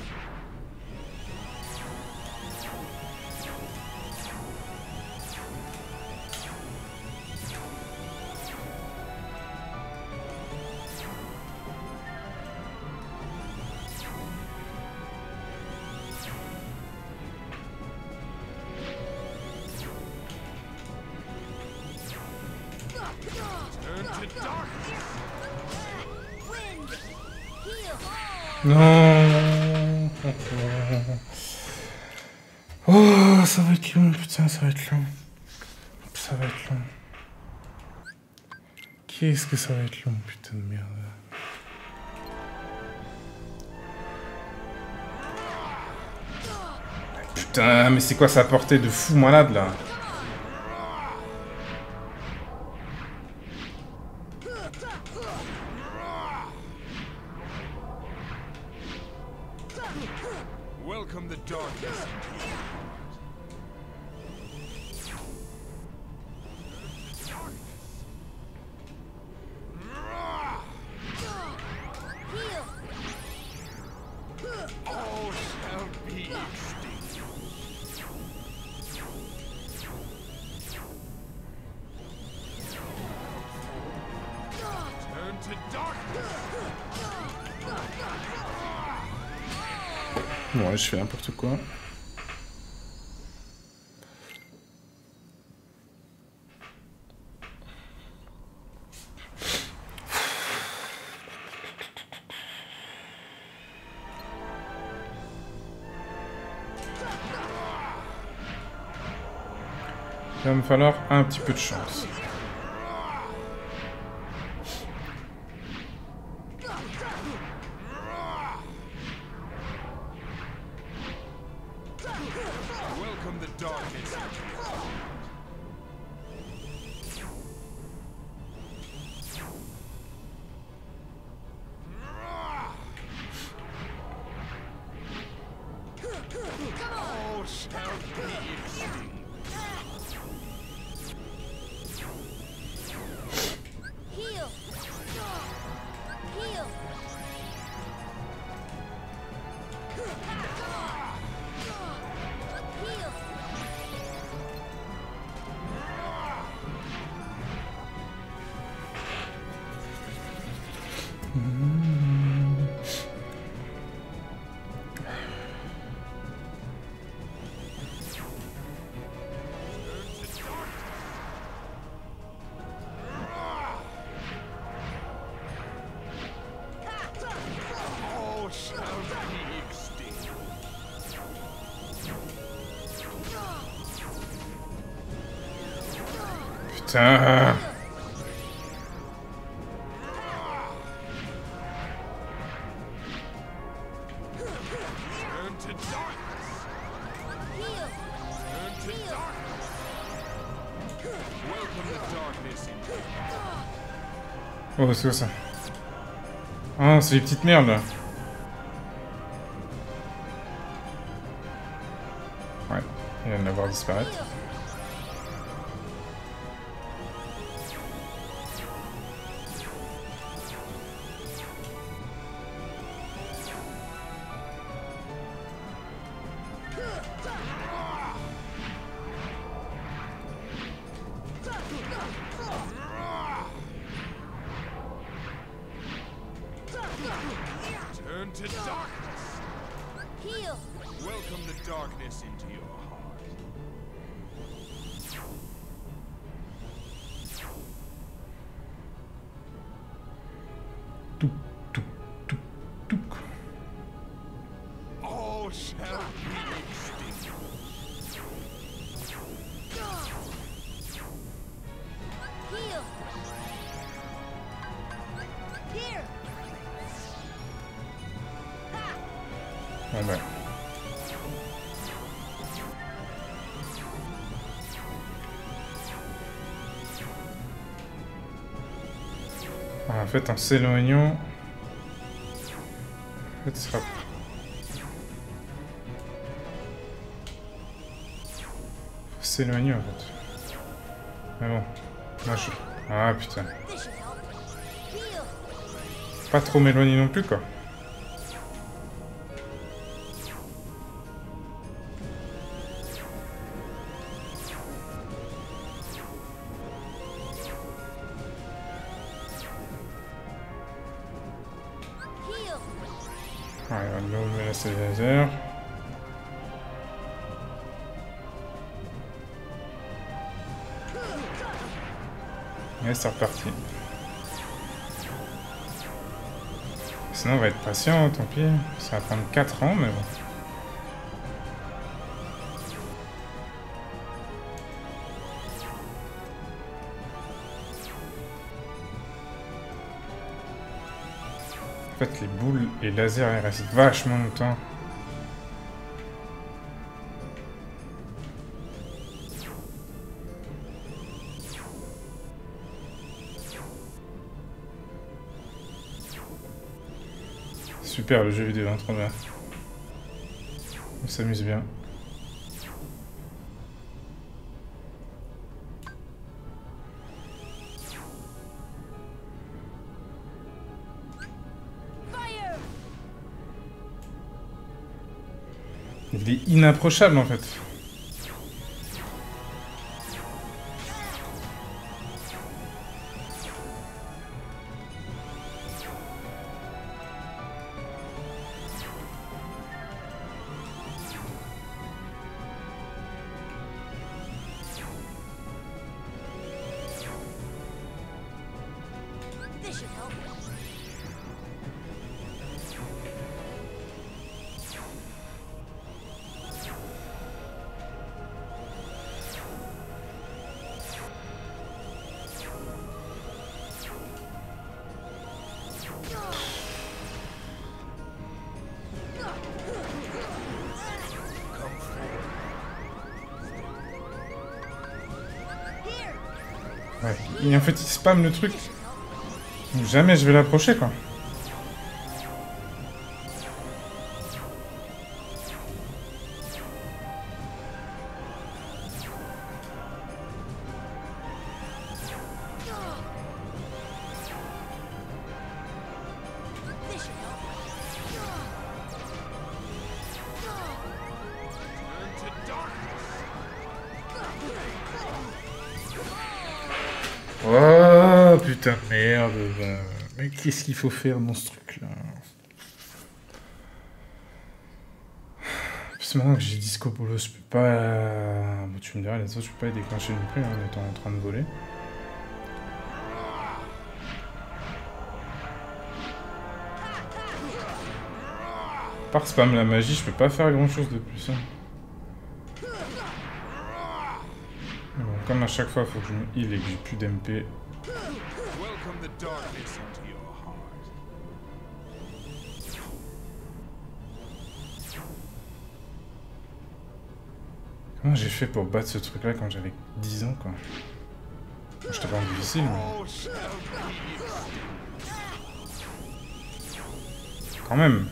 Non. Oh, ça va être long, putain, ça va être long. Ça va être long. Qu'est-ce que ça va être long, putain de merde. Putain, mais c'est quoi sa portée de fou malade là? Welcome the darkness. All shall be extinct. Turn to darkness. Ouais, je fais n'importe quoi. Il va me falloir un petit peu de chance. Welcome the darkness. All shall be extinct. Heal! Heal! Heal! All shall be extinct. Putain. Turn to darkness. Heal! Turn to darkness. Welcome the darkness into Oh, c'est quoi ça? Ah, c'est les petites merdes là. Ouais, il vient de la voir disparaître. Turn to darkness. Heal! Welcome the darkness into your heart. Touc, touc, touc, touc. All shall be extinct. Heal! Here! Bon ben. Ah, en fait, en s'éloignant... En fait, ce sera... Faut s'éloigner, en fait. Mais bon. Moi, je... Ah, putain. This should help. Heal! Pas trop m'éloigner non plus, quoi. Heal! Ouais, on va me laisser les lasers. Et c'est reparti. Sinon, on va être patient, tant pis. Ça va prendre quatre ans, mais bon. En fait, les boules et lasers, ils restent vachement longtemps. Super, le jeu vidéo, hein, trop bien. On s'amuse bien. Il est inapprochable en fait. This should help. Ouais, et en fait il spam le truc. Donc jamais je vais l'approcher quoi. This should help. Oh putain merde. Bah, mais qu'est-ce qu'il faut faire dans ce truc là? Parce que maintenant que j'ai Disco Polo, je peux pas... Bon, tu me diras, les autres, je peux pas les déclencher non plus hein, en étant en train de voler. Par spam la magie, je peux pas faire grand chose de plus. Hein. Bon, comme à chaque fois, il faut que je me heal et que j'ai plus d'M P. Comment j'ai fait pour battre ce truc là quand j'avais dix ans quoi? Je te rends difficile mais... Quand même.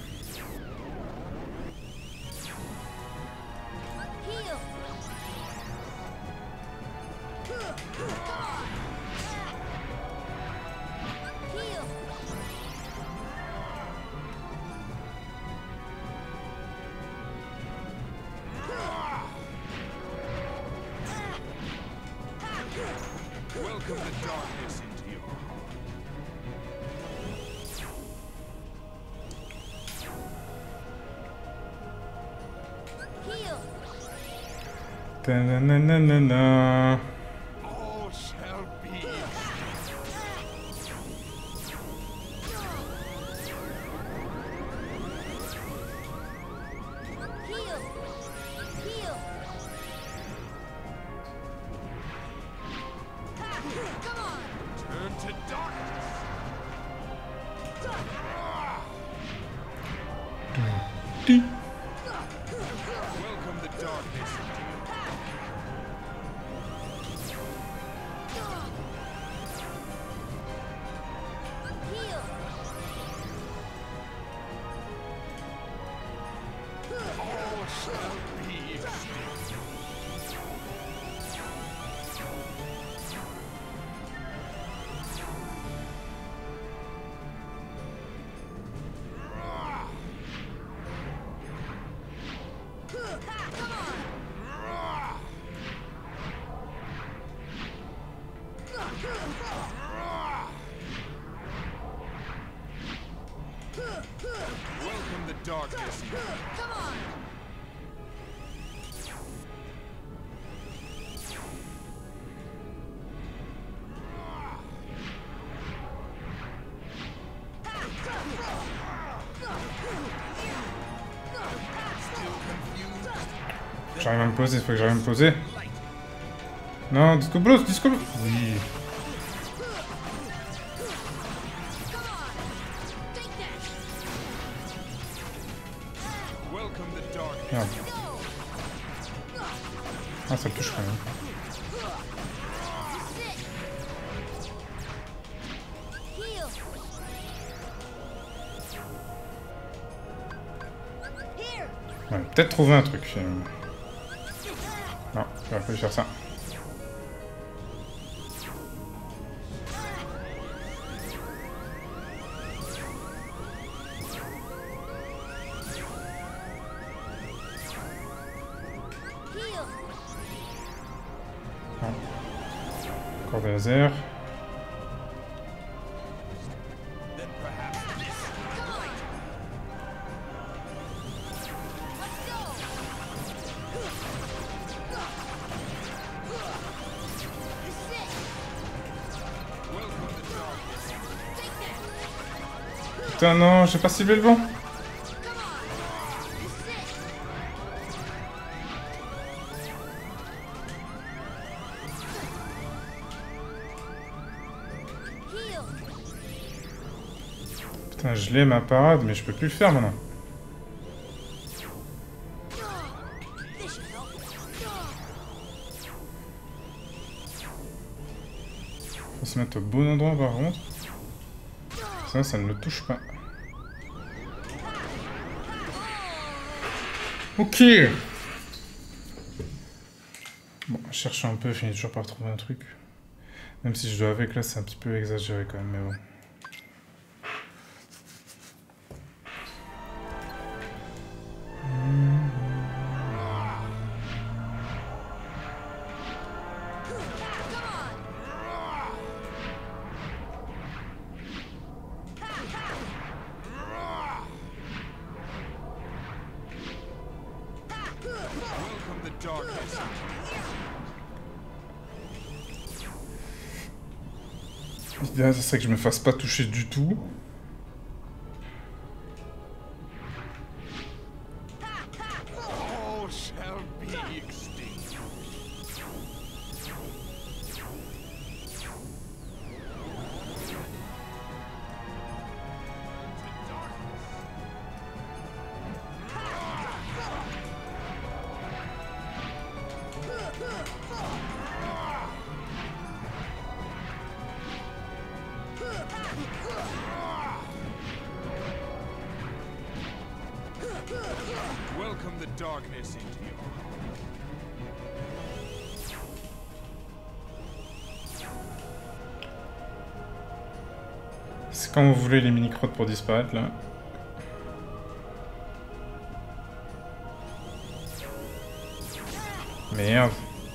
Ta-na-na-na-na-na. All shall be. Heal! Heal! Ha! Come on! Turn to darkness. Ti. Welcome the darkness into your Heal! all shall be still. Ha! Come on! J'arrive à me poser, il faut que j'arrive à me poser. Non, Disco Blues, Disco Blues. Oui. Merde. Ah, ça le touche quand même. Ouais, peut-être trouver un truc finalement. Non, j'aurais pas dû faire ça. Non. Encore des lasers. Putain non, j'ai pas ciblé le bon. Putain, je l'ai ma parade, mais je peux plus le faire maintenant. Faut se mettre au bon endroit par contre. Ça, ça ne le touche pas. Ok. Bon, je cherche un peu, je finis toujours par trouver un truc. Même si je dois avec là, c'est un petit peu exagéré quand même, mais bon. L'idéal, ça serait que je me fasse pas toucher du tout. Welcome the darkness into your C'est quand vous voulez les mini-crottes pour disparaître là. Merde.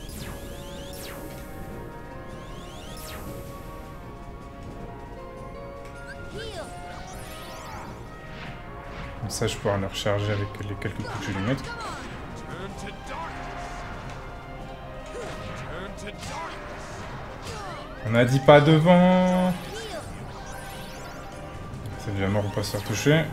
Comme ça je pourrais le recharger avec les quelques coups que je vais lui mettre. On a dit pas devant. C'est déjà mort, on peut se faire toucher.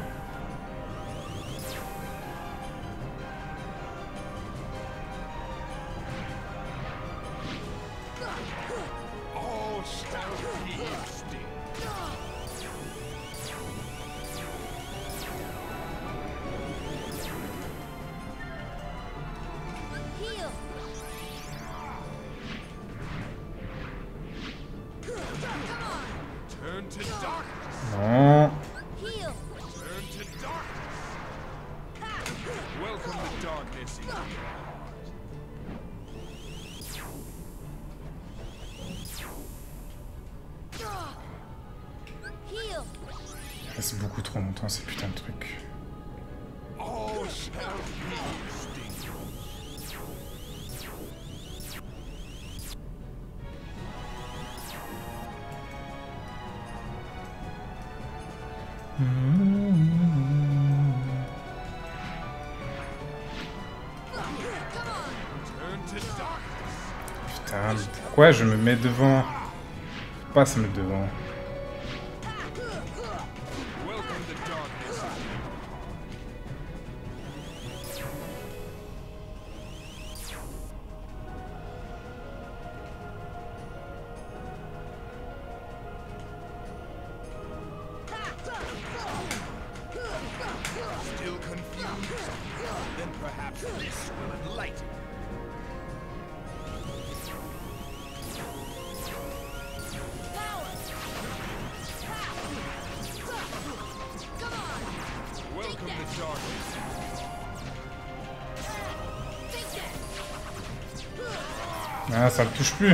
Non. Il reste beaucoup trop longtemps ces putains de trucs. Putain, pourquoi je me mets devant? Faut pas se mettre devant. Ah, ça le touche plus.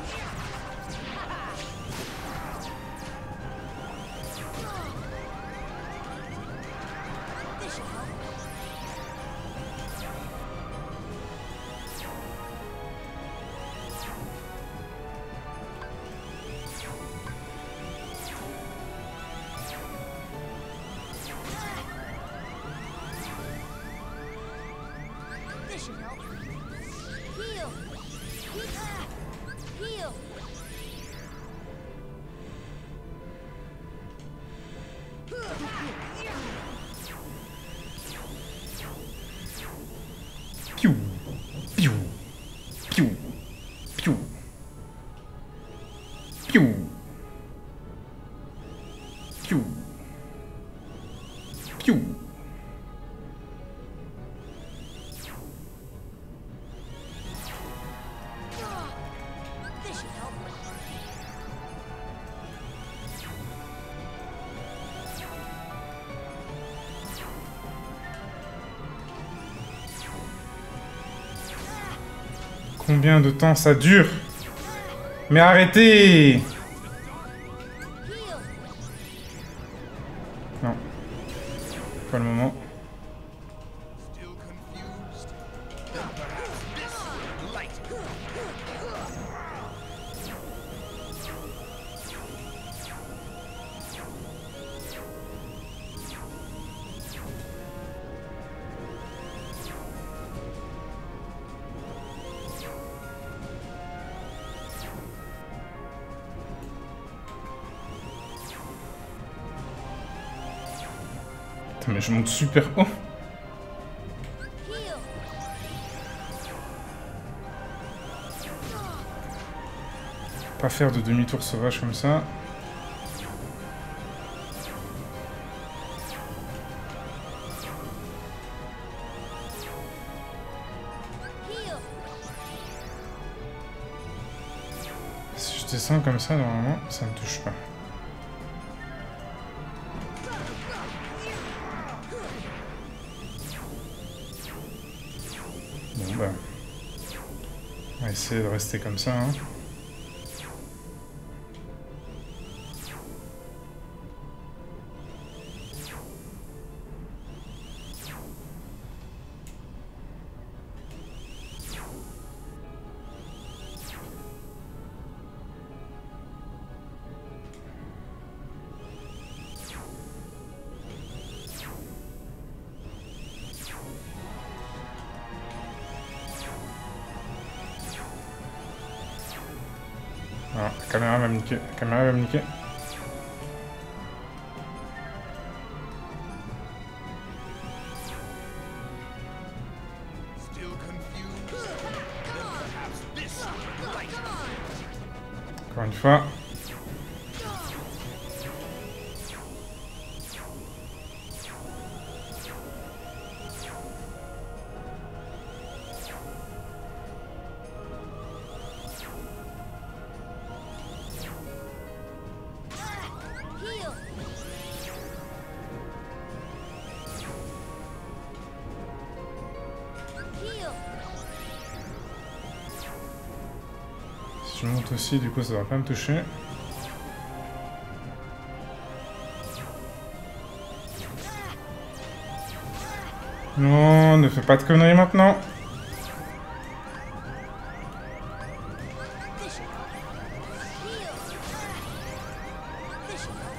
This should help. Heal. Heal. Piou. Piou. Piou. Piou. Piou. Piou. Piou. This should help. Combien de temps ça dure? Mais arrêtez! Heal. Non. Pas le moment. Still confused? Then perhaps this light. Putain, mais je monte super haut. Heal. Pas faire de demi-tour sauvage comme ça. Heal. Si je descends comme ça, normalement, ça ne touche pas. Bon bah... On va essayer de rester comme ça, hein. Ah, la caméra va me niquer. La caméra va me niquer. Still confused? Then perhaps this light. Encore une fois. Heal. Heal. Si je monte aussi, du coup, ça va pas me toucher. Non, ne fais pas de conneries maintenant. This should help. Heal. This should help.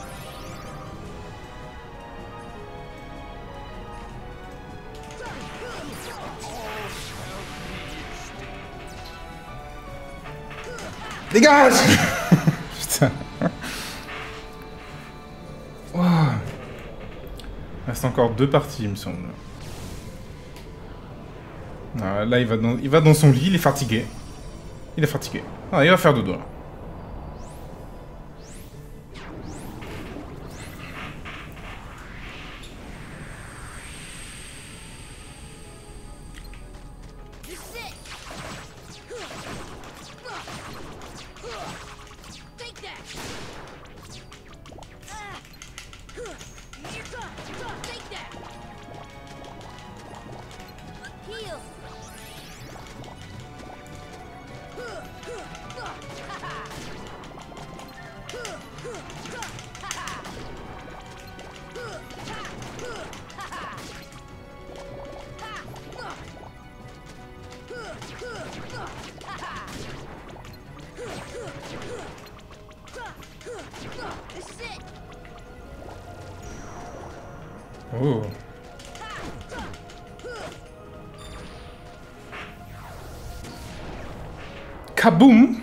Dégage. Putain. Wow. Il reste encore deux parties, il me semble. Ah, là, il va, dans, il va dans son lit, il est fatigué. Il est fatigué. Ah, il va faire dodo. Là. This is it. Take that. Take that. Heal. Oh. Kaboom!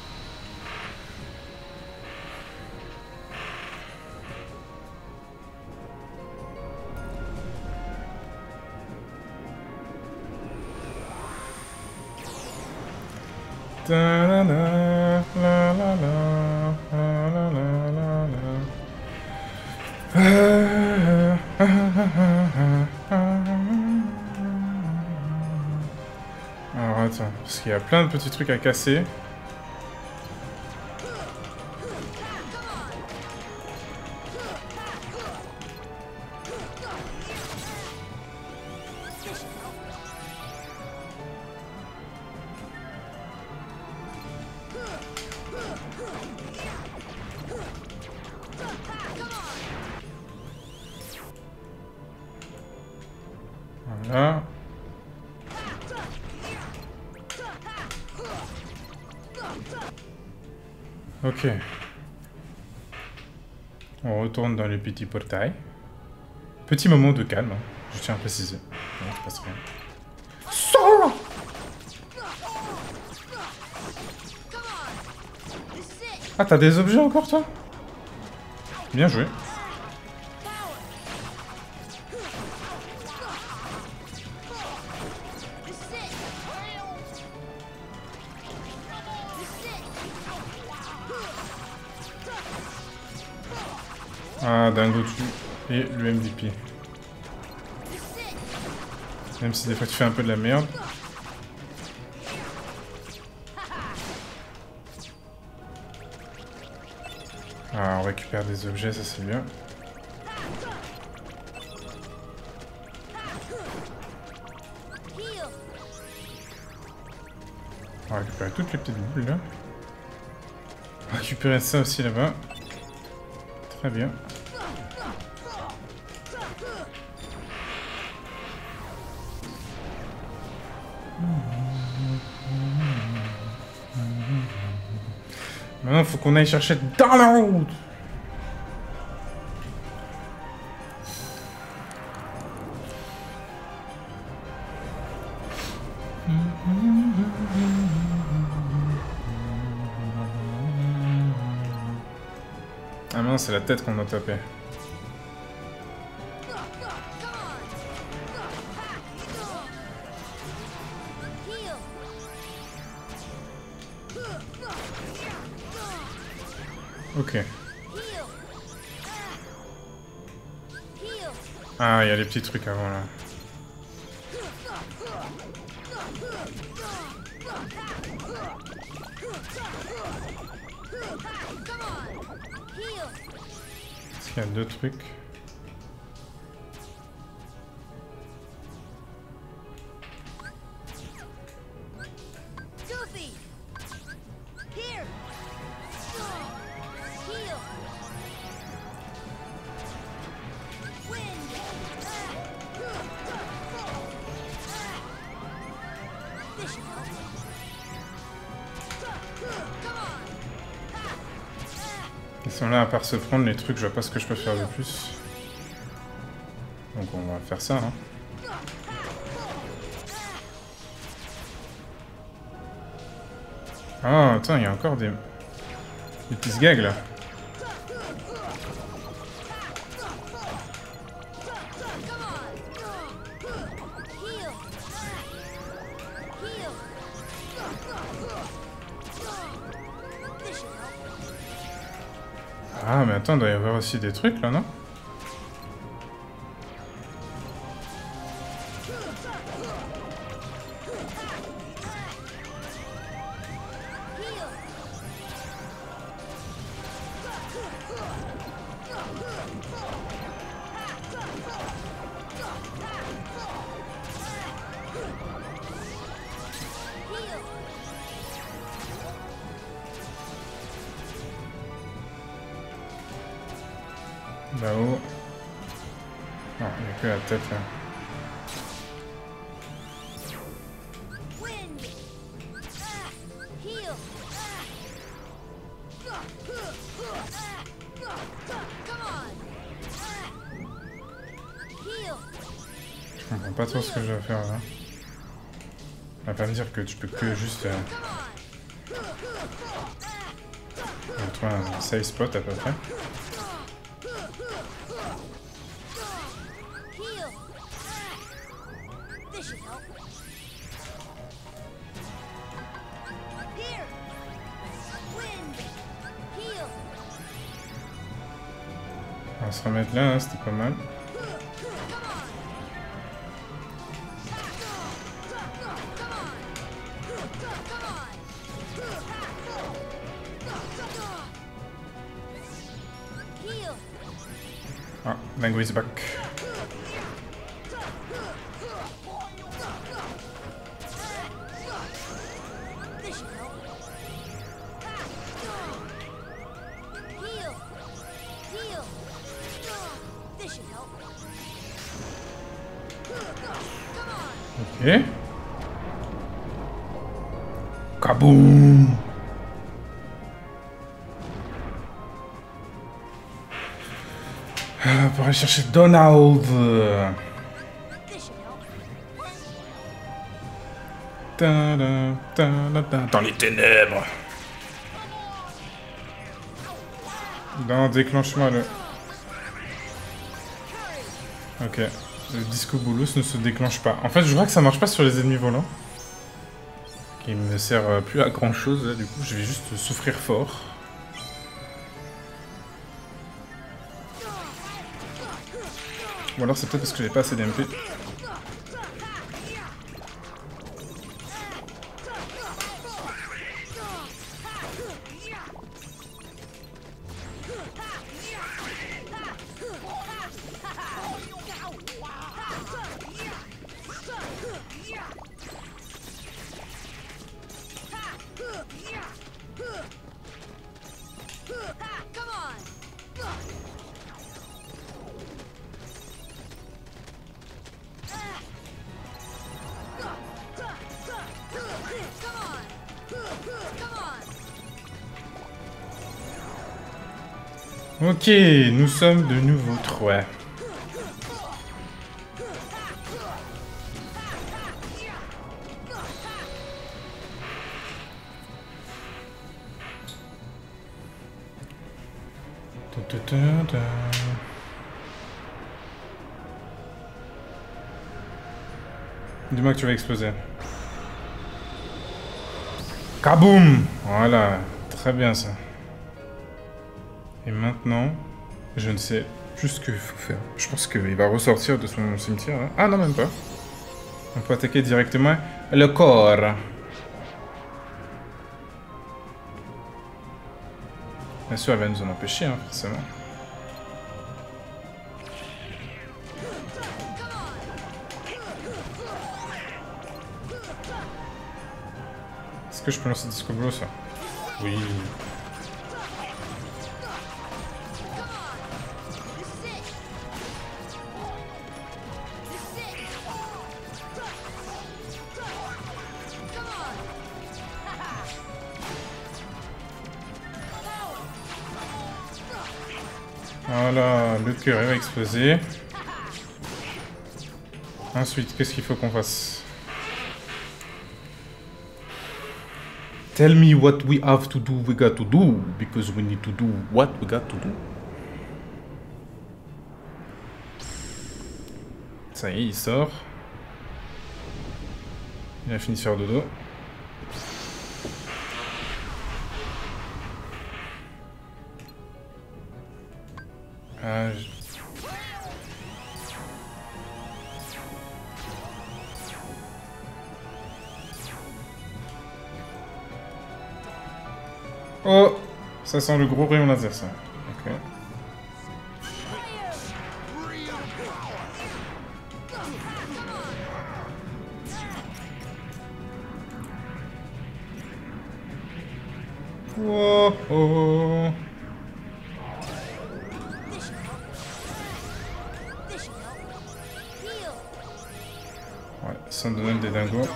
Da la la la la la la la la la. Ah, ah, ah, ah, ah. Alors attends, parce qu'il y a plein de petits trucs à casser. Voilà. Ok. On retourne dans les petits portails. Petit moment de calme, hein, je tiens à préciser. Non, il se passe rien. Sora! Ah, t'as des objets encore, toi? Bien joué. Ah, Dingo tu et le M V P. Même si des fois tu fais un peu de la merde. Ah, on récupère des objets, ça c'est bien. On va récupérer toutes les petites boules là. On va récupérer ça aussi là-bas. Très bien. Maintenant, il faut qu'on aille chercher dans la route. Ah non, c'est la tête qu'on doit taper. Ok. Ah, il y a les petits trucs avant là. Est-ce qu'il y a deux trucs? Ils sont là à part se prendre les trucs, je vois pas ce que je peux faire de plus. Donc on va faire ça, hein. Ah, attends, il y a encore des... des petits gags là. Ah, mais attends, il doit y avoir aussi des trucs là, non? Là-haut. Non, il n'y a que la tête là. Je comprends pas trop ce que je dois faire là. On va pas me dire que tu peux que juste... Euh... trouver un safe spot à peu près. On va se remettre là, hein, c'était pas mal. Ah, Mango is back. Ok. Kaboom! Ah, pour aller chercher Donald. Ta-da, ta-da-da. Dans les ténèbres. Non, déclenche-moi le... Ok. Le disco bolos ne se déclenche pas. En fait, je vois que ça marche pas sur les ennemis volants. Qui me sert plus à grand chose, là, du coup, je vais juste souffrir fort. Ou alors c'est peut-être parce que j'ai pas assez d'M P. Ok, nous sommes de nouveau trois. Dis-moi que tu vas exploser. Kaboum! Voilà, très bien ça. Et maintenant, je ne sais plus ce qu'il faut faire. Je pense qu'il va ressortir de son cimetière. Là. Ah non, même pas. On peut attaquer directement le corps. Bien sûr, elle va nous en empêcher, hein, forcément. Est-ce que je peux lancer Disco Bolo, ça? Oui. Voilà, le cœur va exploser. Ensuite, qu'est-ce qu'il faut qu'on fasse? Tell me what we have to do, we got to do, because we need to do what we got to do. Ça y est, il sort. Il a fini de faire dodo. Ah, je... Oh, ça sent le gros rayon laser, ça. Ok. Oh, oh. Ouais, ça me donne des dingos.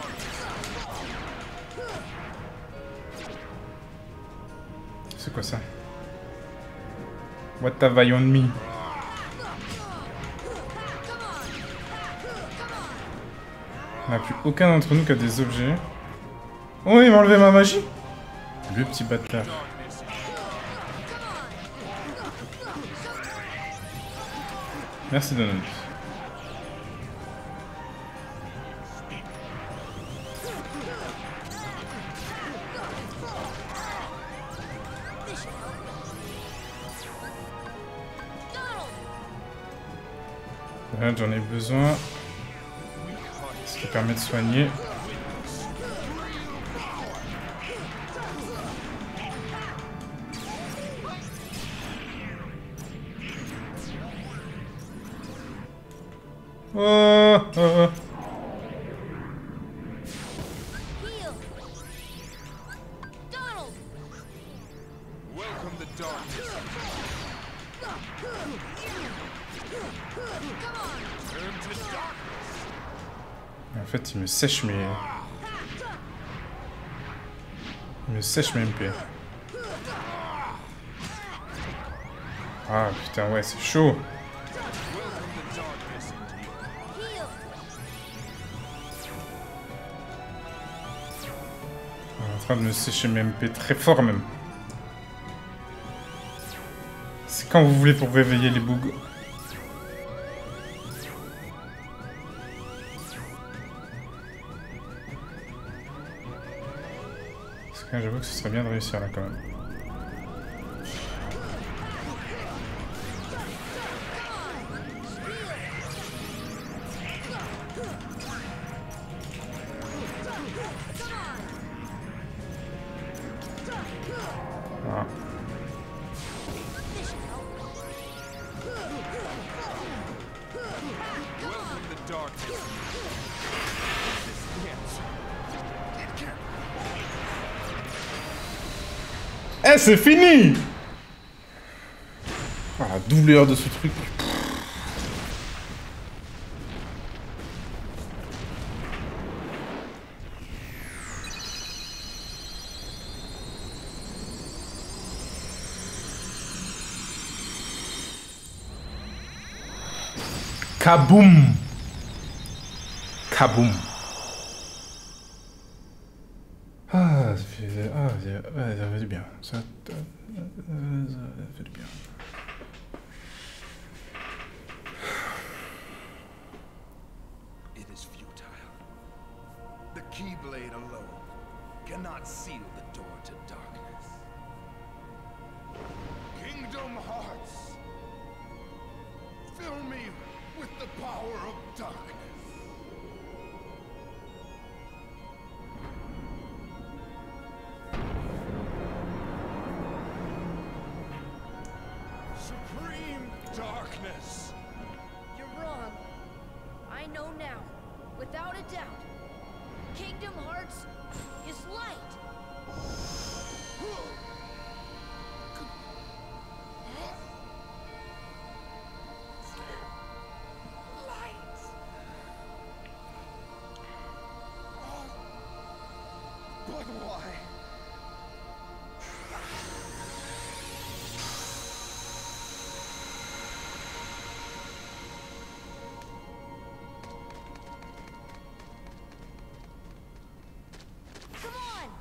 C'est quoi ça? What have I on me? On n'a plus aucun d'entre nous qui a des objets. Oh, il m'a enlevé ma magie! Le petit bâtard. Merci Donald. Là, j'en ai besoin. Ce qui permet de soigner. Oh, oh, oh. Heal. Donald. Welcome the darkness. Turn to darkness. En fait, il me sèche mes... Il me sèche mes M P. Ah putain, ouais, c'est chaud. Heal. Il est en train de me sécher mes M P très fort même. C'est quand vous voulez pour réveiller les bougs. Parce que j'avoue que ce serait bien de réussir là quand même. Voilà. Welcome the darkness. This is the answer. Eh, c'est fini! Ah, la douleur de ce truc. Kaboum! Kaboum! Ah, ça fait, ah, ça- ouais, ça fait du bien. Ça, euh, euh, ça fait du bien. It is futile. The Keyblade alone cannot seal the door to darkness. Kingdom Hearts, fill me with the power of darkness. Supreme darkness. You're wrong. I know now, without a doubt. Kingdom Hearts is light. Light. But why? Come on.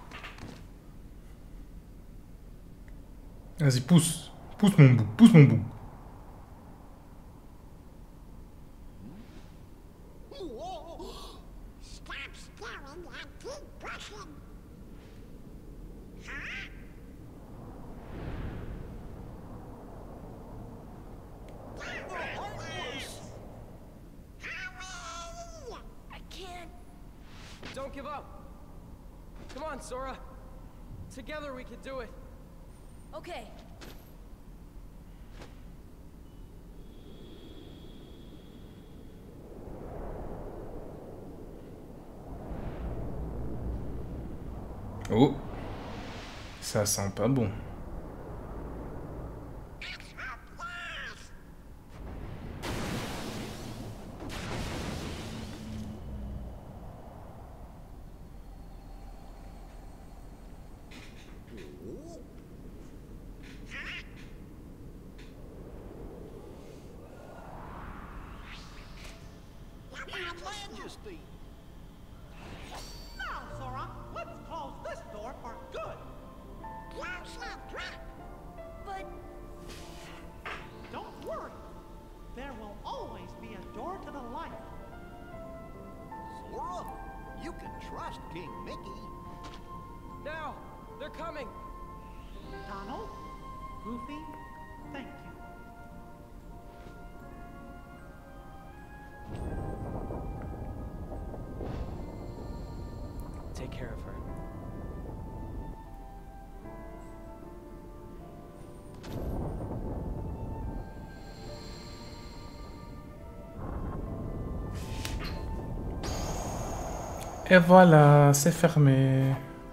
Vas-y, pousse. Pousse mon bout. Pousse mon bout. Stop staring and keep brushing. Huh? Hurry! I can't. Don't give up. Come on, Sora. Together we can do it. Okay. Oh. Ça sent pas bon. Majesty. Now, Sora, let's close this door for good. Close that trap. But Don't worry. There will always be a door to the light. Sora, you can trust King Mickey. Now, they're coming. Donald, Goofy, thank you. Take care of her. Et voilà, c'est fermé.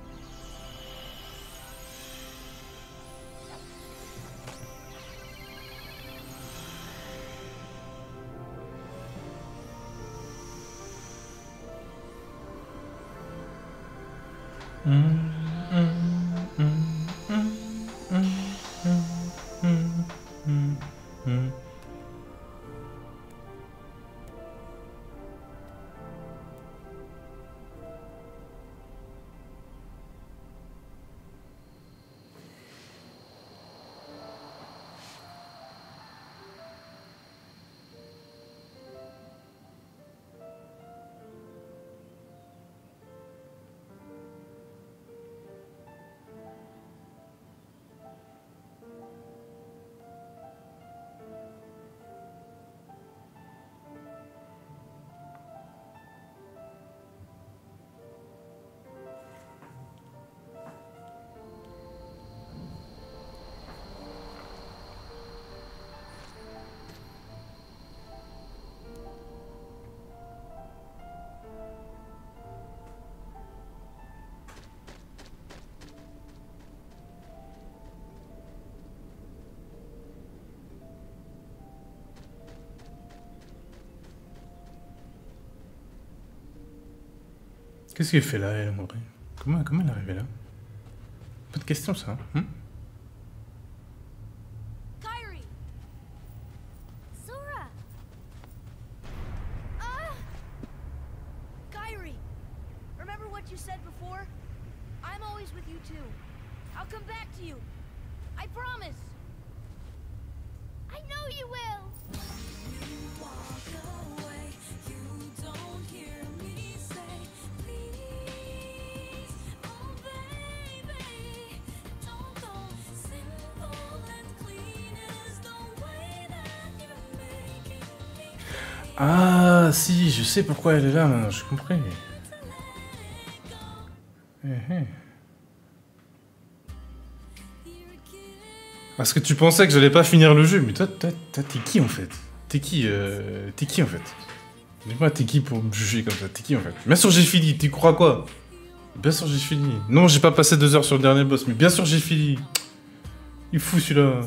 Qu'est-ce qu'elle fait là, elle, en vrai? Comment, comment elle est arrivée là? Pas de question, ça. Hein? Kyrie! Sora! Ah! Kyrie! Remember what you said before? I'm always with you too. I'll come back to you. I promise. I know you will! Ah, si, je sais pourquoi elle est là, maintenant, j'ai compris. Eh, eh. Parce que tu pensais que j'allais pas finir le jeu, mais toi, toi, toi t'es qui en fait? T'es qui, euh... T'es qui en fait? Dis-moi, t'es qui pour me juger comme ça? T'es qui en fait? Bien sûr j'ai fini, tu crois quoi? Bien sûr j'ai fini. Non, j'ai pas passé deux heures sur le dernier boss, mais bien sûr j'ai fini. Il est fou celui-là.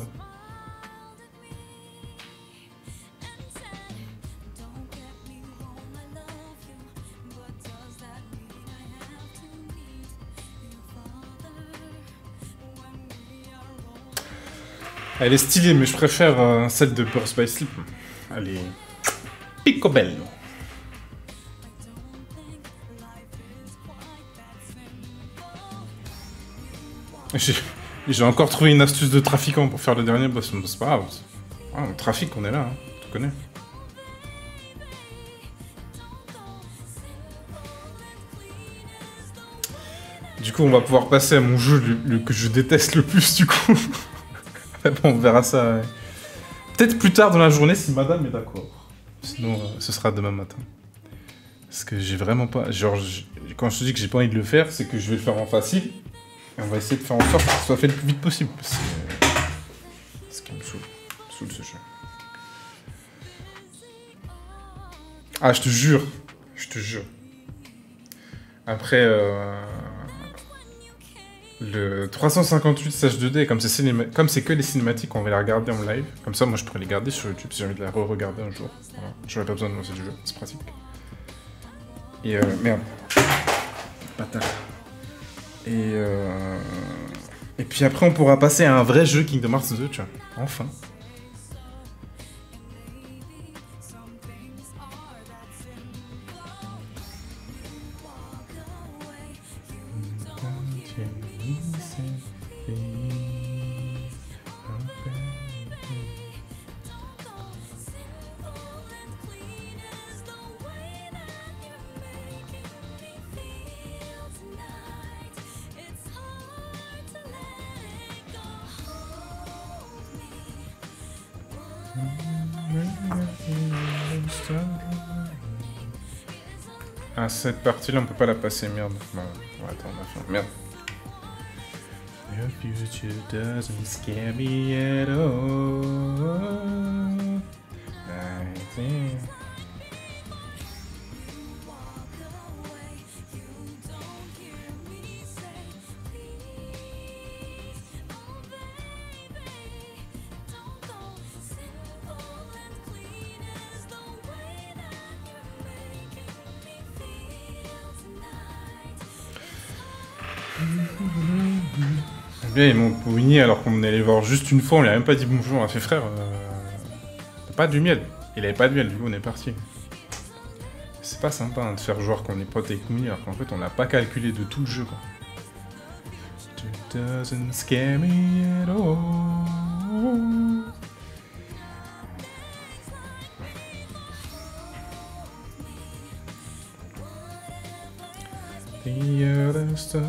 Elle est stylée, mais je préfère euh, celle de Birth by Sleep. Elle est picobello. J'ai encore trouvé une astuce de trafiquant pour faire le dernier boss. C'est pas grave. Ah, on trafique, on est là, hein. Tu connais. Du coup, on va pouvoir passer à mon jeu le, le, que je déteste le plus, du coup. Bon, on verra ça. Ouais. Peut-être plus tard dans la journée si madame est d'accord. Sinon, euh, ce sera demain matin. Parce que j'ai vraiment pas... Genre, quand je te dis que j'ai pas envie de le faire, c'est que je vais le faire en facile. Et on va essayer de faire en sorte que ce soit fait le plus vite possible. C'est euh, ce qui me saoule. Me saoule ce jeu. Ah, je te jure. Je te jure. Après... Euh... Le trois cent cinquante-huit H deux D, comme c'est cinéma... que les cinématiques, on va les regarder en live. Comme ça, moi, je pourrais les garder sur YouTube si j'ai envie de les re-regarder un jour. Voilà. J'aurais pas besoin de lancer du jeu, c'est pratique. Et euh... Merde. Patate. Et euh... Et puis après, on pourra passer à un vrai jeu Kingdom Hearts deux, tu vois. Enfin. Ah, cette partie-là, on peut pas la passer, merde. Bon, attends, on va faire... Merde. Your future doesn't scare me at all. I think... Bien, ils m'ont pouigné alors qu'on allait voir juste une fois, on lui a même pas dit bonjour, on a fait frère, euh... t'as pas du miel. Il avait pas de miel, du coup on est parti. C'est pas sympa hein, de faire genre qu'on est potes avec Mouni alors qu'en fait on l'a pas calculé de tout le jeu quoi. It doesn't scare me at all. The other star.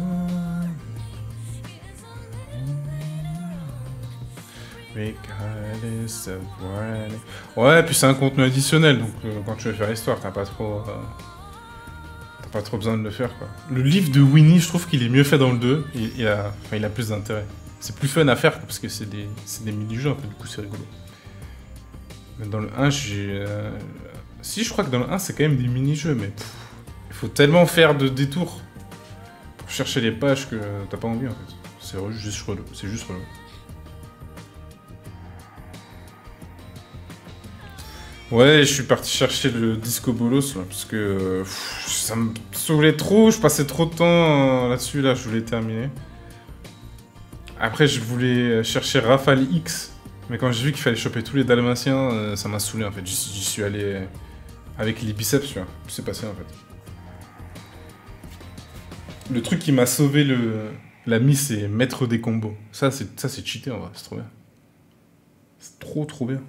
Regardless of what... Ouais, puis c'est un contenu additionnel, donc euh, quand tu veux faire l'histoire, t'as pas trop... Euh... T'as pas trop besoin de le faire, quoi. Le livre de Winnie, je trouve qu'il est mieux fait dans le deux, il, il, a... Enfin, il a plus d'intérêt. C'est plus fun à faire, parce que c'est des, des mini-jeux, en fait, du coup c'est rigolo. Mais dans le un, j'ai... Euh... Si, je crois que dans le un, c'est quand même des mini-jeux, mais... Pff, il faut tellement faire de détours pour chercher les pages que t'as pas envie, en fait. C'est juste relou, c'est juste relou. Ouais, je suis parti chercher le Disco Bolos, là, parce que pff, ça me saoulait trop, je passais trop de temps euh, là-dessus, là, je voulais terminer. Après, je voulais chercher Rafale X, mais quand j'ai vu qu'il fallait choper tous les Dalmatiens, euh, ça m'a saoulé, en fait. J'y suis allé avec les biceps, tu vois. C'est passé, en fait. Le truc qui m'a sauvé le l'ami, c'est mettre des combos. Ça, c'est ça, c'est cheaté, en vrai, c'est trop bien. C'est trop, trop bien.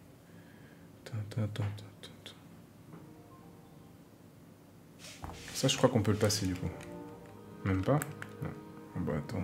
Ça, je crois qu'on peut le passer, du coup. Même pas? Non. Bah, attends.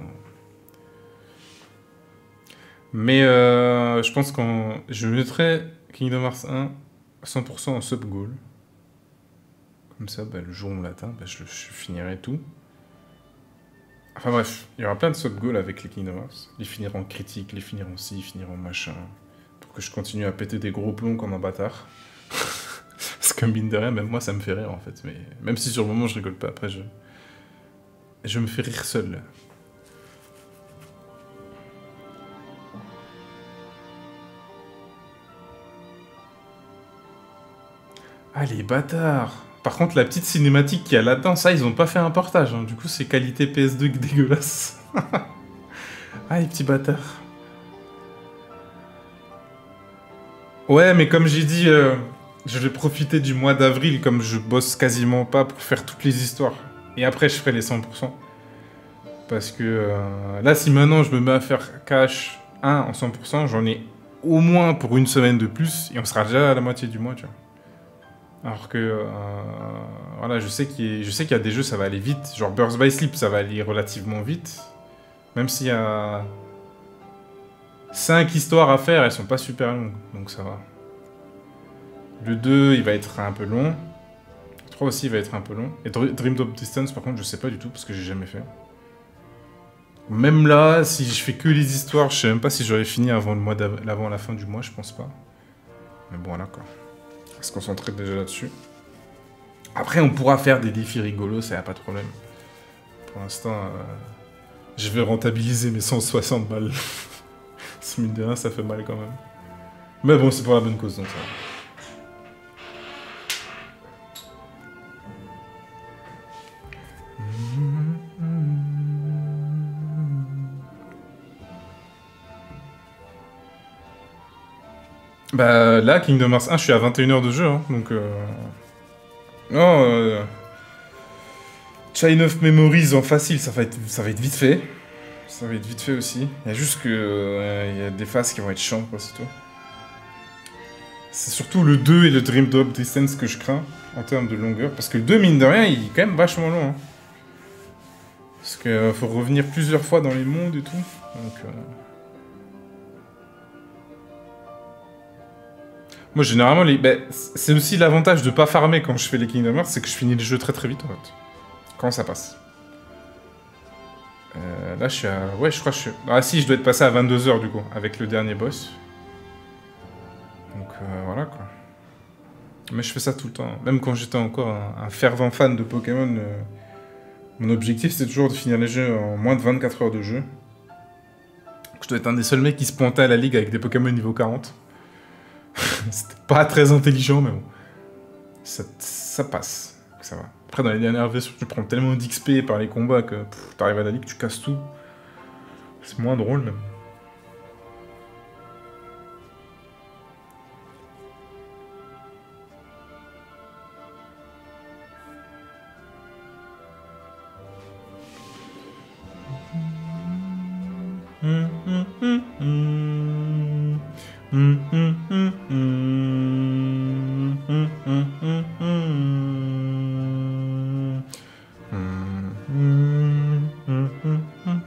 Mais, euh, je pense qu'on... Je mettrais Kingdom Hearts un cent pour cent en sub-goal. Comme ça, bah, le jour où on l'atteint, bah, je, je finirai tout. Enfin bref, il y aura plein de sub-goals avec les Kingdom Hearts. Les finir en critique, les finir en ci, les finir en machin. Pour que je continue à péter des gros plombs comme un bâtard. Parce que mine de rien, même moi ça me fait rire en fait. Mais même si sur le moment je rigole pas, après je... Je me fais rire seul. Ah les bâtards! Par contre la petite cinématique qu'il y a là-dedans, ça ils ont pas fait un portage. Hein. Du coup c'est qualité P S deux dégueulasse. Ah les petits bâtards. Ouais mais comme j'ai dit... Euh... Je vais profiter du mois d'avril, comme je bosse quasiment pas, pour faire toutes les histoires. Et après, je ferai les cent pour cent. Parce que euh, là, si maintenant je me mets à faire cash un en cent pour cent, j'en ai au moins pour une semaine de plus, et on sera déjà à la moitié du mois, tu vois. Alors que, euh, voilà, je sais qu'il y, je sais qu'il y a des jeux, ça va aller vite. Genre Birth by Sleep, ça va aller relativement vite. Même s'il y a cinq histoires à faire, elles sont pas super longues, donc ça va. Le deux, il va être un peu long. Le trois aussi, il va être un peu long. Et Dream Drop Distance, par contre, je sais pas du tout, parce que j'ai jamais fait. Même là, si je fais que les histoires, je sais même pas si j'aurais fini avant, le mois avant la fin du mois, je pense pas. Mais bon, voilà, quoi. On va se concentrer déjà là-dessus. Après, on pourra faire des défis rigolos, ça y a pas de problème. Pour l'instant, euh, je vais rentabiliser mes cent soixante balles. Ce mine de rien, ça fait mal quand même. Mais bon, c'est pour la bonne cause, donc ça va. Bah là, Kingdom Hearts un, je suis à vingt et une heures de jeu, hein, donc... Euh... Non, euh... Chain of Memories en facile, ça va être, ça va être vite fait. Ça va être vite fait aussi. Il y a juste que... Euh, il y a des phases qui vont être chiantes, quoi, c'est tout. C'est surtout le deux et le Dream Drop Distance que je crains, en termes de longueur. Parce que le deux, mine de rien, il est quand même vachement long. Hein. Parce qu'il euh, faut revenir plusieurs fois dans les mondes et tout. Donc... Euh... Moi, généralement, les... bah, c'est aussi l'avantage de pas farmer quand je fais les Kingdom Hearts, c'est que je finis le jeu très très vite, en fait. Quand ça passe. Euh, là, je suis à... Ouais, je crois que je suis... Ah si, je dois être passé à vingt-deux heures, du coup, avec le dernier boss. Donc, euh, voilà, quoi. Mais je fais ça tout le temps. Même quand j'étais encore un, un fervent fan de Pokémon, euh, mon objectif, c'était toujours de finir les jeux en moins de vingt-quatre heures de jeu. Je dois être un des seuls mecs qui se pointait à la ligue avec des Pokémon niveau quarante. C'était pas très intelligent, mais bon. Ça, ça passe. Ça va. Après, dans les dernières versions, tu prends tellement d'X P par les combats que t'arrives à la ligue, tu casses tout. C'est moins drôle, même. Hum, hum, hum, hum. Hum, hum, hum, hum. Hum, hum, hum, hum. Hum, hum, hum, hum, hum.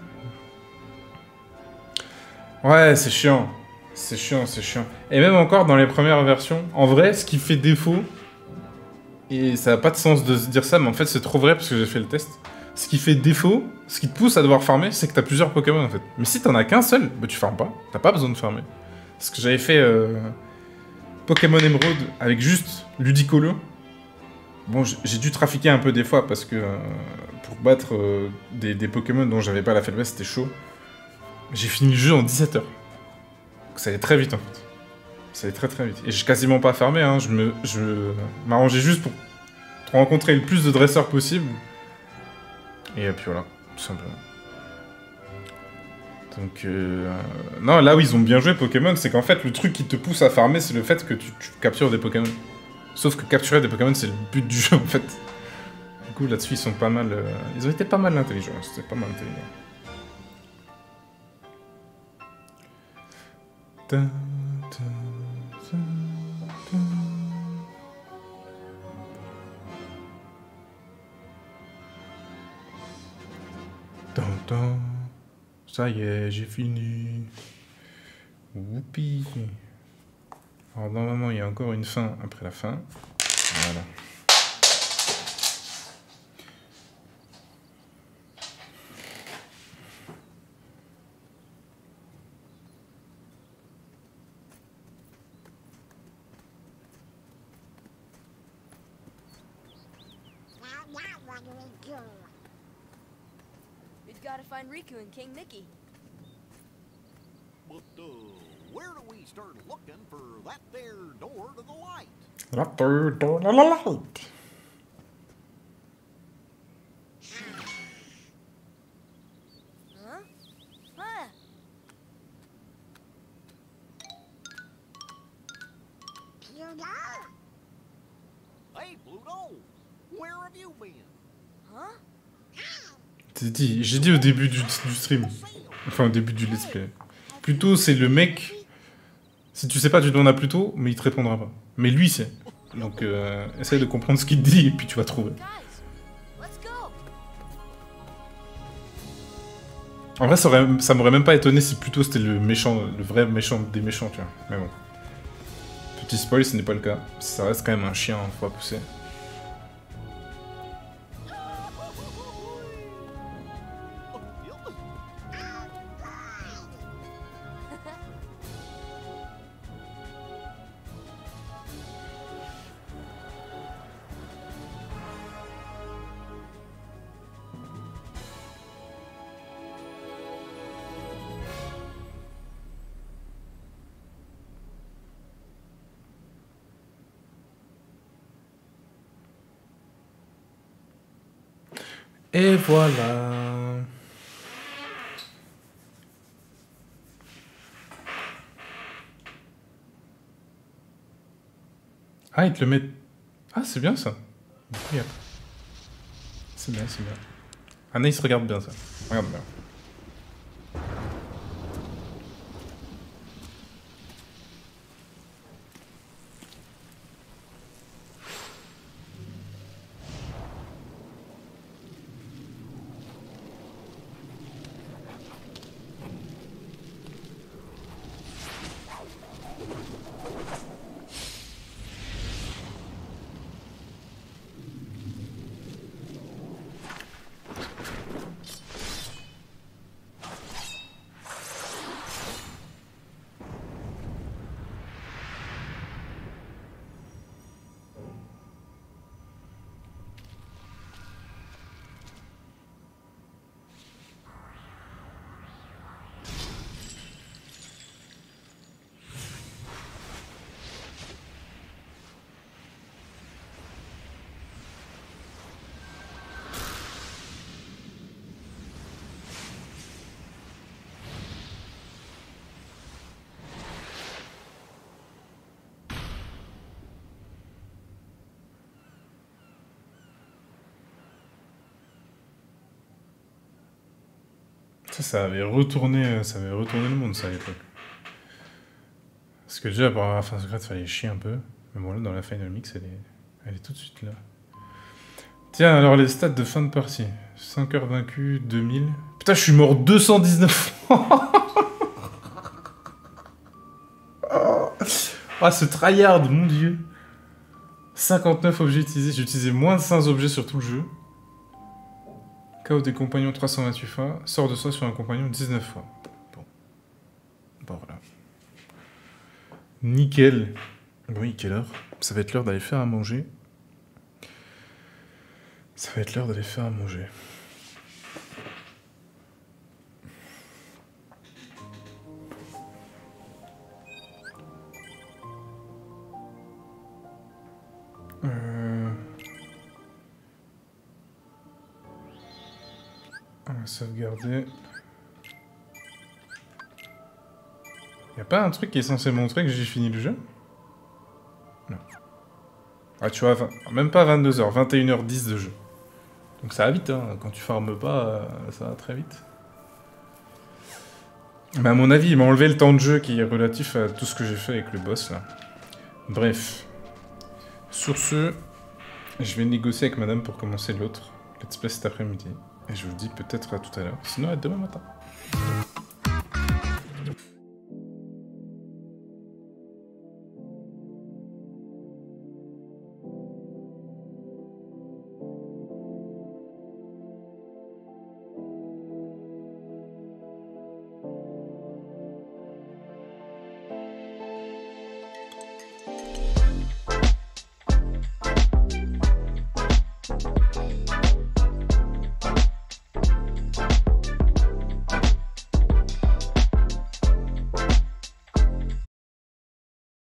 Ouais, c'est chiant. C'est chiant, c'est chiant. Et même encore dans les premières versions, en vrai, ce qui fait défaut, et ça n'a pas de sens de se dire ça, mais en fait c'est trop vrai parce que j'ai fait le test. Ce qui fait défaut, ce qui te pousse à devoir farmer, c'est que t'as plusieurs Pokémon en fait. Mais si t'en as qu'un seul, bah tu farmes pas, t'as pas besoin de farmer. Parce que j'avais fait euh, Pokémon Emerald avec juste Ludicolo. Bon, j'ai dû trafiquer un peu des fois parce que euh, pour battre euh, des, des Pokémon dont j'avais pas la faiblesse, c'était chaud. J'ai fini le jeu en dix-sept heures. Donc ça allait très vite en fait. Ça allait très très vite. Et j'ai quasiment pas farmé, hein. Je me, je m'arrangeais juste pour rencontrer le plus de dresseurs possible. Et puis voilà, tout simplement. Donc, euh, non, là où ils ont bien joué Pokémon, c'est qu'en fait, le truc qui te pousse à farmer, c'est le fait que tu, tu captures des Pokémon. Sauf que capturer des Pokémon, c'est le but du jeu, en fait. Du coup, là-dessus, ils sont pas mal... Euh, ils ont été pas mal intelligents, c'était pas mal intelligent. Ta, ta, ta, ta. Tan, tan. Ça y est, j'ai fini. Whoopi. Alors normalement, il y a encore une fin après la fin. Voilà. We've got to find Riku and King Mickey. But, uh, where do we start looking for that there door to the light? La door to the light. Huh? Huh? Pluto? Hey, Pluto! Where have you been? Huh? J'ai dit, j'ai dit au début du, du stream. Enfin, au début du let's play. Pluto, c'est le mec... Si tu sais pas, tu demandes à Pluto, mais il te répondra pas. Mais lui, c'est. Donc, euh, essaye de comprendre ce qu'il te dit, et puis tu vas trouver. Guys, let's go. En vrai, ça, aurait, ça m'aurait même pas étonné si Pluto c'était le méchant, le vrai méchant des méchants, tu vois. Mais bon. Petit spoil, ce n'est pas le cas. Ça reste quand même un chien, faut pas pousser. Et voilà. Ah, ils te le mettent... Ah, c'est bien ça. C'est c'est bien, c'est bien. Anaïs regarde bien ça. Regarde bien. Ça, ça avait retourné, ça avait retourné le monde, ça, à l'époque. Parce que déjà, pour avoir la fin secrète, fallait chier un peu. Mais bon, là, dans la Final Mix, elle est, elle est tout de suite là. Tiens, alors les stats de fin de partie. cinq heures vaincus, deux mille. Putain, je suis mort deux cent dix-neuf fois. Ah, ce tryhard, mon dieu. cinquante-neuf objets utilisés. J'ai utilisé moins de cinq objets sur tout le jeu. K O des compagnons trois cent vingt-huit fois. Sort de soi sur un compagnon dix-neuf fois. Bon. Bon, voilà. Nickel. Oui, quelle heure? Ça va être l'heure d'aller faire à manger. Ça va être l'heure d'aller faire à manger. Euh... On va sauvegarder. Y'a pas un truc qui est censé montrer que j'ai fini le jeu? Non. Ah, tu vois, vingt... même pas vingt-deux heures, vingt et une heures dix de jeu. Donc ça va vite, hein. Quand tu farmes pas, euh, ça va très vite. Mais à mon avis, il m'a enlevé le temps de jeu qui est relatif à tout ce que j'ai fait avec le boss, là. Bref. Sur ce, je vais négocier avec madame pour commencer l'autre. Let's play cet après-midi. Et je vous dis peut-être à tout à l'heure. Sinon, à demain matin.